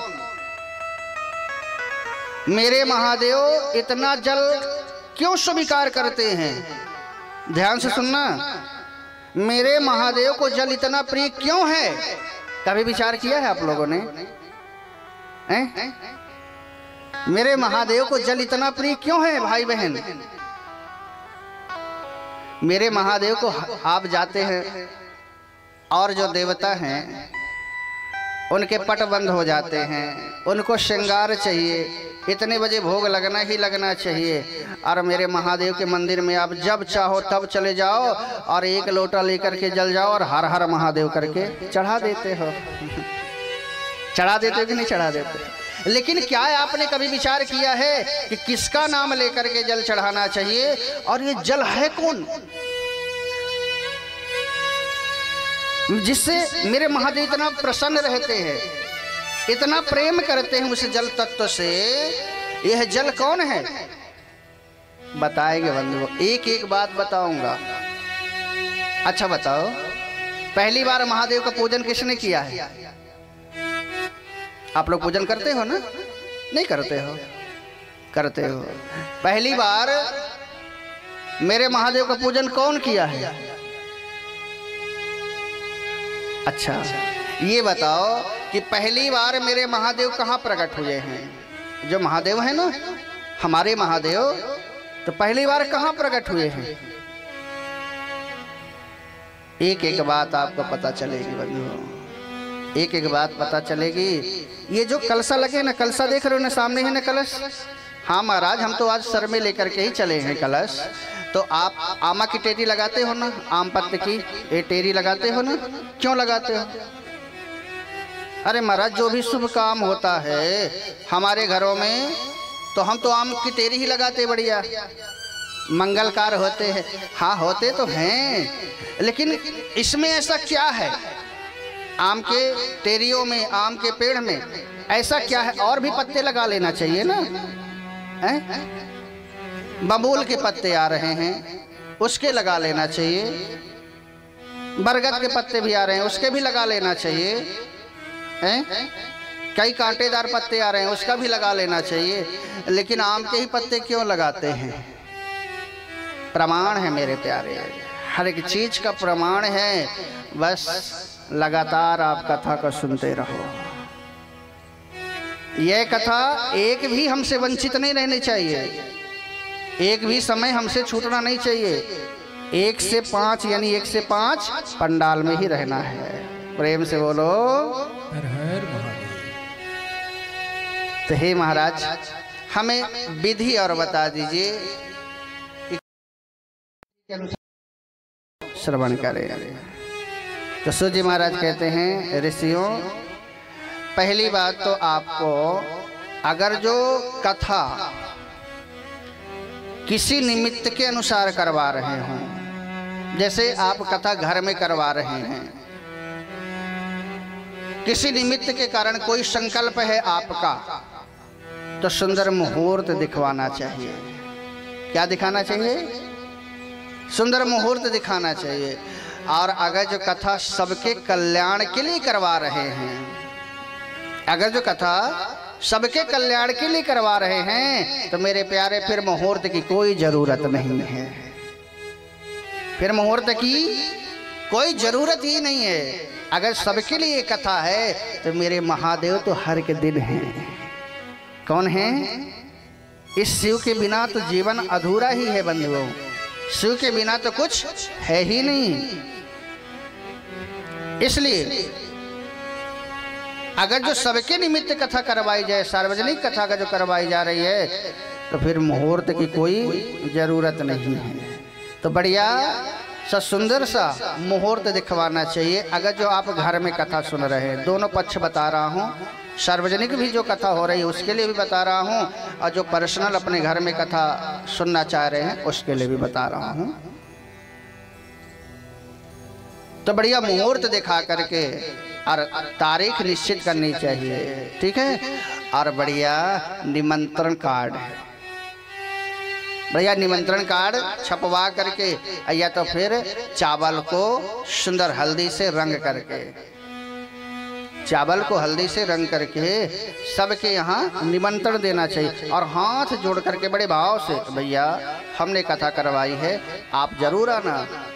मेरे महादेव इतना जल क्यों स्वीकार करते हैं? ध्यान से सुनना, मेरे महादेव को जल इतना प्रिय क्यों है? कभी विचार किया है आप लोगों ने? हैं? मेरे महादेव को जल इतना प्रिय क्यों है भाई बहन? मेरे महादेव को आप जाते हैं और जो देवता हैं उनके पट बंद हो जाते हैं, उनको श्रृंगार चाहिए, इतने बजे भोग लगना ही लगना चाहिए। और मेरे महादेव के मंदिर में आप जब चाहो तब चले जाओ और एक लोटा लेकर के जल जाओ और हर हर महादेव करके चढ़ा देते हो। चढ़ा देते हो कि नहीं चढ़ा देते? लेकिन क्या है, आपने कभी विचार किया है कि किसका नाम लेकर के जल चढ़ाना चाहिए और ये जल है कौन जिससे मेरे महादेव इतना प्रसन्न रहते हैं, इतना प्रेम करते हैं उस जल तत्व से? यह जल कौन है? बताएंगे बंधुओं, एक एक बात बताऊंगा। अच्छा बताओ, पहली बार महादेव का पूजन किसने किया है? आप लोग पूजन करते हो ना? नहीं करते हो? करते हो। पहली बार मेरे महादेव का पूजन कौन किया है? अच्छा, ये बताओ कि पहली बार मेरे महादेव कहाँ प्रकट हुए हैं? जो महादेव है ना, हमारे महादेव, तो पहली बार कहाँ प्रकट हुए हैं? एक एक बात आपको पता चलेगी बंधुओं, एक एक बात पता चलेगी। ये जो कलशा लगे ना, कलशा देख रहे हो ना, सामने है ना कलश। हाँ महाराज, हम तो आज सर में लेकर के ही चले हैं कलश। तो आप आमा की टेरी लगाते हो ना, आम पत्ते की ये टेरी लगाते हो ना? क्यों लगाते हो? अरे महाराज, जो भी शुभ काम होता है हमारे घरों में तो हम तो आम की टेरी ही लगाते, बढ़िया मंगलकार होते हैं। हाँ होते तो हैं, लेकिन इसमें ऐसा क्या है? आम के टेरियों में, आम के पेड़ में ऐसा क्या है? और भी पत्ते लगा लेना चाहिए ना, है? बबूल के पत्ते आ रहे हैं उसके लगा लेना चाहिए, बरगद के पत्ते भी आ रहे हैं उसके भी लगा लेना चाहिए, हैं? कई कांटेदार पत्ते आ रहे हैं उसका भी लगा लेना चाहिए, लेकिन आम के ही पत्ते क्यों लगाते हैं? प्रमाण है मेरे प्यारे, हर एक चीज का प्रमाण है। बस लगातार आप कथा को सुनते रहो। यह कथा एक भी हमसे वंचित नहीं रहनी चाहिए, एक भी समय हमसे छूटना नहीं चाहिए। एक से पांच यानी एक से पांच पंडाल में ही रहना है। प्रेम से बोलो हर हर महादेव। तो हे महाराज हमें विधि और बता दीजिए, श्रवण करें। तो सूर्य महाराज कहते हैं, ऋषियों पहली बात तो आपको अगर जो कथा किसी निमित्त के अनुसार करवा रहे हों, जैसे आप कथा घर में करवा रहे हैं, किसी निमित्त के कारण कोई संकल्प है आपका, तो सुंदर मुहूर्त दिखवाना चाहिए। क्या दिखाना चाहिए? सुंदर मुहूर्त दिखाना चाहिए। और अगर जो कथा सबके कल्याण के लिए करवा रहे हैं, अगर जो कथा सबके कल्याण के लिए करवा रहे हैं, तो मेरे प्यारे फिर मुहूर्त की कोई जरूरत नहीं है, फिर मुहूर्त की कोई जरूरत ही नहीं है। अगर सबके लिए कथा है तो मेरे महादेव तो हर के दिन हैं। कौन है? इस शिव के बिना तो जीवन अधूरा ही है बंधुओं, शिव के बिना तो कुछ है ही नहीं। इसलिए अगर जो सबके निमित्त कथा करवाई जाए, सार्वजनिक कथा का जो करवाई जा रही है, तो फिर मुहूर्त की कोई जरूरत नहीं है। तो बढ़िया सा सुंदर सा मुहूर्त दिखवाना चाहिए। अगर जो आप घर में कथा सुन रहे हैं, दोनों पक्ष बता रहा हूँ, सार्वजनिक भी जो कथा हो रही है उसके लिए भी बता रहा हूँ, और जो पर्सनल अपने घर में कथा सुनना चाह रहे हैं उसके लिए भी बता रहा हूँ। तो बढ़िया मुहूर्त दिखा करके और तारीख निश्चित करनी चाहिए, ठीक है। और बढ़िया निमंत्रण कार्ड, बढ़िया निमंत्रण कार्ड छपवा करके, या तो फिर चावल को सुंदर हल्दी से रंग करके, चावल को हल्दी से रंग करके सबके यहाँ निमंत्रण देना चाहिए। और हाथ जोड़ करके बड़े भाव से, भैया हमने कथा करवाई है, आप जरूर आना,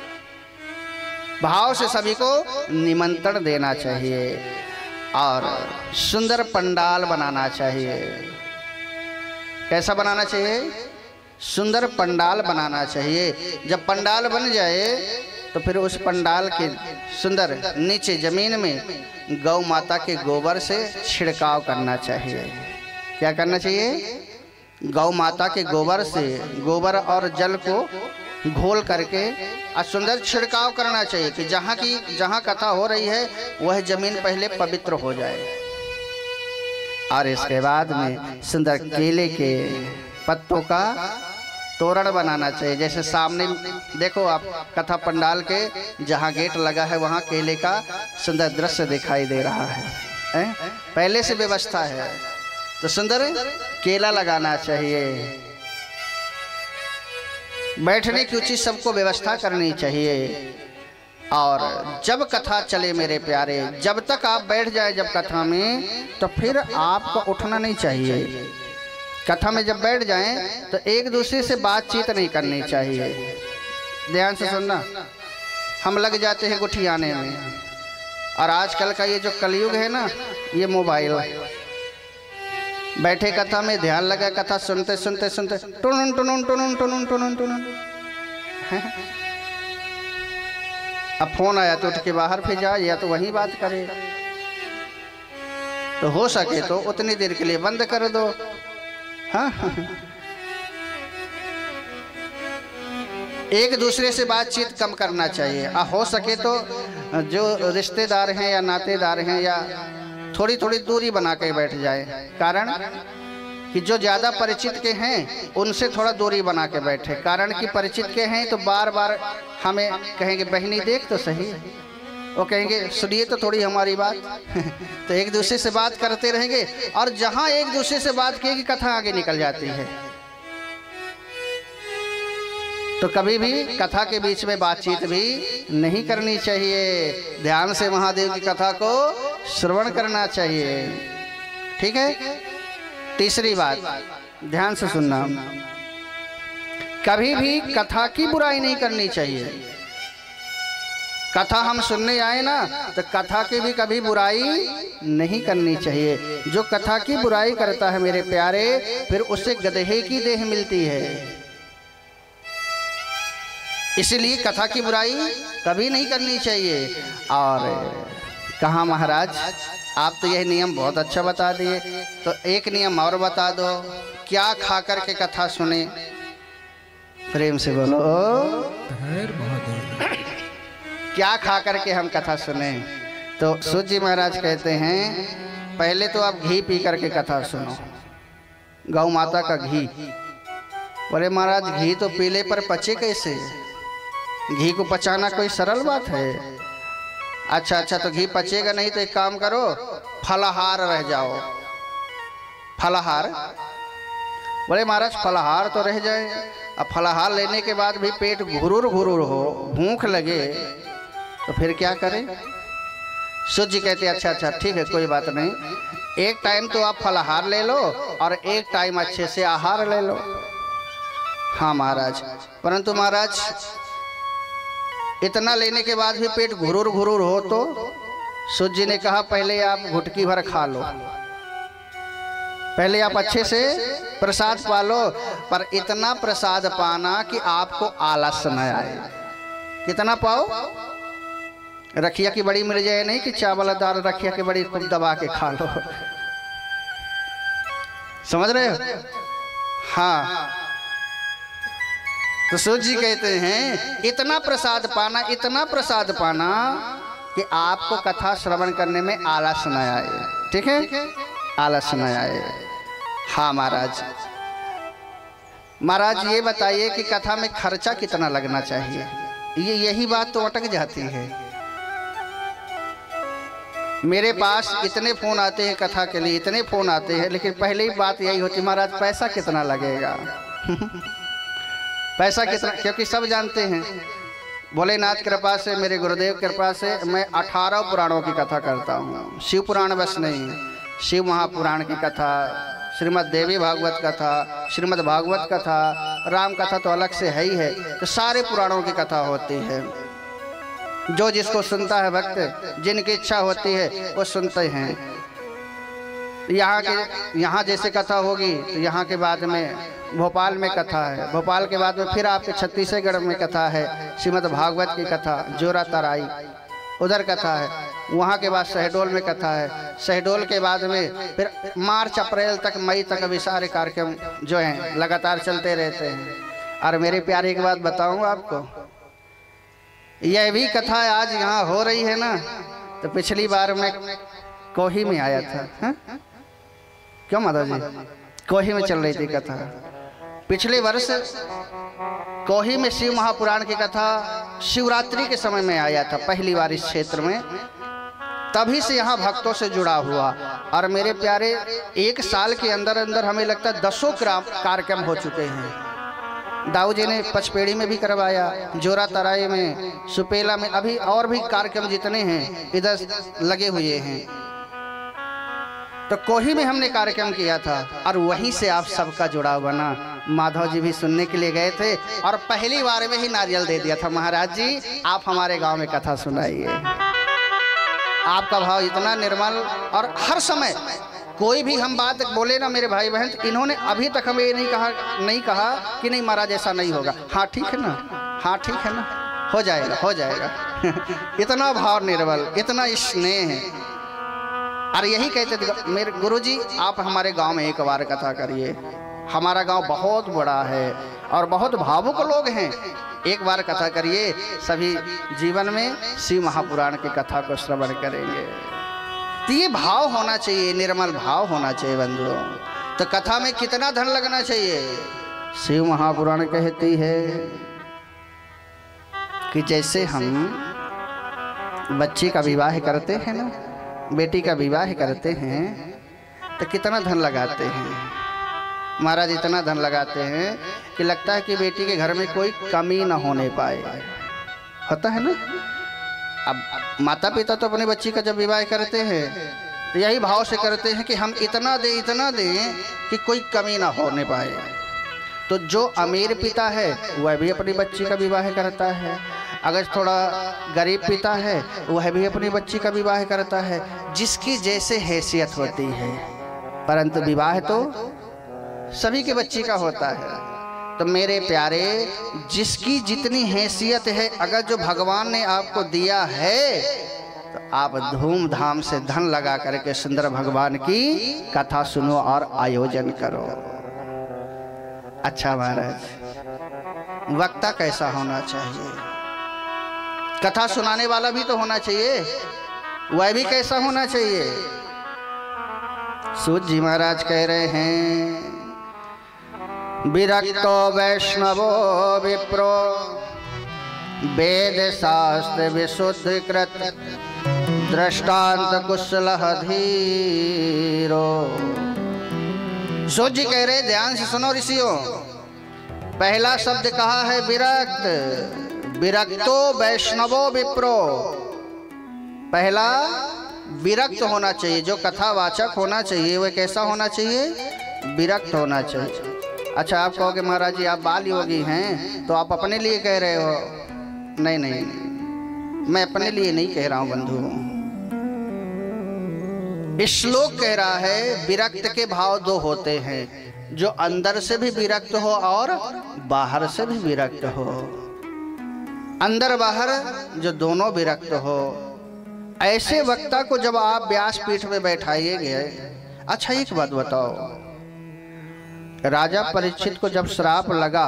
भाव से सभी को निमंत्रण देना चाहिए। और सुंदर पंडाल बनाना चाहिए। कैसा बनाना चाहिए? सुंदर पंडाल बनाना चाहिए। जब पंडाल बन जाए तो फिर उस पंडाल के सुंदर नीचे जमीन में गौ माता के गोबर से छिड़काव करना चाहिए। क्या करना चाहिए? गौ माता के गोबर से, गोबर और जल को घोल करके और सुंदर छिड़काव करना चाहिए कि जहाँ की जहाँ कथा हो रही है वह जमीन पहले पवित्र हो जाए। और इसके बाद में सुंदर केले के पत्तों का तोरण बनाना चाहिए। जैसे सामने देखो आप कथा पंडाल के जहाँ गेट लगा है वहाँ केले का सुंदर दृश्य दिखाई दे रहा है, है? पहले से व्यवस्था है, तो सुंदर केला लगाना चाहिए। बैठने की उचित सबको व्यवस्था करनी चाहिए। और जब कथा चले मेरे प्यारे, जब तक आप बैठ जाए जब कथा में, तो फिर आपको उठना नहीं चाहिए। कथा में जब बैठ जाएं तो एक दूसरे से बातचीत नहीं करनी चाहिए। ध्यान से सुनना, हम लग जाते हैं गुठियाने में। और आजकल का ये जो कलयुग है ना, ये मोबाइल, बैठे कथा में ध्यान लगा, कथा सुनते सुनते सुनते टुनुन टुनुन टुनुन टुनुन टुनुन टुनुन, अब फोन आया तो उठ के बाहर फिर जाए या तो वहीं बात करे। तो हो सके तो उतनी देर के लिए बंद कर दो। हाँ, एक दूसरे से बातचीत कम करना चाहिए। आ, हो सके तो जो रिश्तेदार हैं या नातेदार हैं या थोड़ी थोड़ी दूरी बना के बैठ जाए। कारण कि जो ज़्यादा परिचित के हैं उनसे थोड़ा दूरी बना के बैठे। कारण कि परिचित के हैं तो बार बार हमें कहेंगे बहनी देख तो सही, वो कहेंगे सुनिए तो थोड़ी हमारी बात तो एक दूसरे से बात करते रहेंगे। और जहाँ एक दूसरे से बात किए कि कथा आगे निकल जाती है। तो कभी भी कथा के बीच में बातचीत भी नहीं करनी चाहिए। ध्यान से महादेव की कथा को श्रवण करना चाहिए। ठीक है। तीसरी बात ध्यान से सुनना, कभी भी कथा की बुराई नहीं करनी चाहिए। कथा हम सुनने आए ना तो कथा की भी कभी बुराई नहीं करनी चाहिए। जो कथा की बुराई करता है मेरे प्यारे, फिर उसे गधे की देह मिलती है। इसलिए कथा की बुराई कभी नहीं करनी चाहिए। और कहा महाराज आप तो यह नियम बहुत अच्छा बता दिए, तो एक नियम और बता दो, क्या खा कर के कथा सुने? प्रेम से बोलो क्या खा कर के हम कथा सुने? तो सूत जी महाराज कहते हैं पहले तो आप घी पी करके कथा सुनो, गौ माता का घी। बोले महाराज घी तो पीले पर पचे कैसे? घी को पचाना कोई सरल बात है? अच्छा अच्छा तो घी पचेगा नहीं तो एक काम करो, फलाहार रह जाओ। फलाहार? बोले महाराज फलाहार तो रह जाए, अब फलाहार लेने के बाद भी पेट घुरूर घुरूर हो, भूख लगे, तो फिर क्या करें? सूत जी कहते अच्छा अच्छा ठीक है कोई बात नहीं, एक टाइम तो आप फलाहार ले लो और एक टाइम अच्छे से आहार ले लो। हाँ महाराज, परंतु महाराज इतना लेने के बाद भी पेट घुरूर घुरूर हो तो? सूत जी ने कहा पहले आप घुटकी भर खा लो, पहले आप अच्छे से प्रसाद पा लो, पर इतना प्रसाद पाना कि आपको आलस न आए। कितना पाओ? रखिया की बड़ी मिल जाए नहीं कि चावल दाल रखिया की बड़ी खूब दबा के खा लो। समझ रहे हो? हाँ। तो सूत जी कहते हैं इतना प्रसाद पाना, इतना प्रसाद पाना कि आपको कथा श्रवण करने में आलस न आए। ठीक है, आलस न आए। हाँ महाराज, महाराज ये बताइए कि कथा में खर्चा कितना लगना चाहिए? ये यही बात तो अटक जाती है। मेरे पास इतने फोन आते हैं कथा के लिए, इतने फोन आते हैं, लेकिन पहले ही बात यही होती महाराज पैसा कितना लगेगा? पैसा कितना? क्योंकि सब जानते हैं भोलेनाथ कृपा से, मेरे गुरुदेव कृपा से मैं अठारह पुराणों की कथा करता हूँ। शिव पुराण बस नहीं, शिव महापुराण की कथा, श्रीमद् देवी भागवत कथा, श्रीमद् भागवत कथा, राम कथा तो अलग से है ही है। तो सारे पुराणों की कथा होती है। जो जिसको सुनता है भक्त, जिनकी इच्छा होती है वो सुनते हैं। यहाँ के यहाँ जैसे कथा होगी तो यहाँ के बाद में भोपाल में कथा है, भोपाल के बाद में फिर आपके छत्तीसगढ़ में कथा है, श्रीमद् भागवत की कथा, जोरा तराई उधर कथा है, वहाँ के बाद शहडोल में कथा है, शहडोल के बाद में फिर मार्च अप्रैल तक, मई तक अभी सारे कार्यक्रम जो हैं लगातार चलते रहते हैं। और मेरे प्यारे एक बात बताऊँ आपको, यह भी कथा आज यहाँ हो रही है ना, तो पिछली बार मैं कोही में आया था। हा? क्यों माता जी? कोही में चल रही थी कथा। पिछले वर्ष कोही में शिव महापुराण की कथा शिवरात्रि के समय में आया था पहली बार इस क्षेत्र में। तभी से यहाँ भक्तों से जुड़ा हुआ। और मेरे प्यारे एक साल के अंदर अंदर हमें लगता है दसों कार्यक्रम हो चुके हैं। दाऊ जी ने पचपेड़ी में भी करवाया, जोरा तराई में, सुपेला में, अभी और भी कार्यक्रम जितने हैं इधर लगे हुए हैं। तो कोही में हमने कार्यक्रम किया था और वहीं से आप सबका जुड़ाव बना। माधव जी भी सुनने के लिए गए थे और पहली बार में ही नारियल दे दिया था, महाराज जी आप हमारे गांव में कथा सुनाइए। आपका भाव इतना निर्मल, और हर समय कोई भी हम बात बोले ना मेरे भाई बहन, तो इन्होंने अभी तक हमें ये नहीं कहा नहीं कहा कि नहीं महाराज ऐसा नहीं होगा। हाँ ठीक है ना, हाँ ठीक है ना, हो जाएगा हो जाएगा। इतना भाव निर्मल, इतना स्नेह है। और यही कहते थे मेरे गुरुजी आप हमारे गांव में एक बार कथा करिए, हमारा गांव बहुत बड़ा है और बहुत भावुक लोग हैं, एक बार कथा करिए, सभी जीवन में शिव महापुराण की कथा को श्रवण करेंगे। तो ये भाव होना चाहिए, निर्मल भाव होना चाहिए बंधुओं। तो कथा में कितना धन लगना चाहिए? शिव महापुराण कहती है कि जैसे हम बच्चे का विवाह करते हैं ना, बेटी का विवाह करते हैं, तो कितना धन लगाते हैं? महाराज इतना धन लगाते हैं कि लगता है कि बेटी के घर में कोई कमी ना होने पाए। होता है ना। अब माता पिता तो अपने बच्ची का जब विवाह करते हैं तो यही भाव से करते हैं कि हम इतना दें इतना दें कि कोई कमी ना होने पाए। तो जो अमीर पिता है वह भी अपनी बच्ची का विवाह करता है, अगर थोड़ा गरीब पिता है वह भी अपनी बच्ची का विवाह करता है, जिसकी जैसे हैसियत होती है। परंतु विवाह तो सभी के बच्ची का होता है। तो मेरे प्यारे, जिसकी जितनी हैसियत है, अगर जो भगवान ने आपको दिया है तो आप धूमधाम से धन लगा करके सुंदर भगवान की कथा सुनो और आयोजन करो। अच्छा महाराज, वक्ता कैसा होना चाहिए? कथा सुनाने वाला भी तो होना चाहिए, वह भी कैसा होना चाहिए? सूत जी महाराज कह रहे हैं, विरक्तो वैष्णवो विप्रो वेद शास्त्र विशुद्ध कृत दृष्टांत कुशलः धीरो। सूत जी कह रहे, ध्यान से सुनो ऋषियों। पहला शब्द कहा है विरक्त, विरक्तो वैष्णवो विप्रो। पहला विरक्त होना चाहिए, जो कथावाचक होना चाहिए वह कैसा होना चाहिए? विरक्त होना चाहिए। अच्छा, आप कहोगे महाराज जी आप बाल योगी हैं तो आप अपने लिए कह रहे हो। नहीं नहीं, नहीं। मैं अपने लिए नहीं कह रहा हूं बंधु। श्लोक कह रहा है विरक्त के भाव दो होते हैं, जो अंदर से भी विरक्त हो और बाहर से भी विरक्त हो। अंदर बाहर जो दोनों विरक्त हो, ऐसे वक्ता को जब आप व्यासपीठ में बैठाइएगे। अच्छा एक बात बताओ, राजा परीक्षित को जब श्राप लगा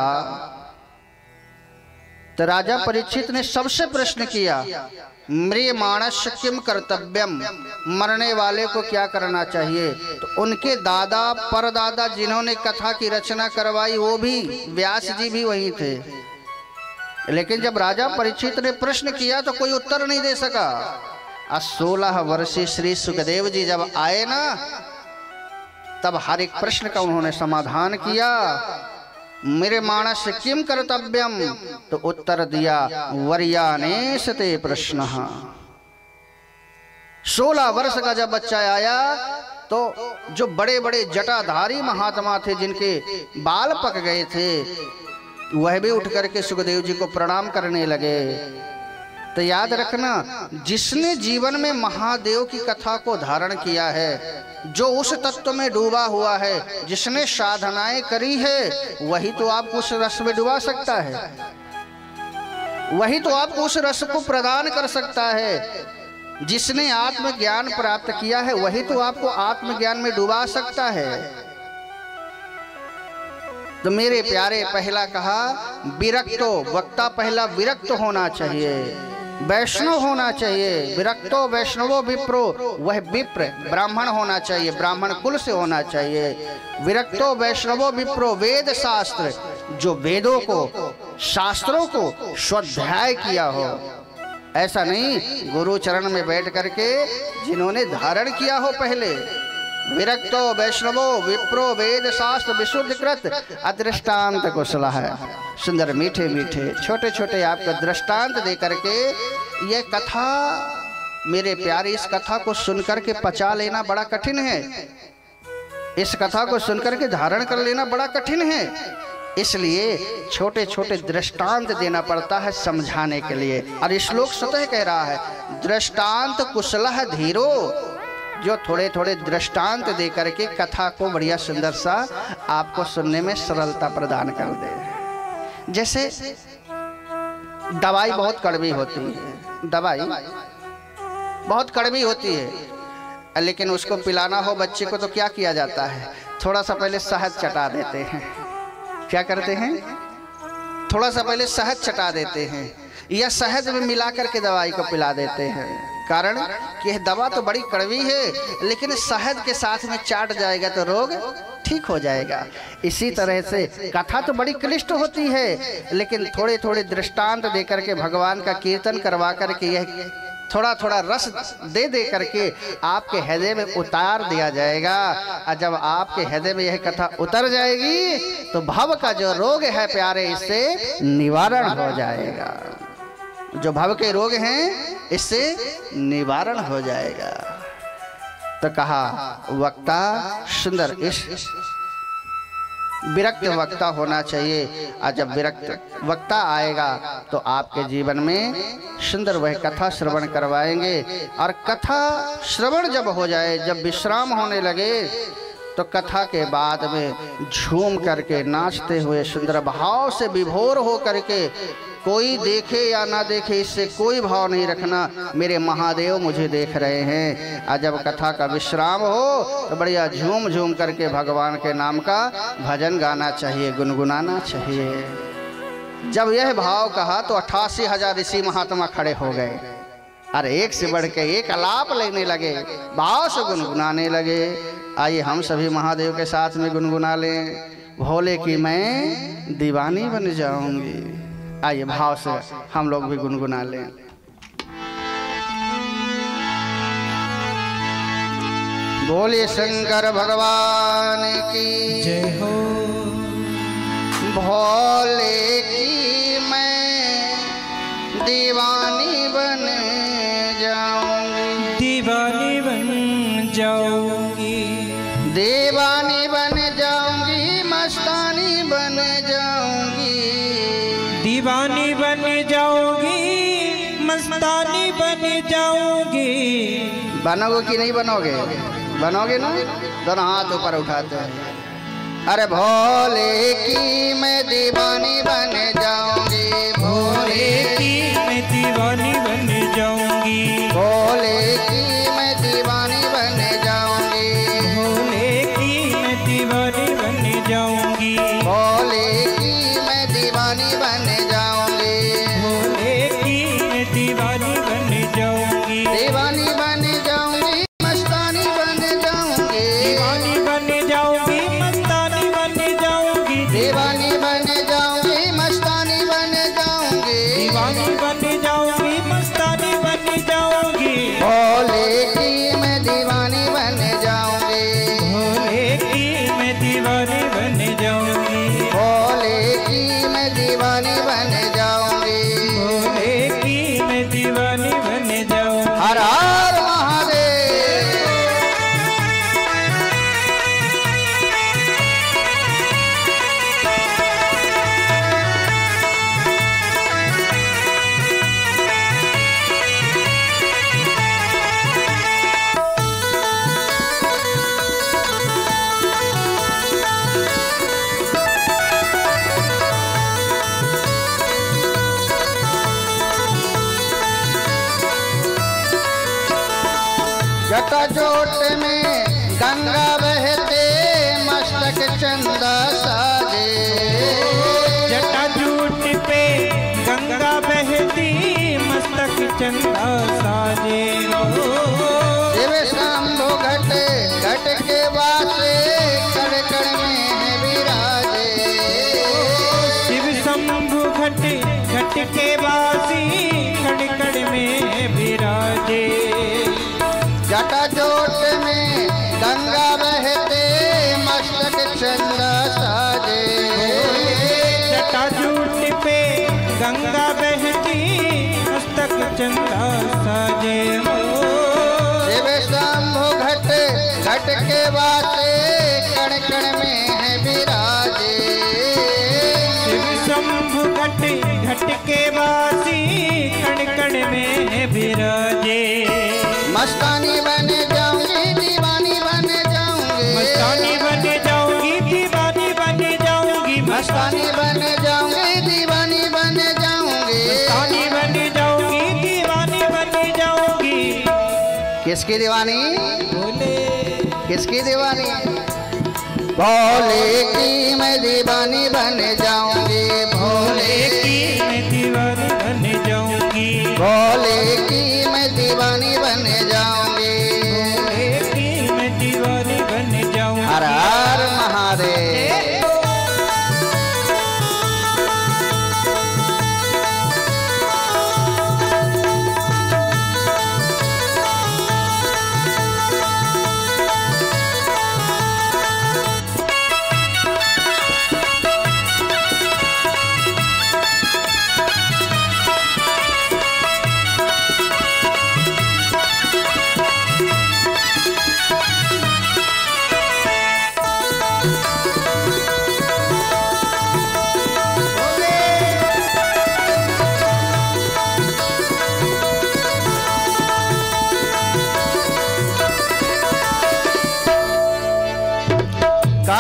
तो राजा परीक्षित ने सबसे प्रश्न किया, म्रियमाणस्य किम कर्तव्यम, मरने वाले को क्या करना चाहिए? तो उनके दादा परदादा जिन्होंने कथा की रचना करवाई वो भी व्यास जी भी वही थे। लेकिन जब राजा परीक्षित ने प्रश्न किया तो कोई उत्तर नहीं दे सका। और सोलह वर्षीय श्री सुखदेव जी जब आए ना, तब हर एक प्रश्न का उन्होंने समाधान किया। मेरे मानस किम कर्तव्यम, तो उत्तर दिया वर्यानेश ते प्रश्न। सोलह वर्ष का जब बच्चा आया तो जो बड़े बड़े जटाधारी महात्मा थे, जिनके बाल पक गए थे, वह भी उठ करके सुखदेव जी को प्रणाम करने लगे। तो याद रखना, जिसने जीवन में महादेव की कथा को धारण किया है, जो उस तत्व में डूबा हुआ है, जिसने साधनाएं करी है, वही तो आपको उस रस में डुबा सकता है, वही तो आपको उस रस को प्रदान कर सकता है। जिसने आत्मज्ञान प्राप्त किया है वही तो आपको आत्मज्ञान में डुबा सकता है। तो मेरे प्यारे, पहला कहा विरक्तो, वक्ता पहला विरक्त होना चाहिए, वैष्णव होना चाहिए। विरक्तो वैष्णवो विप्रो, वह विप्र ब्राह्मण होना चाहिए, ब्राह्मण कुल से होना चाहिए। विरक्तो वैष्णवो विप्रो वेद शास्त्र, जो वेदों को शास्त्रों को स्वाध्याय किया हो। ऐसा नहीं गुरु चरण में बैठ करके जिन्होंने धारण किया हो पहले। विरक्तो वैष्णवो विप्रो वेद शास्त्र विशुद्ध कृत अदृष्टांत कुशला है। सुंदर मीठे मीठे छोटे छोटे आपका दृष्टांत दे करके ये कथा, मेरे प्यारे, इस कथा को सुनकर के पचा लेना बड़ा कठिन है। इस कथा को सुनकर के धारण कर लेना बड़ा कठिन है। इसलिए छोटे छोटे दृष्टांत देना पड़ता है समझाने के लिए। और श्लोक स्वतः कह रहा है दृष्टांत कुशलः धीरो, जो थोड़े थोड़े दृष्टांत दे करके कथा को बढ़िया सुंदर सा आपको सुनने में सरलता प्रदान कर दे। जैसे दवाई बहुत कड़वी होती है, दवाई बहुत कड़वी होती है, लेकिन उसको पिलाना हो बच्चे को तो क्या किया जाता है, थोड़ा सा पहले शहद चटा देते हैं। क्या करते हैं? थोड़ा सा पहले शहद चटा देते हैं या शहद में मिला करके दवाई को पिला देते हैं। कारण कि यह दवा तो बड़ी कड़वी है, लेकिन शहद के साथ में चाट जाएगा तो रोग ठीक हो जाएगा। इसी तरह से कथा तो बड़ी क्लिष्ट होती है, लेकिन थोड़े थोड़े दृष्टांत देकर के भगवान का कीर्तन करवा करके यह थोड़ा थोड़ा रस दे दे करके आपके हृदय में उतार दिया जाएगा। और जब आपके हृदय में यह कथा उतर जाएगी तो भव का जो रोग है प्यारे इससे निवारण हो जाएगा। जो भव के रोग हैं इससे निवारण हो जाएगा। तो कहा वक्ता सुंदर, इस विरक्त वक्ता होना चाहिए। और जब विरक्त वक्ता आएगा तो आपके जीवन में सुंदर वह कथा श्रवण करवाएंगे। और कथा श्रवण जब हो जाए, जब विश्राम होने लगे, तो कथा के बाद में झूम करके नाचते हुए सुंदर भाव से विभोर हो करके, कोई देखे या ना देखे इससे कोई भाव नहीं रखना, मेरे महादेव मुझे देख रहे हैं। और जब कथा का विश्राम हो तो बढ़िया झूम झूम करके भगवान के नाम का भजन गाना चाहिए, गुनगुनाना चाहिए। जब यह भाव कहा तो अट्ठासी हजार ऋषि महात्मा खड़े हो गए। अरे एक से बढ़ के एक आलाप लेने लगे, भाव से गुनगुनाने लगे। आइए हम सभी महादेव के साथ में गुनगुना लें, भोले की मैं दीवानी बन जाऊंगी। आइए भाव से हम लोग भी गुनगुना लें। बोले शंकर भगवान की जय हो। भोले की मैं दीवानी बन जाऊंगी, दीवानी बन जाऊंगी, दीवानी बन जाऊंगी, मस्तानी बन जाऊंगी, दीवानी बन जाऊंगी, मस्तानी बन जाऊंगी। बनोगे कि नहीं बनोगे? बनोगे ना? दोनों हाथ ऊपर उठाते हैं। अरे भोले की मैं दीवानी बन जाऊंगी, भोले की मैं दीवानी बन जाऊंगी, भोले की मैं दीवानी बन जाऊंगी, भोले की मैं दीवानी बन जाऊंगी, भोले की मैं दीवानी बन जाऊंगी, भोले की मैं दीवानी बन जाऊंगी, दीवानी बन जाऊंगी, मस्तानी बन जाऊंगी, दीवानी बन जाऊंगी, मस्तानी बन जाऊंगी, दीवानी बन जाऊंगी, मस्तानी बन जाऊंगी, दीवानी बन जाऊंगी, मस्तानी बन जाऊंगी। भोले की मैं दीवानी बन जाऊंगी, भोले की मैं दीवानी बन जाऊंगी, भोले की मैं दीवानी बन जाऊंगी, भोले की मैं दीवानी बन जाऊंगी। हर हर महादेव। जटाजोट में गंगा बहते, मस्तक चंदा साजे, जटाजूट पे गंगा बहती, मस्तक चंदा साजे। शिव शंभु घट घट के वासे, कड़ कड़ में है विराजे, शिव शंभु घट घट के वासी, कड़ कड़ में विराजे। जटाजोट में गंगा बहते, मस्तक चंदा साजे, जटाजूट पे गंगा बहती, मस्तक चंदा साजे। शिव शंभु घट घट के वासे, कण कण में है विराजे, शिव शंभु घट घट के वासी, कण कण में विराजे। मस्तानी बन जाऊंगी, दीवानी बन जाऊंगी, मस्तानी बन जाऊंगी, दीवानी बन जाऊंगी, मस्तानी बन जाऊंगी, दीवानी बन जाऊंगी, मस्तानी बन जाऊंगी, दीवानी बन जाऊंगी। किसकी दीवानी? भोले किसकी दीवानी? भोले की मैं दीवानी बन जाऊंगी, भोले की मैं दीवानी बन जाऊंगी, भोले की मैं दीवानी बन जाऊंगी, भोले की मैं दीवानी बन जाऊंगी। हर हर महादेव।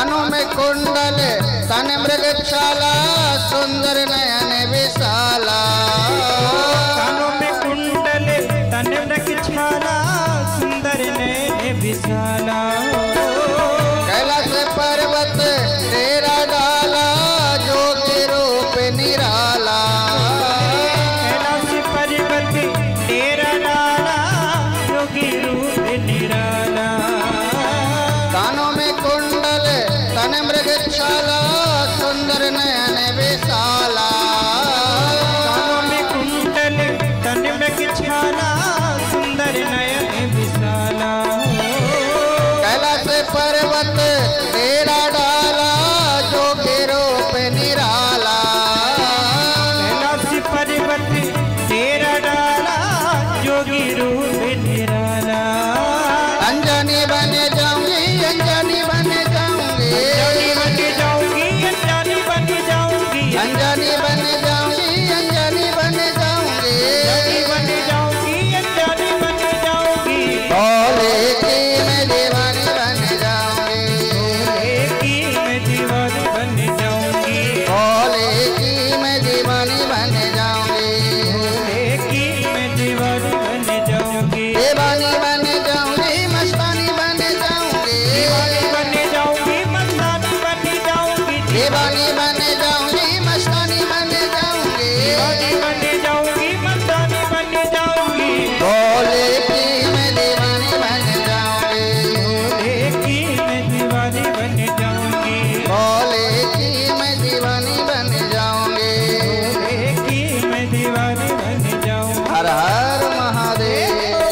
कानों में कुंडल तन मृगशाला सुंदर नयन विशाला। कानों में कुंडल तन मृगशाला सुंदर नयन विशाला। कैलाश पर्वत तेरा डाला जोगी रूप निराला। कैलाश पर्वत तेरा डाला जोगी रूप निराला। कानों में कुंडल तन मृगशाला सुंदर नयन विशाला। कानों में कुंडल तन मृगशाला सुंदर नयन विशाला। कैलाश पर्वत तेरा डाला जोगी रूप निराला। कैलाश पर्वत तेरा डाला जोगी रूप निराला। अंजनी बन जाऊंगी अंजनी बन जाऊंगी अंजनी बन जाऊंगी अंजनी बन जाऊंगी अंजनी बन जाऊंगी अंजनी बन जाऊंगी अंजनी बन जाऊंगी अंजनी बन जाऊंगी। भोले की मैं दीवानी बन जाऊंगी। भोले की मैं दीवानी बन जाऊंगी। भोले की मैं दीवानी बन जाऊंगी। भोले की मैं दीवानी बन जाऊंगी। दीवानी बन जाऊंगी मस्तानी बन जाऊंगी। दीवानी बन जाऊंगी मस्तानी बन जाऊंगी। दीवानी बन जाऊंगी मस्तानी बन जाऊंगी। दीवानी बन जाऊंगी मस्तानी बन जाऊंगी। भोले की मैं दीवानी बन जाऊंगी। भोले की मैं दीवानी बन जाऊंगी। भोले की मैं दीवानी बन जाऊंगी। भोले की मैं दीवानी बन जाऊंगी। हर हर महादेव।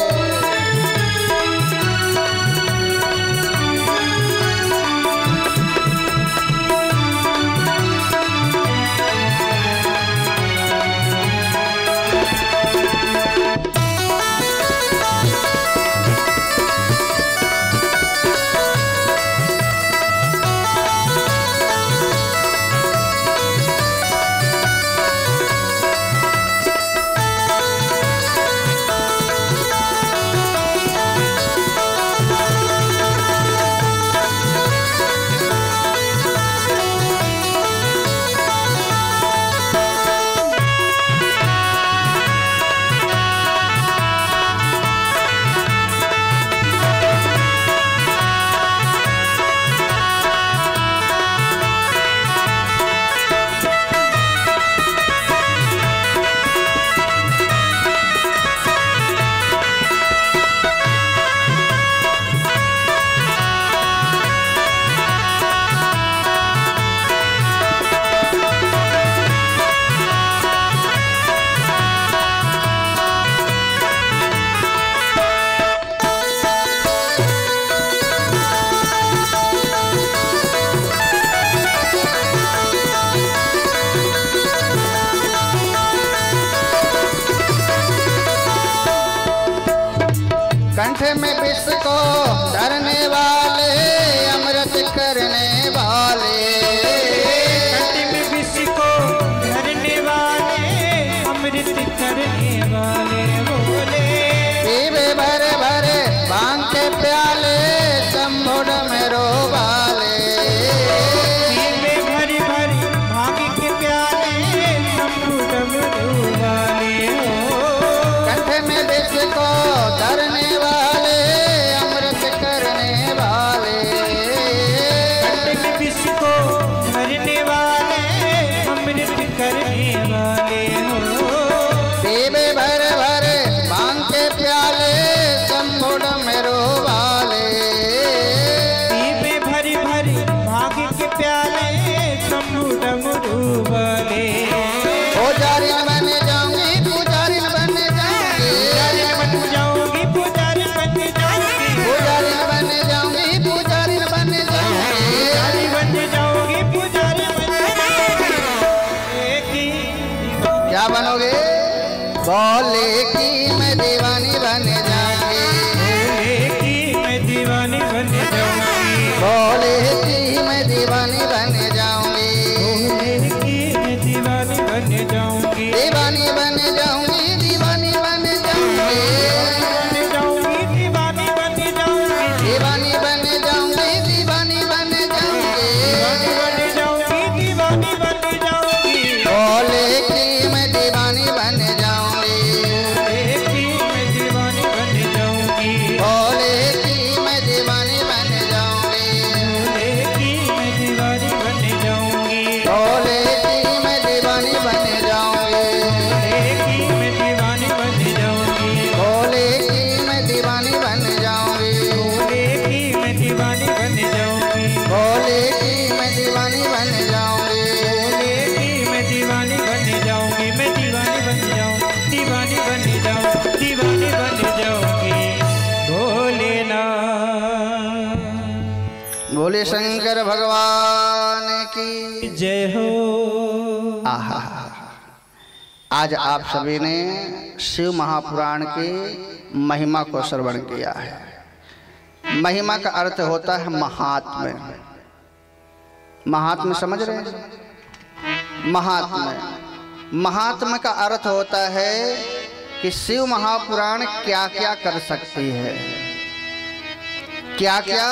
कंठ में विष को धरने वाले अमृत करने वाले। कंठ में विष को धरने वाले अमृत करने वाले। बोले पीवे भरे भरे भांग के प्याले शंभुड में रोवाले। पीवे भरी भरी भांग के प्याले शंभु डमरू वाले। कंठ में विष को धरने वाले अमृत करने वाले। कंठ में विष को धरने वाले अमृत करने वाले। पीवे भरे भरे भांग के प्याले शंभुड में रोवाले। पीवे भरी भरी भांग के प्याले शंभु डमरू वाले। पुजारी बन जाऊंगी पुजारी बन जाऊंगी। पुजारी बन जाऊंगी पुजारी बन जाऊंगी। पुजारी बन जाऊंगी पुजारी बन जाऊंगी। पुजारी बन जाऊंगी पुजारी बन जाऊंगी। एक ही क्या बनोगे? भोले की मैं दीवानी बन जाऊंगी। भोले की मैं दीवानी बन जाऊंगी। भोले की मैं दीवानी बन जाऊंगी। भोले की मैं दीवानी बन जाऊंगी। दीवानी बन जाऊंगी दीवानी बन जाऊंगी। बन जाऊंगी दीवानी बन जाऊंगी। दीवानी बन जाऊंगी दीवानी बन जाऊंगी। बोले शंकर भगवान की जय हो। आहा, आज आप सभी ने शिव महापुराण की महिमा को श्रवण किया है। महिमा का अर्थ होता है महात्म्य। महात्म्य समझ रहे हैं? महात्म्य महात्म्य का अर्थ होता है कि शिव महापुराण क्या क्या कर सकती है, क्या क्या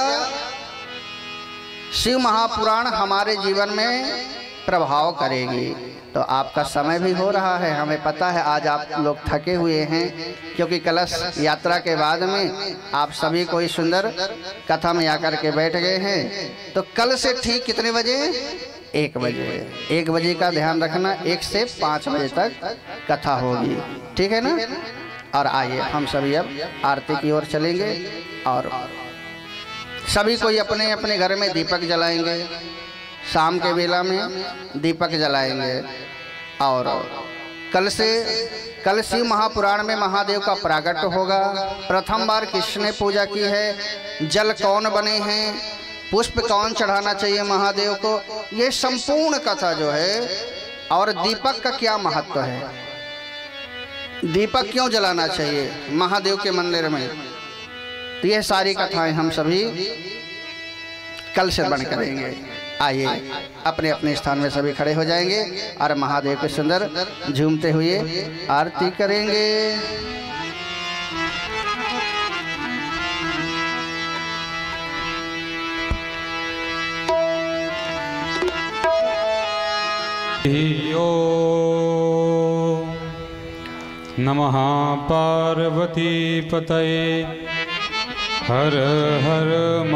शिव महापुराण हमारे जीवन में प्रभाव करेगी। तो आपका समय भी हो रहा है, हमें पता है आज आप लोग थके हुए हैं, क्योंकि कलश यात्रा के बाद में आप सभी कोई सुंदर कथा में आकर के बैठ गए हैं। तो कल से ठीक कितने बजे? एक बजे। एक बजे का ध्यान रखना, एक से पाँच बजे तक कथा होगी, ठीक है ना? और आइए हम सभी अब आरती की ओर चलेंगे और सभी कोई अपने अपने घर में दीपक जलाएंगे। शाम के बेला में दीपक जलाएंगे और कल से कल शिव महापुराण में महादेव का प्रागट्य होगा। प्रथम बार किसने पूजा की है, जल कौन बने हैं, पुष्प कौन चढ़ाना चाहिए महादेव को, ये संपूर्ण कथा जो है। और दीपक का क्या महत्व है, दीपक क्यों जलाना चाहिए महादेव के मंदिर में, तो ये सारी कथाएं हम सभी कल श्रवण करेंगे। आइए अपने अपने स्थान में सभी खड़े हो जाएंगे और महादेव के सुंदर झूमते हुए आरती करेंगे। ओम नमः पार्वती पतये हर हर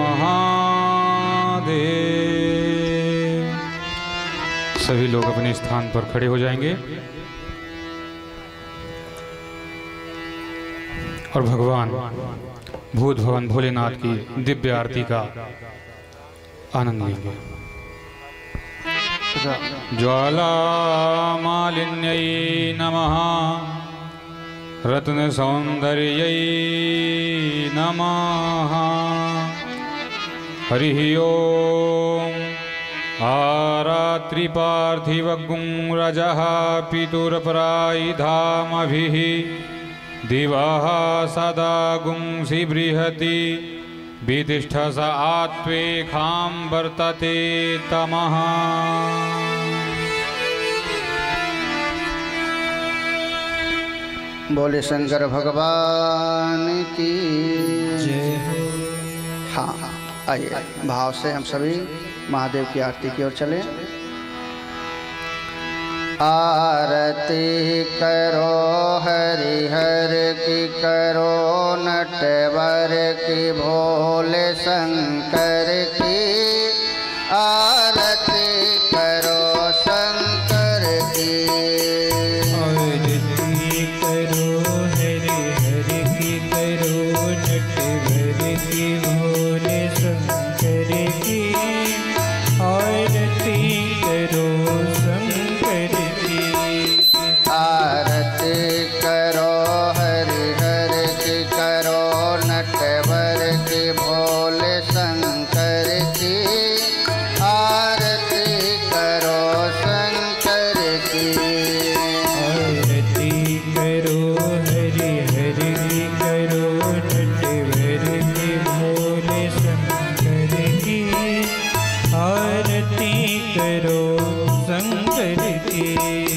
महादेव। सभी लोग अपने स्थान पर खड़े हो जाएंगे और भगवान भूत भवन भोलेनाथ की दिव्य आरती का आनंद लेंगे। ज्वाला मालिन्यै नमः रत्न सौंदर्यै नमः। हरिः ओम। आरात्रि पार्थिवगुं रजः पितुरपरायधामभिः दिवः सदा गुंसि बृहति वितिष्ठ स आत्वेखां वर्तते तमः। बोले शंकर भगवान की जय हो। हाँ हाँ, आइए भाव से हम सभी महादेव की आरती की ओर चले। आरती करो हरिहर की, करो नटवर की, भोले शंकर की। आरती करो शंकर की, आरती करो हरिहर की, करो नटवर की, भोले शंकर की। आरती करो शंकर की। आरती करो हरिहर की, करो नटवर की, भोले शंकर की। आरती करो शंकर की। आरती करो हरिहर की, करो नटवर की, भोले शंकर की। आरती करो शंकर की।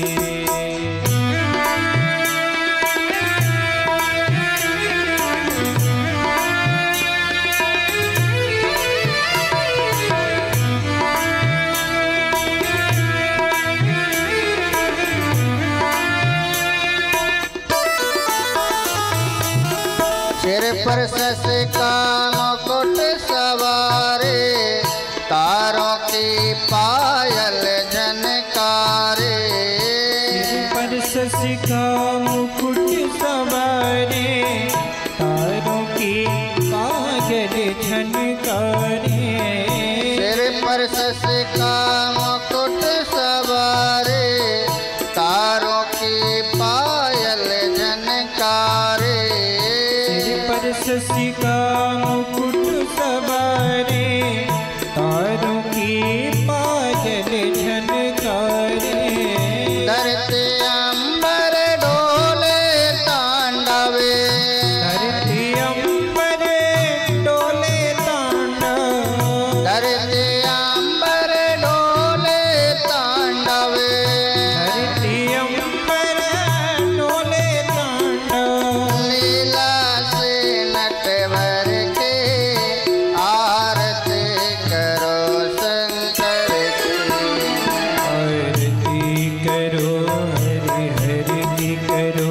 सिर पर सस का मुकुट सवारे, तारों की पायल झनकारे। सिर पर शशि का मुकुट सवारे, तारों की पायल झनकारे। सिर पर सस का मुकुट सवारे, तारों की पायल झनकारे। सिर पर शशि का मुकुट सवारे,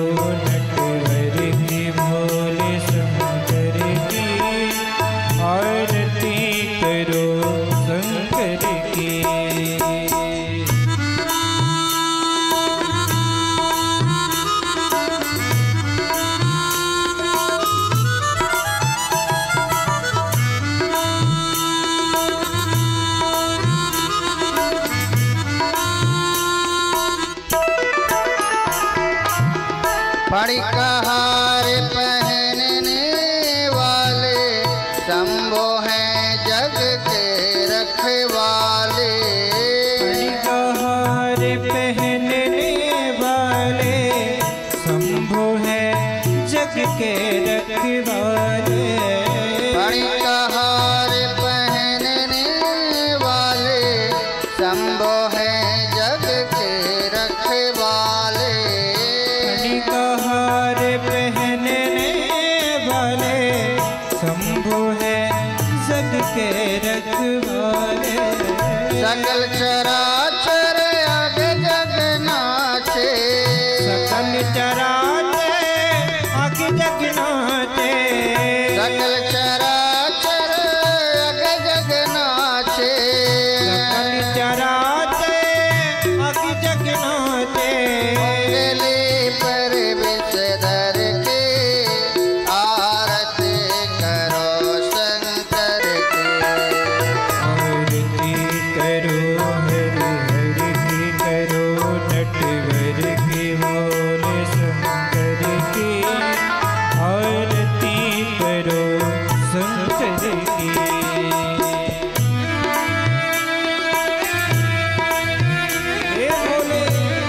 नटवर की भोले शंकर की, आरती करो शंकर की। फड़िकहार पहनने वाले शंभो हैं जग के रखवाले। फड़िकहार पहनने वाले शंभो हैं जग के रखवाले। फड़िकहार पहनने वाले शंभो हैं जग के रखवाले। फड़िकहार पहनने वाले शंभो है जग के रखवाले। सकल चराचर अग जग नाचे। सकल चराचर अग जग नाचे। सकल चराचर अग जग नाचे। सकल चराचर अग जग नाचे। मंगली पर विषधर के आरती करो शंकर के। आरती करो हरि हरि की करो नटवर की भोले शंकर की। आरती करो शंकर की। हे भोले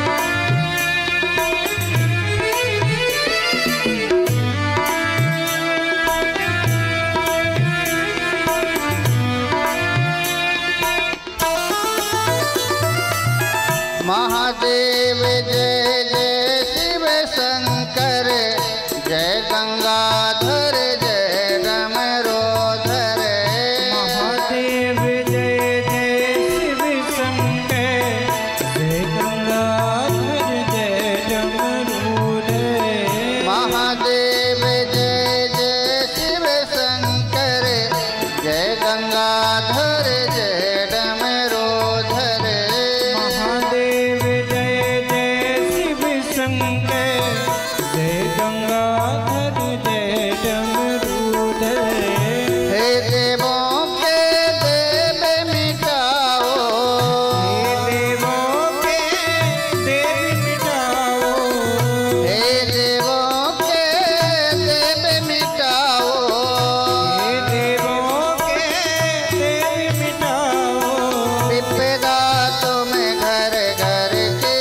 महादेव जय जय शिव शंकर, जय गंगाधर जय डमरोधर। महादेव जय जय शिव शंकर, जय गंगाधर जय डमरूधर। महादेव जय जय शिव शंकर, जय गंगाधर जय डमरोधर। महादेव जय जय शिव शंकर, जय गंगाधर जय डमरूधर। हे देवों के देव मिटाओ। हे देवों के देव मिटाओ। हे देवों के देव मिटाओ। हे देवों के देव मिटाओ। विपदा तुम घर घर के,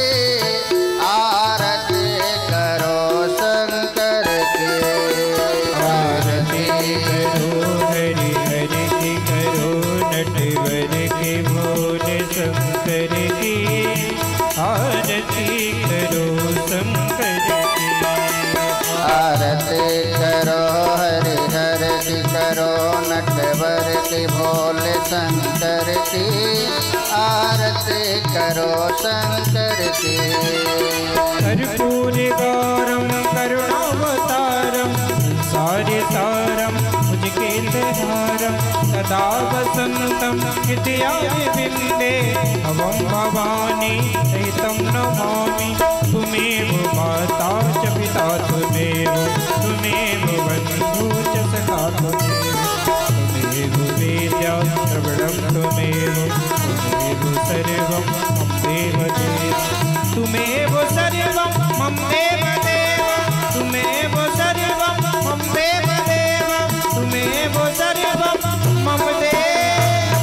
आरती करो शंकर के। आरती करो हरि हरि की करो नटवर के भोले शंकर की। आरती करो शंकर की। आरती करो हरि हरि की करो नटवर की भोले शंकर की। आरती करो शंकर की। कर्पूर गौरम करुणावतारम सारे तारम मुझकेन्द्रहारम सदा वसंतम हृदयाय बिंदे अवं भवानी सहितं नमामि। तुमेव माता च पिता तुमेव, तुमेव बन्धु च सखा तुमेव, तुमेव वेद्या द्रविणं तुमेव, तुमेव सर्वं मम देव देव। तुमेव सर्वं मम देव देव, तुमेव सर्वं मम देव देव, तुमेव सर्वं मम देव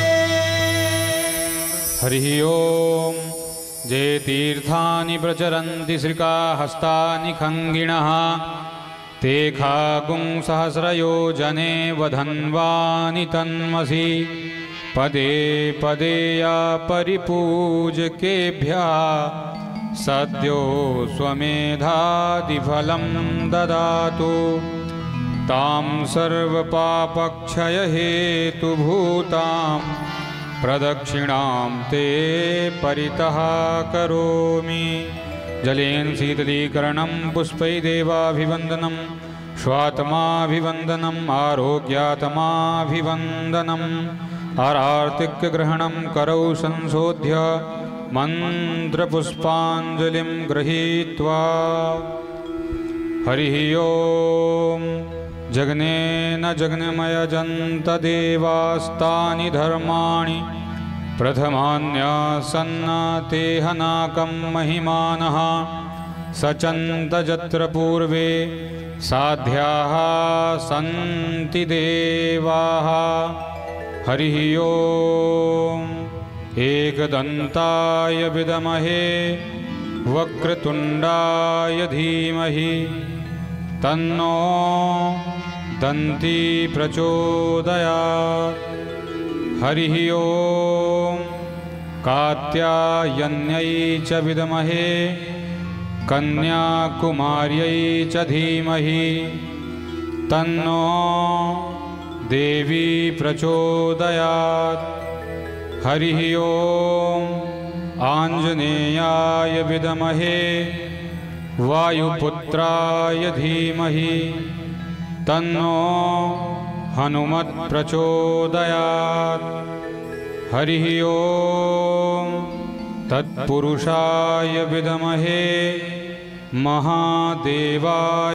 देव। हरिः ओम। जे तीर्थानि प्रचरन्ति श्रिकाहस्तानि खङ्गिणः, ते खागुं सहस्रयोजने वधन्वानि तन्मसि। पदे पदे या परिपूजकेभ्यः सद्यो स्वमेधादिफलं ददातु। तां सर्वपापक्षयहेतुभूतां प्रदक्षिणां ते परितः करोमि। जलेन शीतलीकरणं पुष्पै देवाभिवन्दनं स्वात्माभिवन्दनम् आरोग्यात्माभिवन्दनम् आरार्तिक्यग्रहणं करौ संशोध्य मन्त्रपुष्पाञ्जलिं गृहीत्वा हरिः ओम् जग्नेन जग्नमयजन्त देवास्तानि धर्माणि प्रथमान्यासन्न तेहनाकं महिमानः सचन्त यत्र पूर्वे साध्याः सन्ति देवाः हरिः ओम् एकदन्ताय विद्महे वक्रतुण्डाय धीमहि तन्नो दन्ती प्रचोदयात् हरिः ओम् कात्यायन्यै च विद्महे कन्याकुमार्यै च धीमहि तन्नो देवी प्रचोदयात् हरिः ओम् आञ्जनेयाय विद्महे वायुपुत्राय धीमहि तन्नो हनुमत् प्रचोदयात् हरिः ओम् तत्पुरुषाय विद्महे महादेवाय